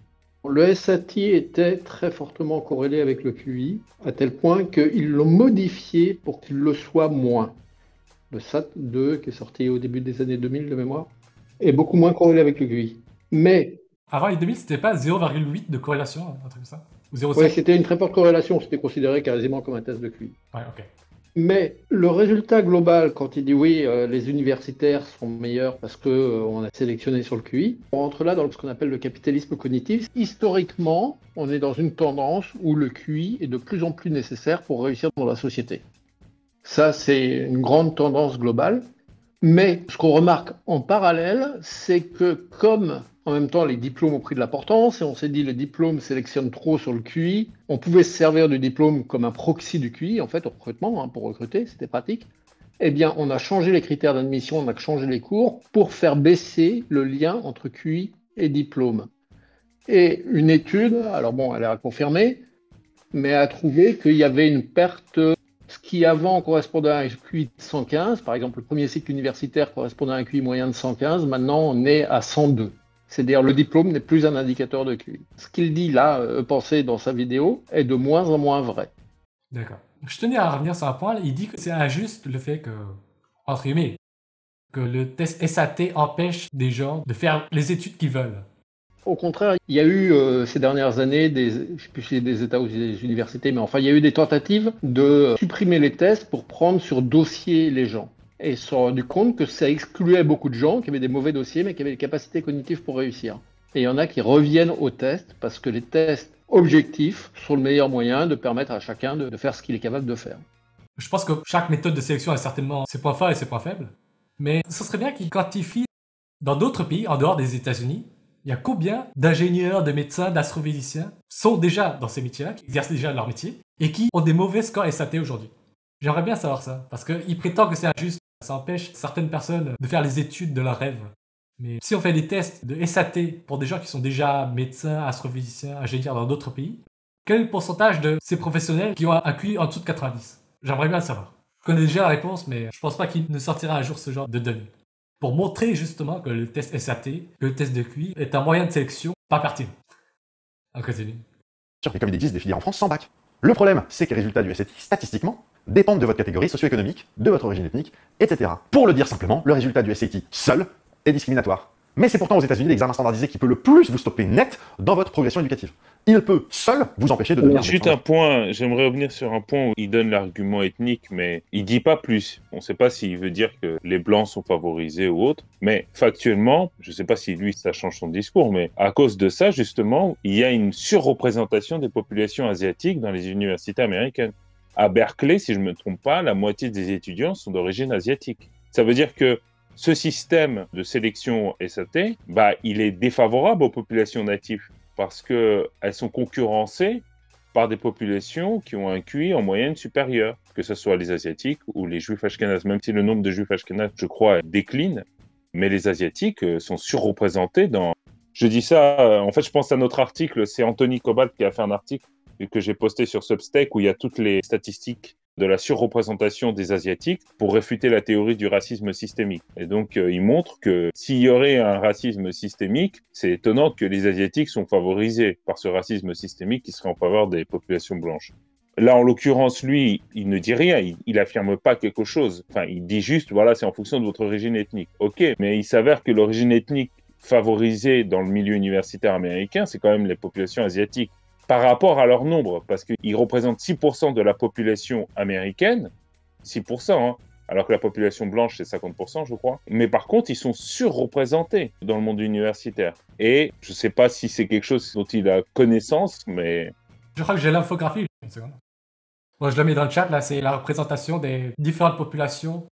Le SAT était très fortement corrélé avec le QI, à tel point qu'ils l'ont modifié pour qu'il le soit moins. Le SAT-2, qui est sorti au début des années 2000 de mémoire, est beaucoup moins corrélé avec le QI. Mais Avant les 2000, c'était pas 0,8 de corrélation, un truc comme ça? Ou 0,5? ouais, c'était une très forte corrélation, c'était considéré quasiment comme un test de QI. Ouais, ok. Mais le résultat global, quand il dit oui, les universitaires sont meilleurs parce qu'on a sélectionné sur le QI, on rentre là dans ce qu'on appelle le capitalisme cognitif. Historiquement, on est dans une tendance où le QI est de plus en plus nécessaire pour réussir dans la société. Ça, c'est une grande tendance globale. Mais ce qu'on remarque en parallèle, c'est que comme en même temps les diplômes ont pris de l'importance et on s'est dit le diplôme sélectionne trop sur le QI, on pouvait se servir du diplôme comme un proxy du QI en fait au recrutement, pour recruter, c'était pratique. Eh bien, on a changé les critères d'admission, on a changé les cours pour faire baisser le lien entre QI et diplôme. Et une étude, alors bon, elle est à confirmer, mais a trouvé qu'il y avait une perte. Ce qui avant correspondait à un QI de 115, par exemple le premier cycle universitaire correspondait à un QI moyen de 115, maintenant on est à 102. C'est-à-dire le diplôme n'est plus un indicateur de QI. Ce qu'il dit là, pensé dans sa vidéo, est de moins en moins vrai. D'accord. Je tenais à revenir sur un point. Il dit que c'est injuste le fait que, entre guillemets, que le test SAT empêche des gens de faire les études qu'ils veulent. Au contraire, il y a eu ces dernières années, je ne sais plus si c'est des États ou des universités, mais enfin il y a eu des tentatives de supprimer les tests pour prendre sur dossier les gens. Et ils se sont rendus compte que ça excluait beaucoup de gens qui avaient des mauvais dossiers mais qui avaient des capacités cognitives pour réussir. Et il y en a qui reviennent aux tests parce que les tests objectifs sont le meilleur moyen de permettre à chacun de faire ce qu'il est capable de faire. Je pense que chaque méthode de sélection a certainement ses points forts et ses points faibles. Mais ce serait bien qu'ils quantifient dans d'autres pays, en dehors des États-Unis, il y a combien d'ingénieurs, de médecins, d'astrophysiciens sont déjà dans ces métiers-là, qui exercent déjà leur métier, et qui ont des mauvais scores SAT aujourd'hui. J'aimerais bien savoir ça, parce qu'ils prétendent que c'est injuste. Ça empêche certaines personnes de faire les études de leurs rêves. Mais si on fait des tests de SAT pour des gens qui sont déjà médecins, astrophysiciens, ingénieurs dans d'autres pays, quel est le pourcentage de ces professionnels qui ont un QI en dessous de 90? J'aimerais bien le savoir. Je connais déjà la réponse, mais je pense pas qu'il ne sortira un jour ce genre de données. Pour montrer justement que le test SAT, le test de QI, est un moyen de sélection pas pertinent. On continue. Mais comme il existe des filières en France sans bac. Le problème, c'est que les résultats du SAT, statistiquement, dépendent de votre catégorie socio-économique, de votre origine ethnique, etc. Pour le dire simplement, le résultat du SAT seul est discriminatoire. Mais c'est pourtant aux États-Unis l'examen standardisé qui peut le plus vous stopper net dans votre progression éducative. Il peut seul vous empêcher de devenir un Juste médecin. un point, j'aimerais revenir sur un point où il donne l'argument ethnique, mais il dit pas plus. On ne sait pas s'il veut dire que les blancs sont favorisés ou autre, mais factuellement, je ne sais pas si lui ça change son discours, mais à cause de ça justement, il y a une surreprésentation des populations asiatiques dans les universités américaines. À Berkeley, si je ne me trompe pas, la moitié des étudiants sont d'origine asiatique. Ça veut dire que ce système de sélection SAT, il est défavorable aux populations natives parce qu'elles sont concurrencées par des populations qui ont un QI en moyenne supérieur, que ce soit les Asiatiques ou les Juifs ashkénazes, même si le nombre de Juifs ashkénazes, je crois, décline, mais les Asiatiques sont surreprésentés dans... Je dis ça, en fait, je pense à notre article, c'est Anthony Cobalt qui a fait un article que j'ai posté sur Substack où il y a toutes les statistiques de la surreprésentation des Asiatiques pour réfuter la théorie du racisme systémique. Et donc, il montre que s'il y aurait un racisme systémique, c'est étonnant que les Asiatiques sont favorisés par ce racisme systémique qui serait en faveur des populations blanches. Là, en l'occurrence, lui, il ne dit rien, il affirme pas quelque chose. Enfin, il dit juste, voilà, c'est en fonction de votre origine ethnique. Ok, mais il s'avère que l'origine ethnique favorisée dans le milieu universitaire américain, c'est quand même les populations asiatiques. Par rapport à leur nombre, parce qu'ils représentent 6% de la population américaine, 6%, hein, alors que la population blanche, c'est 50%, je crois. Mais par contre, ils sont surreprésentés dans le monde universitaire. Et je ne sais pas si c'est quelque chose dont il a connaissance, mais... Je crois que j'ai l'infographie. Une seconde. Bon, je le mets dans le chat, là, c'est la représentation des différentes populations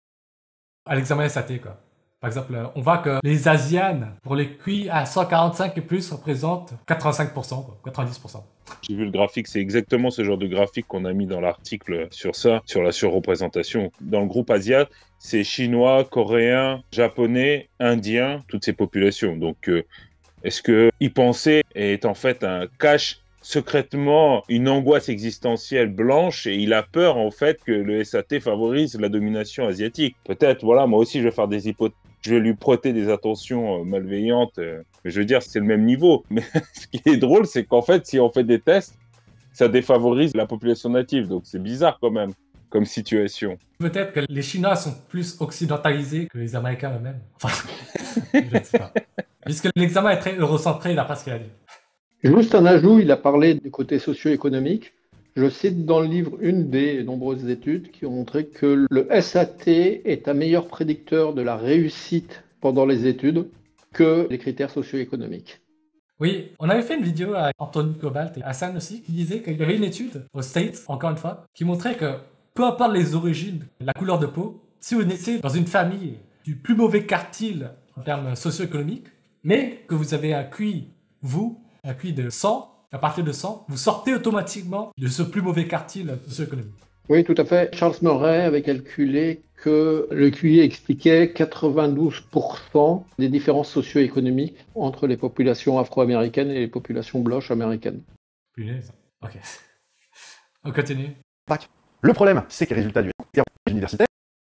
à l'examen SAT, quoi. Par exemple, on voit que les Asianes, pour les QI à 145 et plus, représentent 85%, quoi, 90%. J'ai vu le graphique, c'est exactement ce genre de graphique qu'on a mis dans l'article sur ça, sur la surreprésentation. Dans le groupe Asia, c'est Chinois, Coréens, Japonais, Indiens, toutes ces populations. Donc, est-ce que y penser est en fait un cache secrètement une angoisse existentielle blanche et il a peur en fait que le SAT favorise la domination asiatique? Peut-être, voilà, moi aussi je vais faire des hypothèses je vais lui prêter des attentions malveillantes. Je veux dire, c'est le même niveau. Mais ce qui est drôle, c'est qu'en fait, si on fait des tests, ça défavorise la population native. Donc c'est bizarre quand même comme situation. Peut-être que les Chinois sont plus occidentalisés que les Américains eux-mêmes. Enfin, je ne sais pas. Puisque l'examen est très eurocentré d'après ce qu'il a dit. Juste un ajout, il a parlé du côté socio-économique. Je cite dans le livre une des nombreuses études qui ont montré que le SAT est un meilleur prédicteur de la réussite pendant les études que les critères socio-économiques. Oui, on avait fait une vidéo avec Anthony Cobalt et Hassan aussi qui disait qu'il y avait une étude aux States, encore une fois, qui montrait que peu importe les origines, la couleur de peau, si vous naissez dans une famille du plus mauvais quartile en termes socio-économiques, mais que vous avez un QI, un QI de 100, à partir de 100, vous sortez automatiquement de ce plus mauvais quartile socio-économique. Oui, tout à fait. Charles Murray avait calculé que le QI expliquait 92% des différences socio-économiques entre les populations afro-américaines et les populations blanches américaines. Punaise. Ok. On continue. Le problème, c'est que les résultats du universitaire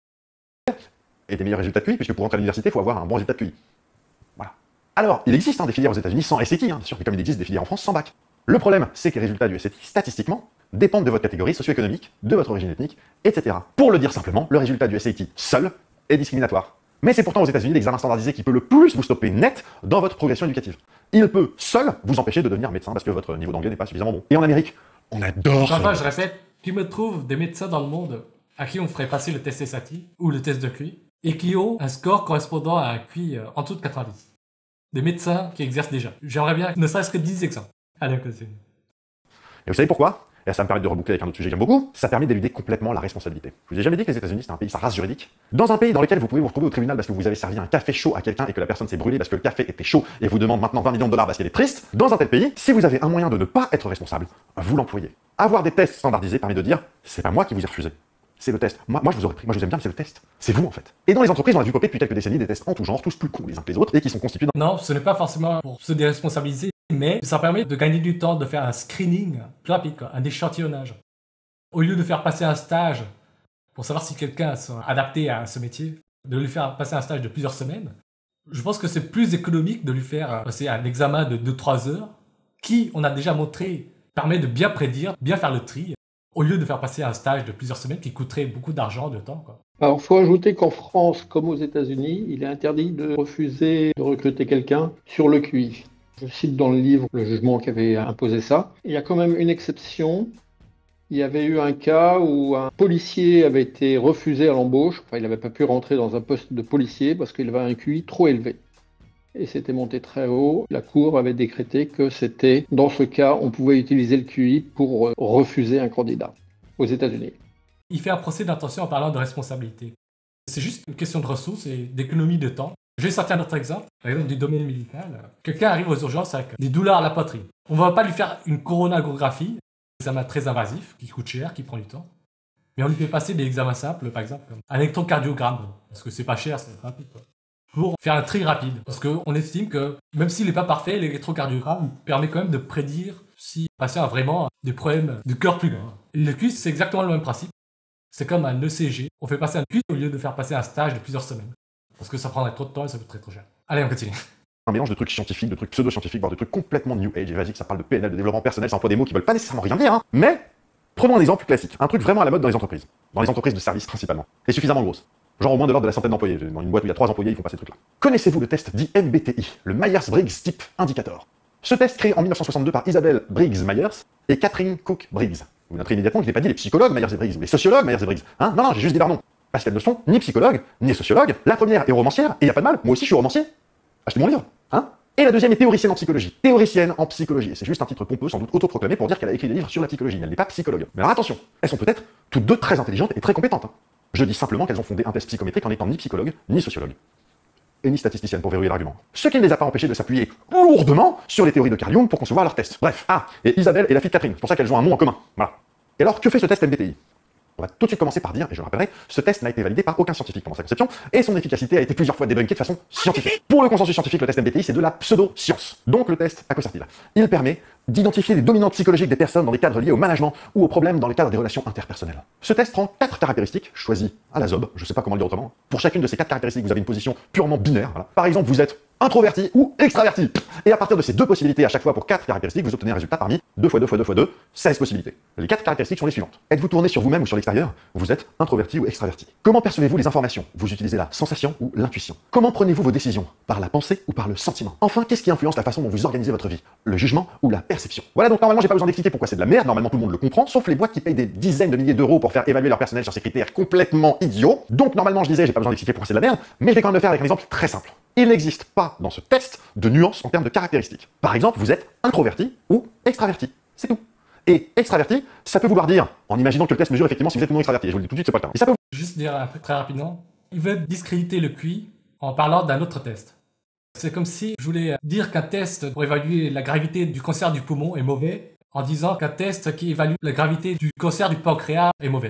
et des meilleurs résultats de QI, puisque pour entrer à l'université, il faut avoir un bon résultat de QI. Voilà. Alors, il existe des filières aux États-Unis sans SAT, bien sûr, mais comme il existe des filières en France sans bac. Le problème, c'est que les résultats du SAT, statistiquement, dépendent de votre catégorie socio-économique, de votre origine ethnique, etc. Pour le dire simplement, le résultat du SAT seul est discriminatoire. Mais c'est pourtant aux États-Unis l'examen standardisé qui peut le plus vous stopper net dans votre progression éducative. Il peut seul vous empêcher de devenir médecin parce que votre niveau d'anglais n'est pas suffisamment bon. Et en Amérique, on adore. Enfin, je répète, tu me trouves des médecins dans le monde à qui on ferait passer le test SAT ou le test de QI et qui ont un score correspondant à un QI en dessous de 90. Des médecins qui exercent déjà. J'aimerais bien ne serait-ce que 10 exemples. Allez, on continue. Et vous savez pourquoi? Et ça me permet de reboucler avec un autre sujet que j'aime beaucoup, ça permet d'éluder complètement la responsabilité. Je vous ai jamais dit que les États-Unis c'était un pays sans race juridique. Dans un pays dans lequel vous pouvez vous retrouver au tribunal parce que vous avez servi un café chaud à quelqu'un et que la personne s'est brûlée parce que le café était chaud et vous demande maintenant 20 millions de dollars parce qu'elle est triste, dans un tel pays, si vous avez un moyen de ne pas être responsable, vous l'employez. Avoir des tests standardisés permet de dire, c'est pas moi qui vous ai refusé. C'est le test. Moi, je vous aurais pris. Moi, je vous aime bien, mais c'est le test. C'est vous, en fait. Et dans les entreprises, on a vu popper depuis quelques décennies des tests en tout genre, tous plus cons les uns que les autres, et qui sont constitués dans... Non, ce n'est pas forcément pour se déresponsabiliser, mais ça permet de gagner du temps, de faire un screening plus rapide, quoi, un échantillonnage. Au lieu de faire passer un stage pour savoir si quelqu'un est adapté à ce métier, de lui faire passer un stage de plusieurs semaines, je pense que c'est plus économique de lui faire passer un examen de 2-3 heures, qui, on a déjà montré, permet de bien prédire, bien faire le tri, au lieu de faire passer un stage de plusieurs semaines qui coûterait beaucoup d'argent, de temps, quoi. Alors, il faut ajouter qu'en France, comme aux États-Unis, il est interdit de refuser de recruter quelqu'un sur le QI. Je cite dans le livre le jugement qui avait imposé ça. Il y a quand même une exception. Il y avait eu un cas où un policier avait été refusé à l'embauche. Enfin, il n'avait pas pu rentrer dans un poste de policier parce qu'il avait un QI trop élevé. Et c'était monté très haut. La Cour avait décrété que c'était, dans ce cas, on pouvait utiliser le QI pour refuser un candidat aux États-Unis. Il fait un procès d'intention en parlant de responsabilité. C'est juste une question de ressources et d'économie de temps. Je vais sortir un autre exemple, par exemple du domaine médical. Quelqu'un arrive aux urgences avec des douleurs à la poitrine. On ne va pas lui faire une coronarographie, un examen très invasif, qui coûte cher, qui prend du temps. Mais on lui fait passer des examens simples, par exemple, un électrocardiogramme, parce que c'est pas cher, c'est rapide, quoi. Pour faire un tri rapide. Parce qu'on estime que, même s'il n'est pas parfait, l'électrocardiogramme permet quand même de prédire si le patient a vraiment des problèmes de cœur plus grands. Le QI, c'est exactement le même principe. C'est comme un ECG. On fait passer un QI au lieu de faire passer un stage de plusieurs semaines. Parce que ça prendrait trop de temps et ça coûterait trop cher. Allez, on continue. Un mélange de trucs scientifiques, de trucs pseudo-scientifiques, voire de trucs complètement new age et basiques. Ça parle de PNL, de développement personnel, ça emploie des mots qui veulent pas nécessairement rien dire, hein. Mais, prenons un exemple classique. Un truc vraiment à la mode dans les entreprises. Dans les entreprises de services principalement. Et suffisamment grosses. Genre au moins de l'ordre de la centaine d'employés. Dans une boîte où il y a 3 employés, ils font pas ces trucs-là. Connaissez-vous le test dit MBTI, le Myers-Briggs Type Indicator? Ce test créé en 1962 par Isabelle Briggs-Myers et Catherine Cook-Briggs. Vous noterez immédiatement que je n'ai pas dit les psychologues Myers et Briggs ou les sociologues Myers et Briggs. Hein? Non, j'ai juste dit leur nom. Parce qu'elles ne sont ni psychologues, ni sociologues. La première est romancière, et y a pas de mal, moi aussi je suis romancier. Achetez mon livre, hein? Et la deuxième est théoricienne en psychologie. Théoricienne en psychologie. Et c'est juste un titre pompeux, sans doute autoproclamé, pour dire qu'elle a écrit des livres sur la psychologie. Mais elle n'est pas psychologue. Mais alors attention, elles sont peut-être toutes deux très intelligentes et très compétentes, hein. Je dis simplement qu'elles ont fondé un test psychométrique en étant ni psychologue, ni sociologue. Et ni statisticienne pour verrouiller l'argument. Ce qui ne les a pas empêchés de s'appuyer lourdement sur les théories de Carl Jung pour concevoir leurs tests. Bref. Ah, et Isabelle est la fille de Catherine. C'est pour ça qu'elles ont un nom en commun. Voilà. Et alors, que fait ce test MBTI? On va tout de suite commencer par dire, et je le rappellerai, ce test n'a été validé par aucun scientifique pendant sa conception, et son efficacité a été plusieurs fois débunkée de façon scientifique. Pour le consensus scientifique, le test MBTI, c'est de la pseudo-science. Donc le test, à quoi sert-il? Il permet d'identifier les dominantes psychologiques des personnes dans des cadres liés au management ou aux problèmes dans le cadre des relations interpersonnelles. Ce test prend 4 caractéristiques, choisies à la zob, je sais pas comment le dire autrement. Pour chacune de ces 4 caractéristiques, vous avez une position purement binaire. Voilà. Par exemple, vous êtes introverti ou extraverti. Et à partir de ces 2 possibilités à chaque fois pour 4 caractéristiques, vous obtenez un résultat parmi 2 fois 2 fois 2 fois 2, 16 possibilités. Les 4 caractéristiques sont les suivantes. Êtes-vous tourné sur vous-même ou sur l'extérieur? Vous êtes introverti ou extraverti. Comment percevez-vous les informations? Vous utilisez la sensation ou l'intuition. Comment prenez-vous vos décisions? Par la pensée ou par le sentiment? Enfin, qu'est-ce qui influence la façon dont vous organisez votre vie? Le jugement ou la perception? Voilà, donc normalement j'ai pas besoin d'expliquer pourquoi c'est de la merde, normalement tout le monde le comprend, sauf les boîtes qui payent des dizaines de milliers d'euros pour faire évaluer leur personnel sur ces critères complètement idiots. Donc normalement je disais j'ai pas besoin d'expliquer pourquoi c'est de la merde, mais je vais quand même le faire avec un exemple très simple. Il n'existe pas dans ce test de nuances en termes de caractéristiques. Par exemple, vous êtes introverti ou extraverti. C'est tout. Et extraverti, ça peut vouloir dire, en imaginant que le test mesure effectivement si vous êtes ou non extraverti. Je vous le dis tout de suite, c'est pas le cas. Et ça peut Juste dire un peu très rapidement, il veut discréditer le QI en parlant d'un autre test. C'est comme si je voulais dire qu'un test pour évaluer la gravité du cancer du poumon est mauvais, en disant qu'un test qui évalue la gravité du cancer du pancréas est mauvais.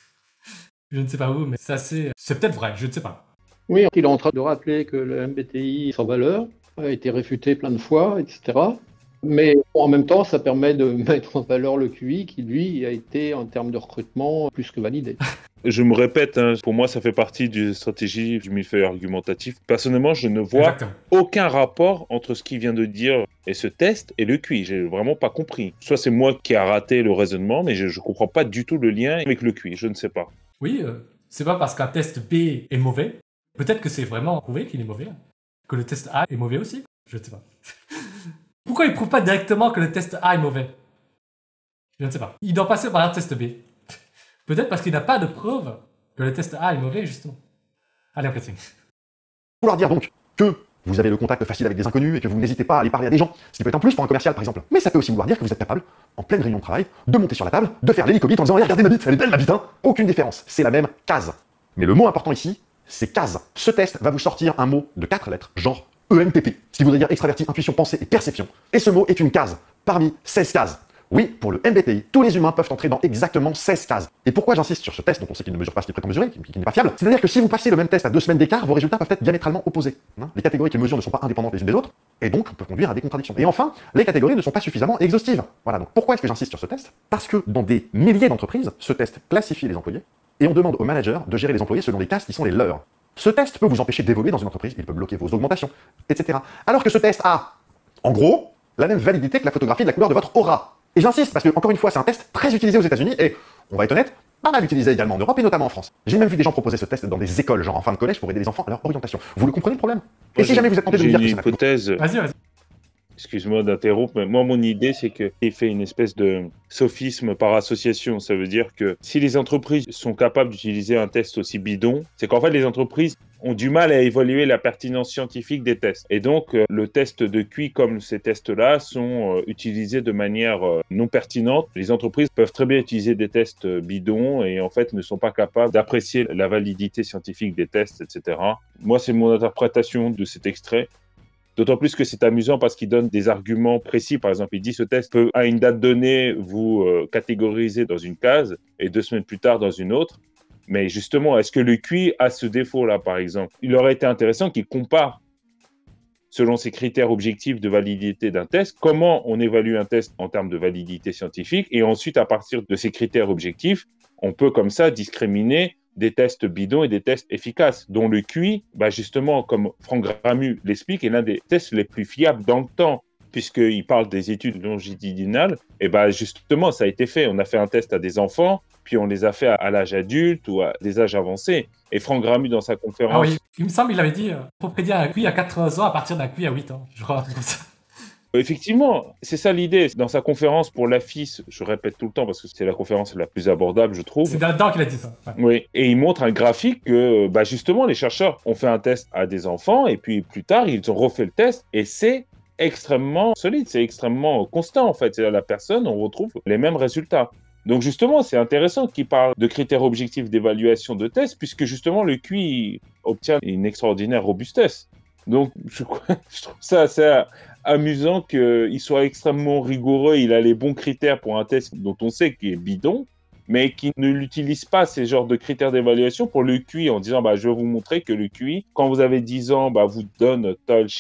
Je ne sais pas où, mais c'est peut-être vrai, je ne sais pas. Oui, il est en train de rappeler que le MBTI est sans valeur, a été réfuté plein de fois, etc. Mais en même temps, ça permet de mettre en valeur le QI qui, lui, a été, en termes de recrutement, plus que validé. Je me répète, hein, pour moi, ça fait partie d'une stratégie du millefeuille argumentatif. Personnellement, je ne vois Exactement. aucun rapport entre ce qu'il vient de dire et ce test et le QI. J'ai vraiment pas compris. Soit c'est moi qui a raté le raisonnement, mais je ne comprends pas du tout le lien avec le QI. Je ne sais pas. Oui, c'est pas parce qu'un test B est mauvais. Peut-être que c'est vraiment prouvé qu'il est mauvais. Que le test A est mauvais aussi. Je ne sais pas. Pourquoi il prouve pas directement que le test A est mauvais? Je ne sais pas. Il doit passer par un test B. Peut-être parce qu'il n'a pas de preuve que le test A est mauvais, justement. Allez, on continue. vouloir dire donc que vous avez le contact facile avec des inconnus et que vous n'hésitez pas à aller parler à des gens, ce qui peut être un plus pour un commercial par exemple. Mais ça peut aussi vouloir dire que vous êtes capable, en pleine réunion de travail, de monter sur la table, de faire l'hélicobite en disant hey, regardez ma bite, elle est belle ma bite, hein. Aucune différence, c'est la même case. Mais le mot important ici, c'est case. Ce test va vous sortir un mot de 4 lettres, genre ENTP, ce qui voudrait dire extraverti, intuition, pensée et perception. Et ce mot est une case, parmi 16 cases. Oui, pour le MBTI, tous les humains peuvent entrer dans exactement 16 cases. Et pourquoi j'insiste sur ce test dont on sait qu'il ne mesure pas ce qu'il prétend mesurer, qui n'est pas fiable? C'est-à-dire que si vous passez le même test à 2 semaines d'écart, vos résultats peuvent être diamétralement opposés. Les catégories qu'il mesure ne sont pas indépendantes les unes des autres, et donc peuvent conduire à des contradictions. Et enfin, les catégories ne sont pas suffisamment exhaustives. Voilà, donc pourquoi est-ce que j'insiste sur ce test? Parce que dans des milliers d'entreprises, ce test classifie les employés, et on demande aux managers de gérer les employés selon les cases qui sont les leurs. Ce test peut vous empêcher d'évoluer dans une entreprise, il peut bloquer vos augmentations, etc. Alors que ce test a, en gros, la même validité que la photographie de la couleur de votre aura. Et j'insiste, parce que, encore une fois, c'est un test très utilisé aux États-Unis et, on va être honnête, pas mal utilisé également en Europe et notamment en France. J'ai même vu des gens proposer ce test dans des écoles, genre en fin de collège, pour aider les enfants à leur orientation. Vous le comprenez le problème? Et si jamais vous êtes tenté de me dire que j'ai ça une n'a pas de hypothèse. Vas-y. Excuse-moi d'interrompre, mais moi, mon idée, c'est qu'il fait une espèce de sophisme par association. Ça veut dire que si les entreprises sont capables d'utiliser un test aussi bidon, c'est qu'en fait, les entreprises ont du mal à évaluer la pertinence scientifique des tests. Et donc, le test de QI, comme ces tests-là, sont utilisés de manière non pertinente. Les entreprises peuvent très bien utiliser des tests bidons et en fait ne sont pas capables d'apprécier la validité scientifique des tests, etc. Moi, c'est mon interprétation de cet extrait. D'autant plus que c'est amusant parce qu'il donne des arguments précis. Par exemple, il dit ce test peut, à une date donnée, vous catégoriser dans une case et 2 semaines plus tard dans une autre. Mais justement, est-ce que le QI a ce défaut-là, par exemple? Il aurait été intéressant qu'il compare, selon ces critères objectifs de validité d'un test, comment on évalue un test en termes de validité scientifique. Et ensuite, à partir de ces critères objectifs, on peut comme ça discriminer des tests bidons et des tests efficaces, dont le QI, justement, comme Franck Ramu l'explique, est l'un des tests les plus fiables dans le temps, puisqu'il parle des études longitudinales. Et justement, ça a été fait. On a fait un test à des enfants, puis on les a fait à l'âge adulte ou à des âges avancés. Et Franck Ramu, dans sa conférence... Ah oui, il me semble qu'il avait dit faut prédire un QI à 80 ans à partir d'un QI à 8 ans. Je crois comme ça. Effectivement, c'est ça l'idée. Dans sa conférence pour l'AFIS, je répète tout le temps parce que c'est la conférence la plus abordable, je trouve. C'est là-dedans qu'il a dit ça. Ouais. Oui, et il montre un graphique que justement les chercheurs ont fait un test à des enfants et puis plus tard ils ont refait le test et c'est extrêmement solide, c'est extrêmement constant en fait. C'est-à-dire la personne, on retrouve les mêmes résultats. Donc justement, c'est intéressant qu'il parle de critères objectifs d'évaluation de tests puisque justement le QI obtient une extraordinaire robustesse. Donc je trouve ça assez amusant qu'il soit extrêmement rigoureux, il a les bons critères pour un test dont on sait qu'il est bidon, mais qui ne l'utilise pas ces genres de critères d'évaluation pour le QI en disant je vais vous montrer que le QI, quand vous avez 10 ans, vous donne tel chiffre,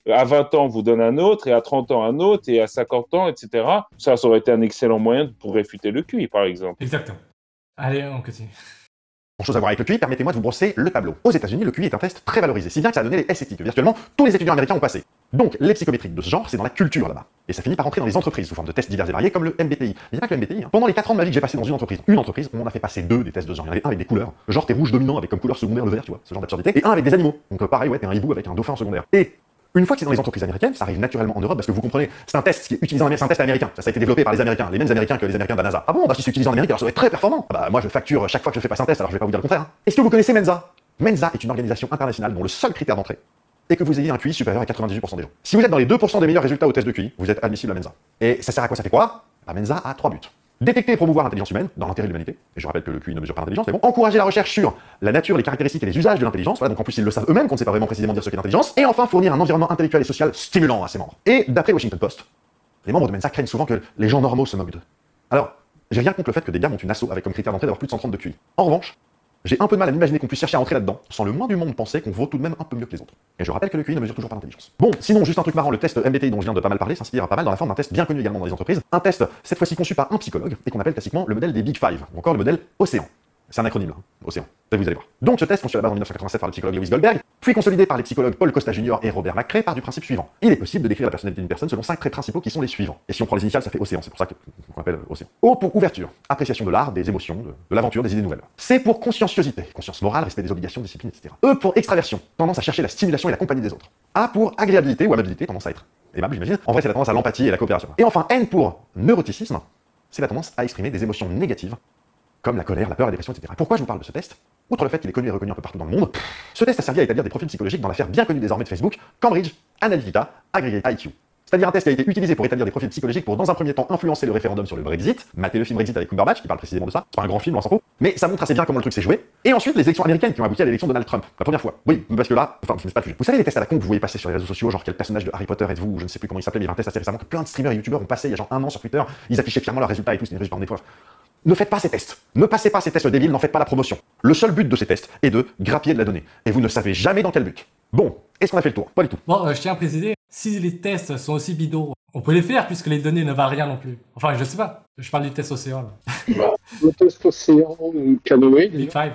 À 20 ans, on vous donne un autre, et à 30 ans, un autre, et à 50 ans, etc. Ça aurait été un excellent moyen pour réfuter le QI, par exemple. Exactement. Allez, on continue. Chose à voir avec le QI, permettez-moi de vous brosser le tableau. Aux États-Unis, le QI est un test très valorisé, si bien que ça a donné les SAT, que virtuellement tous les étudiants américains ont passé. Donc, les psychométriques de ce genre, c'est dans la culture là-bas. Et ça finit par rentrer dans les entreprises sous forme de tests divers et variés, comme le MBTI. Il n'y a pas que le MBTI. Hein. Pendant les 4 ans de ma vie que j'ai passé dans une entreprise, on en a fait passer 2 des tests de ce genre. Il y en avait un avec des couleurs, genre t'es rouge dominant avec comme couleur secondaire le vert, tu vois, ce genre d'absurdité, et un avec des animaux. Donc pareil, ouais, t'es un hibou avec un dauphin en secondaire. Et une fois que c'est dans les entreprises américaines, ça arrive naturellement en Europe parce que vous comprenez, c'est un test qui est utilisé en Amérique, c'est un test américain. Ça a été développé par les Américains, les mêmes Américains que les Américains de la NASA. Ah bon, bah si c'est utilisé en Amérique, alors ça doit être très performant. Ah bah moi je facture chaque fois que je fais passer un test, alors je vais pas vous dire le contraire. Hein. Est-ce que vous connaissez Mensa? Mensa est une organisation internationale dont le seul critère d'entrée est que vous ayez un QI supérieur à 98% des gens. Si vous êtes dans les 2% des meilleurs résultats au test de QI, vous êtes admissible à Mensa. Et ça sert à quoi? Ça fait quoi? La Mensa a 3 buts. Détecter et promouvoir l'intelligence humaine dans l'intérêt de l'humanité. Et je rappelle que le QI ne mesure pas l'intelligence, mais bon. Encourager la recherche sur la nature, les caractéristiques et les usages de l'intelligence. Voilà, donc en plus ils le savent eux-mêmes qu'on ne sait pas vraiment précisément dire ce qu'est l'intelligence. Et enfin fournir un environnement intellectuel et social stimulant à ses membres. Et d'après le Washington Post, les membres de Mensa craignent souvent que les gens normaux se moquent d'eux. Alors, j'ai rien contre le fait que des gars montent une asso avec comme critère d'entrée d'avoir plus de 130 de QI. En revanche, j'ai un peu de mal à m'imaginer qu'on puisse chercher à entrer là-dedans, sans le moins du monde penser qu'on vaut tout de même un peu mieux que les autres. Et je rappelle que le QI ne mesure toujours pas l'intelligence. Bon, sinon, juste un truc marrant, le test MBTI dont je viens de pas mal parler s'inspire pas mal dans la forme d'un test bien connu également dans les entreprises. Un test, cette fois-ci conçu par un psychologue, et qu'on appelle classiquement le modèle des Big Five, ou encore le modèle Océan. C'est un acronyme là, Océan. Vous allez voir. Donc ce test, conçu à la base en 1987 par le psychologue Lewis Goldberg, puis consolidé par les psychologues Paul Costa Jr. et Robert McCrae, part du principe suivant. Il est possible de décrire la personnalité d'une personne selon 5 traits principaux qui sont les suivants. Et si on prend les initiales, ça fait Océan, c'est pour ça qu'on appelle Océan. O pour ouverture, appréciation de l'art, des émotions, de l'aventure, des idées nouvelles. C pour conscienciosité, conscience morale, respect des obligations, discipline, etc. E pour extraversion, tendance à chercher la stimulation et la compagnie des autres. A pour agréabilité ou amabilité, tendance à être aimable, j'imagine. En vrai, c'est la tendance à l'empathie et la coopération. Et enfin, N pour neuroticisme, c'est la tendance à exprimer des émotions négatives, comme la colère, la peur, la dépression, etc. Pourquoi je vous parle de ce test? Outre le fait qu'il est connu et reconnu un peu partout dans le monde, ce test a servi à établir des profils psychologiques dans l'affaire bien connue désormais de Facebook, Cambridge Analytica Aggregate IQ. C'est-à-dire un test qui a été utilisé pour établir des profils psychologiques pour, dans un premier temps, influencer le référendum sur le Brexit. Matez le film Brexit avec Cumberbatch, qui parle précisément de ça. C'est pas un grand film, on s'en fout. Mais ça montre assez bien comment le truc s'est joué. Et ensuite, les élections américaines qui ont abouti à l'élection de Donald Trump. La première fois. Oui, parce que là, enfin, c'est pas le sujet. Vous savez les tests à la con que vous voyez passer sur les réseaux sociaux, genre quel personnage de Harry Potter êtes-vous, ou je ne sais plus comment il s'appelait, mais il y a un test assez récemment que plein de streamers et youtubeurs ont passé il y a genre 1 an sur Twitter. Ils affichaient fièrement leurs résultats et tout, c'était une résultat en épreuve. Ne faites pas ces tests. Ne passez pas ces tests débiles, n'en faites pas la promotion. Le seul but de ces tests est de grappiller de la donnée. Et vous ne savez jamais dans quel but. Bon, est-ce qu'on a fait le tour? Pas du tout. Bon, je tiens à préciser, si les tests sont aussi bidons, on peut les faire puisque les données ne valent rien non plus. Enfin, je sais pas. Je parle du test Océan. Là. Le test Océan Canoë. Big Five.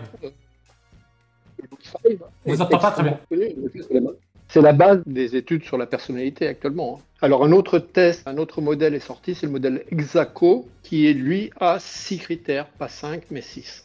Big Five. On vous entend pas très bien. C'est la base des études sur la personnalité actuellement. Alors un autre test, un autre modèle est sorti, c'est le modèle Exaco, qui est lui à 6 critères, pas 5 mais 6.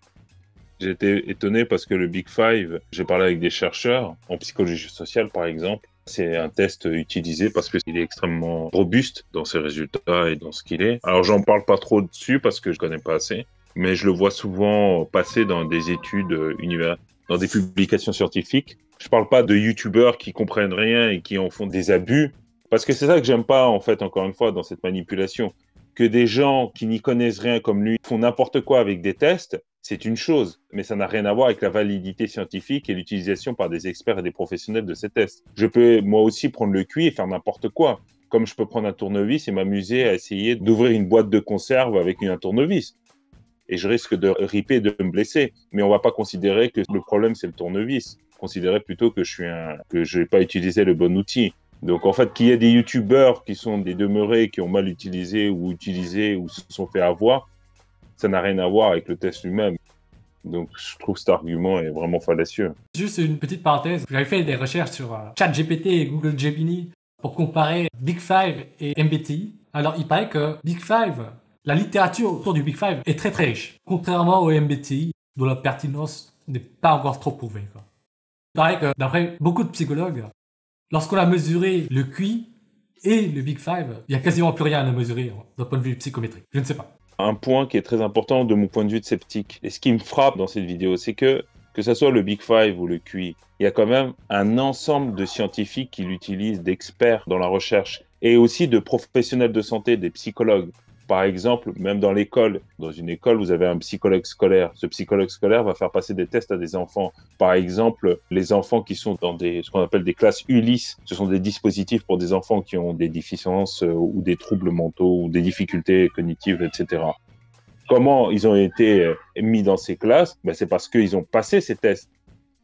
J'ai été étonné parce que le Big Five, j'ai parlé avec des chercheurs en psychologie sociale par exemple. C'est un test utilisé parce qu'il est extrêmement robuste dans ses résultats et dans ce qu'il est. Alors j'en parle pas trop dessus parce que je connais pas assez, mais je le vois souvent passer dans des études universitaires, dans des publications scientifiques. Je parle pas de youtubeurs qui comprennent rien et qui en font des abus, parce que c'est ça que j'aime pas, en fait, encore une fois, dans cette manipulation. Que des gens qui n'y connaissent rien comme lui font n'importe quoi avec des tests, c'est une chose, mais ça n'a rien à voir avec la validité scientifique et l'utilisation par des experts et des professionnels de ces tests. Je peux, moi aussi, prendre le QI et faire n'importe quoi, comme je peux prendre un tournevis et m'amuser à essayer d'ouvrir une boîte de conserve avec un tournevis. Et je risque de ripper et de me blesser. Mais on va pas considérer que le problème, c'est le tournevis. Considérer plutôt que je n'ai pas utilisé le bon outil. Donc, en fait, qu'il y ait des youtubeurs qui sont des demeurés, qui ont mal utilisé ou se sont fait avoir, ça n'a rien à voir avec le test lui-même. Donc, je trouve cet argument est vraiment fallacieux. Juste une petite parenthèse. J'avais fait des recherches sur ChatGPT et Google Gemini pour comparer Big Five et MBTI. Alors, il paraît que Big Five, la littérature autour du Big Five est très très riche. Contrairement au MBTI, dont la pertinence n'est pas encore trop prouvée, quoi. Il paraît que, d'après beaucoup de psychologues, lorsqu'on a mesuré le QI et le Big Five, il n'y a quasiment plus rien à mesurer d'un point de vue psychométrique. Je ne sais pas. Un point qui est très important de mon point de vue de sceptique, et ce qui me frappe dans cette vidéo, c'est que ce soit le Big Five ou le QI, il y a quand même un ensemble de scientifiques qui l'utilisent, d'experts dans la recherche, et aussi de professionnels de santé, des psychologues. Par exemple, même dans l'école, dans une école, vous avez un psychologue scolaire. Ce psychologue scolaire va faire passer des tests à des enfants. Par exemple, les enfants qui sont dans ce qu'on appelle des classes Ulysse, ce sont des dispositifs pour des enfants qui ont des déficiences ou des troubles mentaux ou des difficultés cognitives, etc. Comment ils ont été mis dans ces classes? C'est parce qu'ils ont passé ces tests.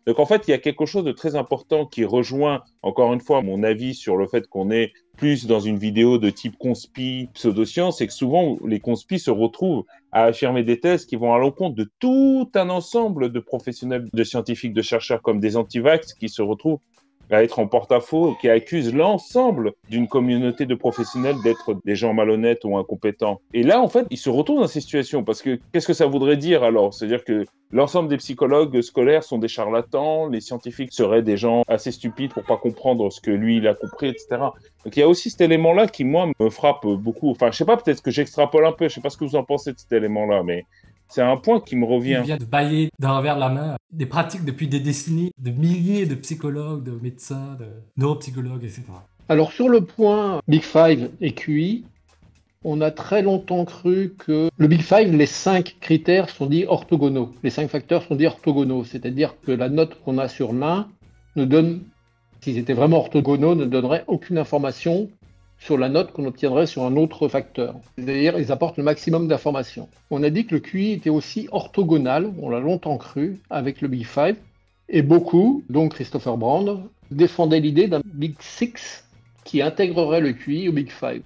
Donc en fait, il y a quelque chose de très important qui rejoint, encore une fois, mon avis sur le fait qu'on est plus dans une vidéo de type conspi, pseudoscience, c'est que souvent les conspis se retrouvent à affirmer des thèses qui vont à l'encontre de tout un ensemble de professionnels, de scientifiques, de chercheurs comme des antivax qui se retrouvent à être en porte-à-faux, qui accuse l'ensemble d'une communauté de professionnels d'être des gens malhonnêtes ou incompétents. Et là, en fait, ils se retrouvent dans ces situations, parce que qu'est-ce que ça voudrait dire alors? C'est-à-dire que l'ensemble des psychologues scolaires sont des charlatans, les scientifiques seraient des gens assez stupides pour pas comprendre ce que lui, il a compris, etc. Donc il y a aussi cet élément-là qui, moi, me frappe beaucoup. Enfin, je sais pas, peut-être que j'extrapole un peu, je sais pas ce que vous en pensez de cet élément-là, mais c'est un point qui me revient. Il vient de bailler d'un revers de la main des pratiques depuis des décennies de milliers de psychologues, de médecins, de neuropsychologues, etc. Alors sur le point Big Five et QI, on a très longtemps cru que le Big Five, les 5 critères sont dits orthogonaux. Les 5 facteurs sont dits orthogonaux, c'est-à-dire que la note qu'on a sur l'un ne donne, s'ils étaient vraiment orthogonaux, ne donnerait aucune information sur la note qu'on obtiendrait sur un autre facteur. C'est-à-dire ils apportent le maximum d'informations. On a dit que le QI était aussi orthogonal, on l'a longtemps cru, avec le Big Five, et beaucoup, dont Christopher Brand, défendaient l'idée d'un Big Six qui intégrerait le QI au Big Five.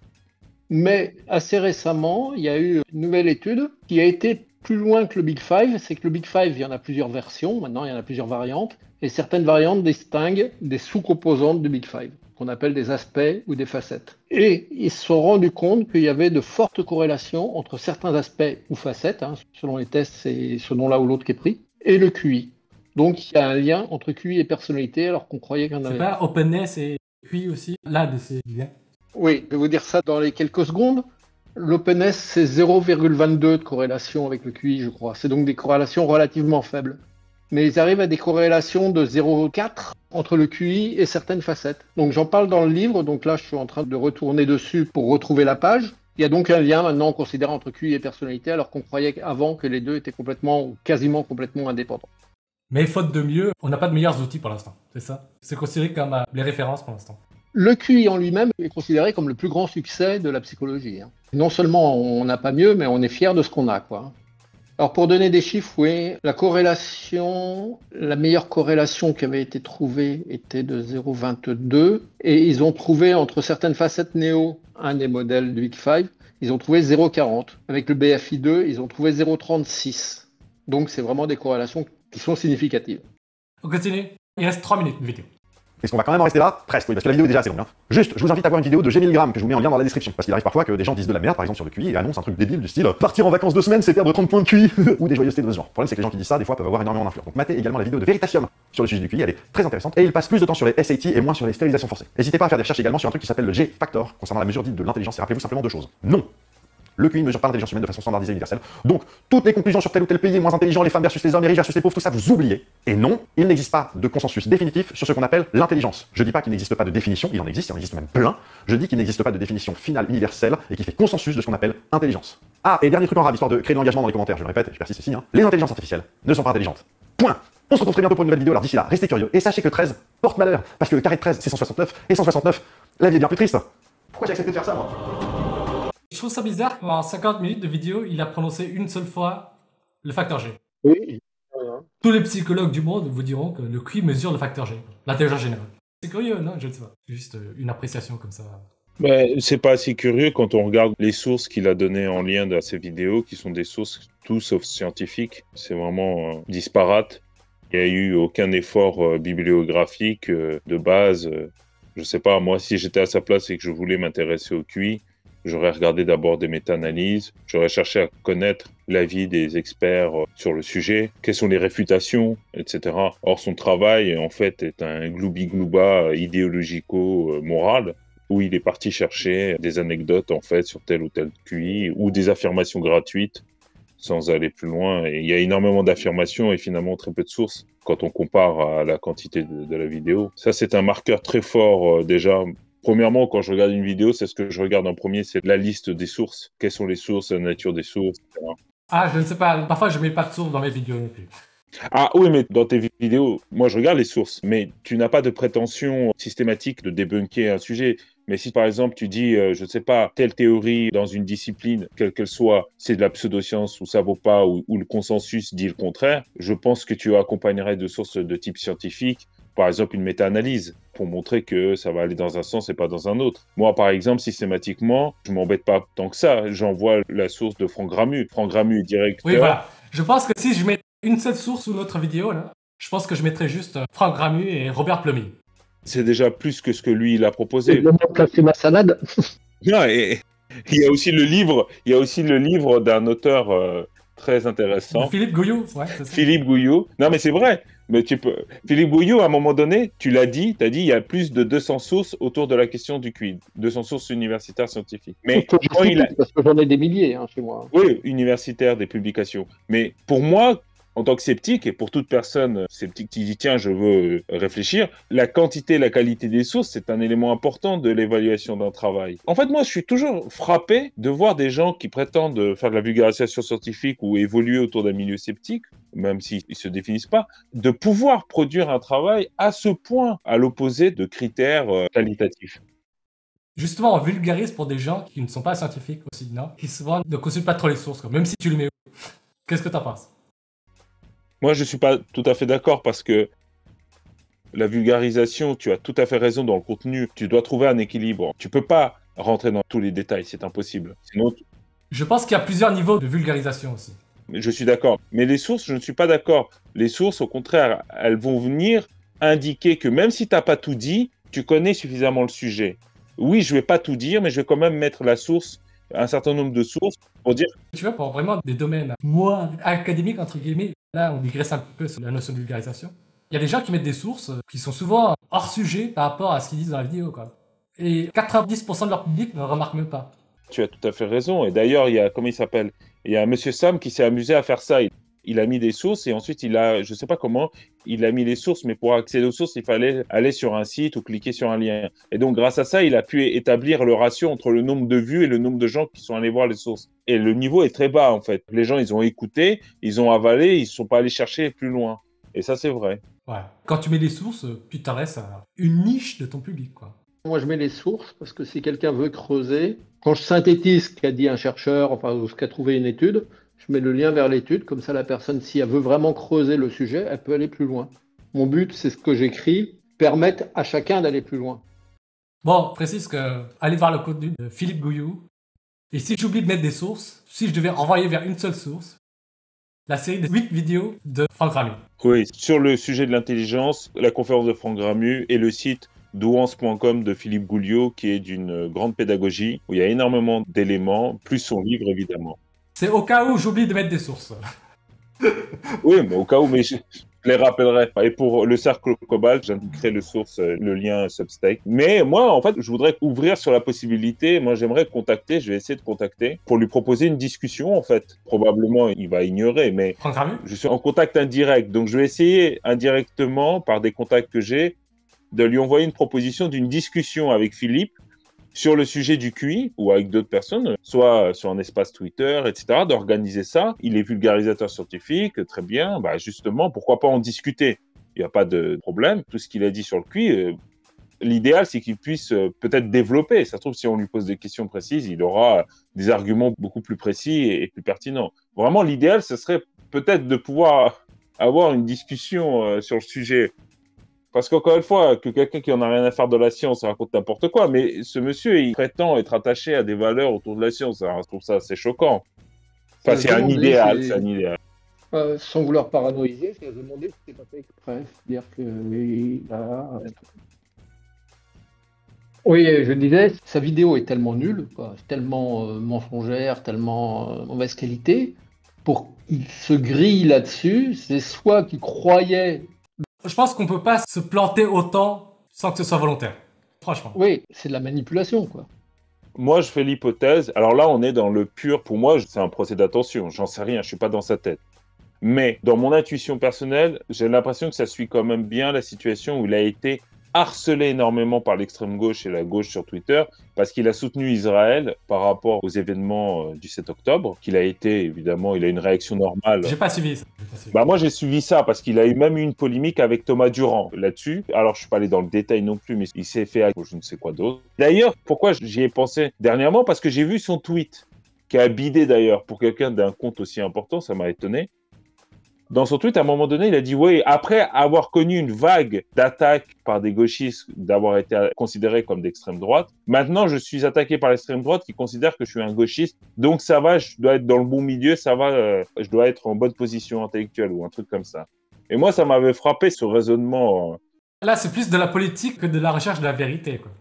Mais assez récemment, il y a eu une nouvelle étude qui a été plus loin que le Big Five, c'est que le Big Five, il y en a plusieurs versions, maintenant il y en a plusieurs variantes, et certaines variantes distinguent des sous-composantes du Big Five, qu'on appelle des aspects ou des facettes. Et ils se sont rendus compte qu'il y avait de fortes corrélations entre certains aspects ou facettes, selon les tests, c'est selon l'un ou l'autre qui est pris, et le QI. Donc il y a un lien entre QI et personnalité, alors qu'on croyait qu'il y en avait. C'est pas openness et QI aussi, l'un de ces liens? Oui, je vais vous dire ça dans les quelques secondes. L'openness, c'est 0,22 de corrélation avec le QI, je crois. C'est donc des corrélations relativement faibles. Mais ils arrivent à des corrélations de 0,4 entre le QI et certaines facettes. Donc j'en parle dans le livre, donc là je suis en train de retourner dessus pour retrouver la page. Il y a donc un lien maintenant considéré entre QI et personnalité, alors qu'on croyait avant que les deux étaient complètement ou quasiment complètement indépendants. Mais faute de mieux, on n'a pas de meilleurs outils pour l'instant, c'est ça? C'est considéré comme les références pour l'instant. Le QI en lui-même est considéré comme le plus grand succès de la psychologie. Non seulement on n'a pas mieux, mais on est fier de ce qu'on a, quoi. Alors pour donner des chiffres, oui, la meilleure corrélation qui avait été trouvée était de 0,22 et ils ont trouvé entre certaines facettes néo, un des modèles du Big Five, ils ont trouvé 0,40. Avec le BFI2, ils ont trouvé 0,36. Donc c'est vraiment des corrélations qui sont significatives. On continue. Il reste 3 minutes de vidéo. Est-ce qu'on va quand même en rester là? Presque, oui, parce que la vidéo est déjà assez longue. Juste, je vous invite à voir une vidéo de G. Milgram que je vous mets en lien dans la description. Parce qu'il arrive parfois que des gens disent de la merde, par exemple sur le QI, et annoncent un truc débile du style partir en vacances 2 semaines, c'est perdre 30 points de QI, ou des joyeusetés de ce genre. Le problème, c'est que les gens qui disent ça, des fois, peuvent avoir énormément d'influence. Donc, matez également la vidéo de Veritasium sur le sujet du QI, elle est très intéressante, et il passe plus de temps sur les SAT et moins sur les stérilisations forcées. N'hésitez pas à faire des recherches également sur un truc qui s'appelle le G-Factor, concernant la mesure dite de l'intelligence, et rappelez-vous simplement 2 choses. Non! Le QI ne mesure pas l'intelligence humaine de façon standardisée et universelle. Donc, toutes les conclusions sur tel ou tel pays est moins intelligent, les femmes versus les hommes, les riches versus les pauvres, tout ça, vous oubliez. Et non, il n'existe pas de consensus définitif sur ce qu'on appelle l'intelligence. Je dis pas qu'il n'existe pas de définition, il en existe même plein. Je dis qu'il n'existe pas de définition finale universelle et qui fait consensus de ce qu'on appelle intelligence. Ah, et dernier truc en rab, histoire de créer de l'engagement dans les commentaires, je le répète, et je persiste ici, les intelligences artificielles ne sont pas intelligentes. Point. On se retrouve très bientôt pour une nouvelle vidéo, alors d'ici là, restez curieux, et sachez que 13 porte malheur, parce que le carré de 13, c'est 169, et 169, la vie est bien plus triste. Pourquoi j'ai accepté de faire ça, moi? Je trouve ça bizarre qu'en 50 minutes de vidéo, il a prononcé une seule fois le facteur G. Oui. Tous les psychologues du monde vous diront que le QI mesure le facteur G, l'intelligence générale. C'est curieux, non? Je ne sais pas. C'est juste une appréciation comme ça. Mais c'est pas assez curieux quand on regarde les sources qu'il a données en lien à ces vidéos, qui sont des sources tout sauf scientifiques. C'est vraiment disparate. Il n'y a eu aucun effort bibliographique de base. Je sais pas, moi, si j'étais à sa place et que je voulais m'intéresser au QI, j'aurais regardé d'abord des méta-analyses, j'aurais cherché à connaître l'avis des experts sur le sujet, quelles sont les réfutations, etc. Or, son travail, en fait, est un gloubi-glouba idéologico-moral, où il est parti chercher des anecdotes, en fait, sur tel ou tel QI, ou des affirmations gratuites, sans aller plus loin. Et il y a énormément d'affirmations et finalement très peu de sources quand on compare à la quantité de la vidéo. Ça, c'est un marqueur très fort, déjà. Premièrement, quand je regarde une vidéo, c'est ce que je regarde en premier, c'est la liste des sources. Quelles sont les sources, la nature des sources, etc. Ah, je ne sais pas. Parfois, je mets pas de sources dans mes vidéos non plus. Ah oui, mais dans tes vidéos, moi je regarde les sources, mais tu n'as pas de prétention systématique de débunker un sujet. Mais si par exemple tu dis, je ne sais pas, telle théorie dans une discipline, quelle qu'elle soit, c'est de la pseudoscience ou ça vaut pas, ou le consensus dit le contraire, je pense que tu accompagnerais de sources de type scientifique, par exemple une méta-analyse, pour montrer que ça va aller dans un sens et pas dans un autre. Moi, par exemple, systématiquement, je m'embête pas tant que ça. J'envoie la source de Franck Gramu. Franck Gramu est directeur. Oui, voilà. Je pense que si je mets une seule source sous notre vidéo, là, je pense que je mettrais juste Franck Gramu et Robert Plommy. C'est déjà plus que ce que lui, il a proposé. Le mot café ma salade. Non, et il y a aussi le livre d'un auteur très intéressant. Philippe Gouillou, ouais, c'est ça. Philippe Gouillou. Non, mais c'est vrai. Mais Philippe Gouillou, à un moment donné, tu l'as dit, il y a plus de 200 sources autour de la question du QI. 200 sources universitaires scientifiques. Mais quand parce que j'en ai des milliers chez moi. Oui, universitaires, des publications. Mais pour moi, en tant que sceptique, et pour toute personne sceptique qui dit tiens, je veux réfléchir, la quantité et la qualité des sources, c'est un élément important de l'évaluation d'un travail. En fait, moi, je suis toujours frappé de voir des gens qui prétendent faire de la vulgarisation scientifique ou évoluer autour d'un milieu sceptique, même s'ils ne se définissent pas, de pouvoir produire un travail à ce point à l'opposé de critères qualitatifs. Justement, on vulgarise pour des gens qui ne sont pas scientifiques aussi, non? Qui souvent ne consultent pas trop les sources, quoi, même si tu les mets. Qu'est-ce que tu en penses? Moi, je ne suis pas tout à fait d'accord parce que la vulgarisation, tu as tout à fait raison dans le contenu, tu dois trouver un équilibre. Tu ne peux pas rentrer dans tous les détails, c'est impossible. Sinon, Je pense qu'il y a plusieurs niveaux de vulgarisation aussi. je suis d'accord. Mais les sources, je ne suis pas d'accord. Les sources, au contraire, elles vont venir indiquer que même si tu n'as pas tout dit, tu connais suffisamment le sujet. Oui, je ne vais pas tout dire, mais je vais quand même mettre la source, un certain nombre de sources pour dire... Tu vois, pour vraiment des domaines moins académiques, entre guillemets, là, on digresse un peu sur la notion de vulgarisation. Il y a des gens qui mettent des sources qui sont souvent hors sujet par rapport à ce qu'ils disent dans la vidéo, quoi. Et 90% de leur public ne remarque même pas. Tu as tout à fait raison. Et d'ailleurs, il y a, comment il s'appelle? Il y a Monsieur Sam qui s'est amusé à faire ça. Il a mis des sources et ensuite il a, je ne sais pas comment, il a mis les sources, mais pour accéder aux sources, il fallait aller sur un site ou cliquer sur un lien. Et donc, grâce à ça, il a pu établir le ratio entre le nombre de vues et le nombre de gens qui sont allés voir les sources. Et le niveau est très bas, en fait. Les gens, ils ont écouté, ils ont avalé, ils ne sont pas allés chercher plus loin. Et ça, c'est vrai. Ouais. Quand tu mets des sources, tu t'adresses à une niche de ton public, quoi. Moi, je mets les sources parce que si quelqu'un veut creuser, quand je synthétise ce qu'a dit un chercheur, enfin, ou ce qu'a trouvé une étude, je mets le lien vers l'étude, comme ça la personne, si elle veut vraiment creuser le sujet, elle peut aller plus loin. Mon but, c'est ce que j'écris, permettre à chacun d'aller plus loin. Bon, je précise que allez voir le contenu de Philippe Gouillou. Et si j'oublie de mettre des sources, si je devais envoyer vers une seule source, la série de 8 vidéos de Franck Gramu. Oui, sur le sujet de l'intelligence, la conférence de Franck Gramu et le site douance.com de Philippe Gouillot, qui est d'une grande pédagogie, où il y a énormément d'éléments, plus son livre, évidemment. C'est au cas où j'oublie de mettre des sources. Oui, mais au cas où, mais je les rappellerai. Et pour le cercle Cobalt, j'indiquerai le lien Substack. Mais moi, en fait, je voudrais ouvrir sur la possibilité. Moi, j'aimerais contacter, je vais essayer de contacter pour lui proposer une discussion, en fait. Probablement, il va ignorer, mais Franck Gramu? je suis en contact indirect. Donc, je vais essayer indirectement, par des contacts que j'ai, de lui envoyer une proposition d'une discussion avec Philippe sur le sujet du QI ou avec d'autres personnes, soit sur un espace Twitter, etc., d'organiser ça. Il est vulgarisateur scientifique, très bien. Bah justement, pourquoi pas en discuter? Il n'y a pas de problème. Tout ce qu'il a dit sur le QI, l'idéal, c'est qu'il puisse peut-être développer. Ça se trouve, si on lui pose des questions précises, il aura des arguments beaucoup plus précis et plus pertinents. Vraiment, l'idéal, ce serait peut-être de pouvoir avoir une discussion sur le sujet. Parce qu'encore une fois, que quelqu'un qui en a rien à faire de la science raconte n'importe quoi, mais ce monsieur, il prétend être attaché à des valeurs autour de la science. Alors, je trouve ça assez choquant. Enfin, c'est un idéal, c'est un idéal. Sans vouloir paranoïser, c'est demander si c'est pas fait exprès. C'est-à-dire que oui, je disais, sa vidéo est tellement nulle, quoi, tellement mensongère, tellement mauvaise qualité, pour qu'il se grille là-dessus, c'est soit qu'il croyait... Je pense qu'on peut pas se planter autant sans que ce soit volontaire. Franchement. Oui, c'est de la manipulation, quoi. Moi, je fais l'hypothèse. Alors là, on est dans le pur. Pour moi, c'est un procès d'attention. J'en sais rien. Je suis pas dans sa tête. Mais dans mon intuition personnelle, j'ai l'impression que ça suit quand même bien la situation où il a été harcelé énormément par l'extrême gauche et la gauche sur Twitter parce qu'il a soutenu Israël par rapport aux événements du 7 octobre, qu'il a été, évidemment, il a une réaction normale. J'ai pas suivi ça. Bah moi j'ai suivi ça parce qu'il a eu même eu une polémique avec Thomas Durand là-dessus. Alors je suis pas allé dans le détail non plus, mais il s'est fait je ne sais quoi d'autre. D'ailleurs, pourquoi j'y ai pensé dernièrement? Parce que j'ai vu son tweet, qui a bidé d'ailleurs pour quelqu'un d'un compte aussi important, ça m'a étonné. Dans son tweet, à un moment donné, il a dit « Oui, après avoir connu une vague d'attaques par des gauchistes, d'avoir été considéré comme d'extrême droite, maintenant je suis attaqué par l'extrême droite qui considère que je suis un gauchiste, donc ça va, je dois être dans le bon milieu, ça va, je dois être en bonne position intellectuelle ou un truc comme ça. » Et moi, ça m'avait frappé ce raisonnement. Là, c'est plus de la politique que de la recherche de la vérité, quoi.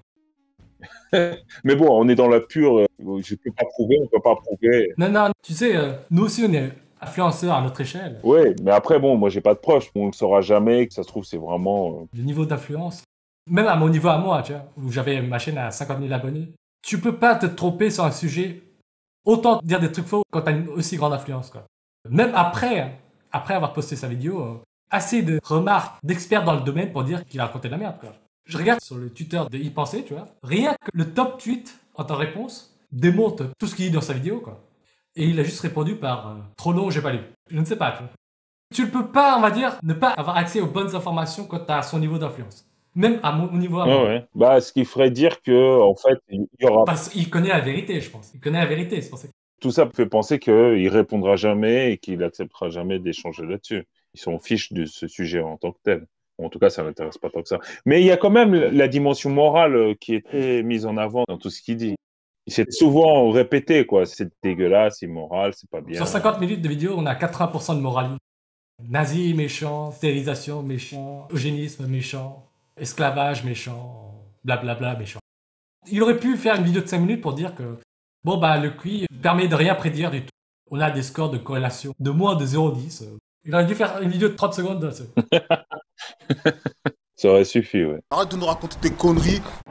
Mais bon, on est dans la pure, je peux pas prouver, on peut pas prouver. Non, tu sais, nous aussi on est influenceurs à notre échelle. Oui, mais après, bon, moi j'ai pas de proches, on le saura jamais, que ça se trouve, c'est vraiment... Le niveau d'influence, même à mon niveau à moi, tu vois, où j'avais ma chaîne à 50 000 abonnés, tu peux pas te tromper sur un sujet, autant dire des trucs faux quand t'as une aussi grande influence, quoi. Même après avoir posté sa vidéo, assez de remarques d'experts dans le domaine pour dire qu'il a raconté de la merde, quoi. Je regarde sur le Twitter de Y Penser, tu vois, rien que le top tweet en ta réponse démonte tout ce qu'il dit dans sa vidéo, quoi. Et il a juste répondu par trop long, j'ai pas lu. Je ne sais pas, tu vois. Tu ne peux pas, on va dire, ne pas avoir accès aux bonnes informations quand tu as son niveau d'influence. Même à mon niveau à moi. Ouais. Bah, ce qui ferait dire que, en fait, il y aura... Parce qu'il connaît la vérité, je pense. Il connaît la vérité, c'est pour ça. Tout ça fait penser qu'il répondra jamais et qu'il acceptera jamais d'échanger là-dessus. Ils s'en fichent de ce sujet en tant que tel. En tout cas, ça n'intéresse pas tant que ça. Mais il y a quand même la dimension morale qui est très mise en avant dans tout ce qu'il dit. C'est souvent répété, quoi. C'est dégueulasse, immoral, c'est pas bien. Sur 50 minutes de vidéo, on a 80% de moralité. Nazi méchant, stérilisation méchant, eugénisme méchant, esclavage méchant, blablabla méchant. Il aurait pu faire une vidéo de 5 minutes pour dire que bon bah le QI permet de rien prédire du tout. On a des scores de corrélation de moins de 0,10. Il aurait dû faire une vidéo de 30 secondes. Ça aurait suffi, ouais. Arrête de nous raconter tes conneries.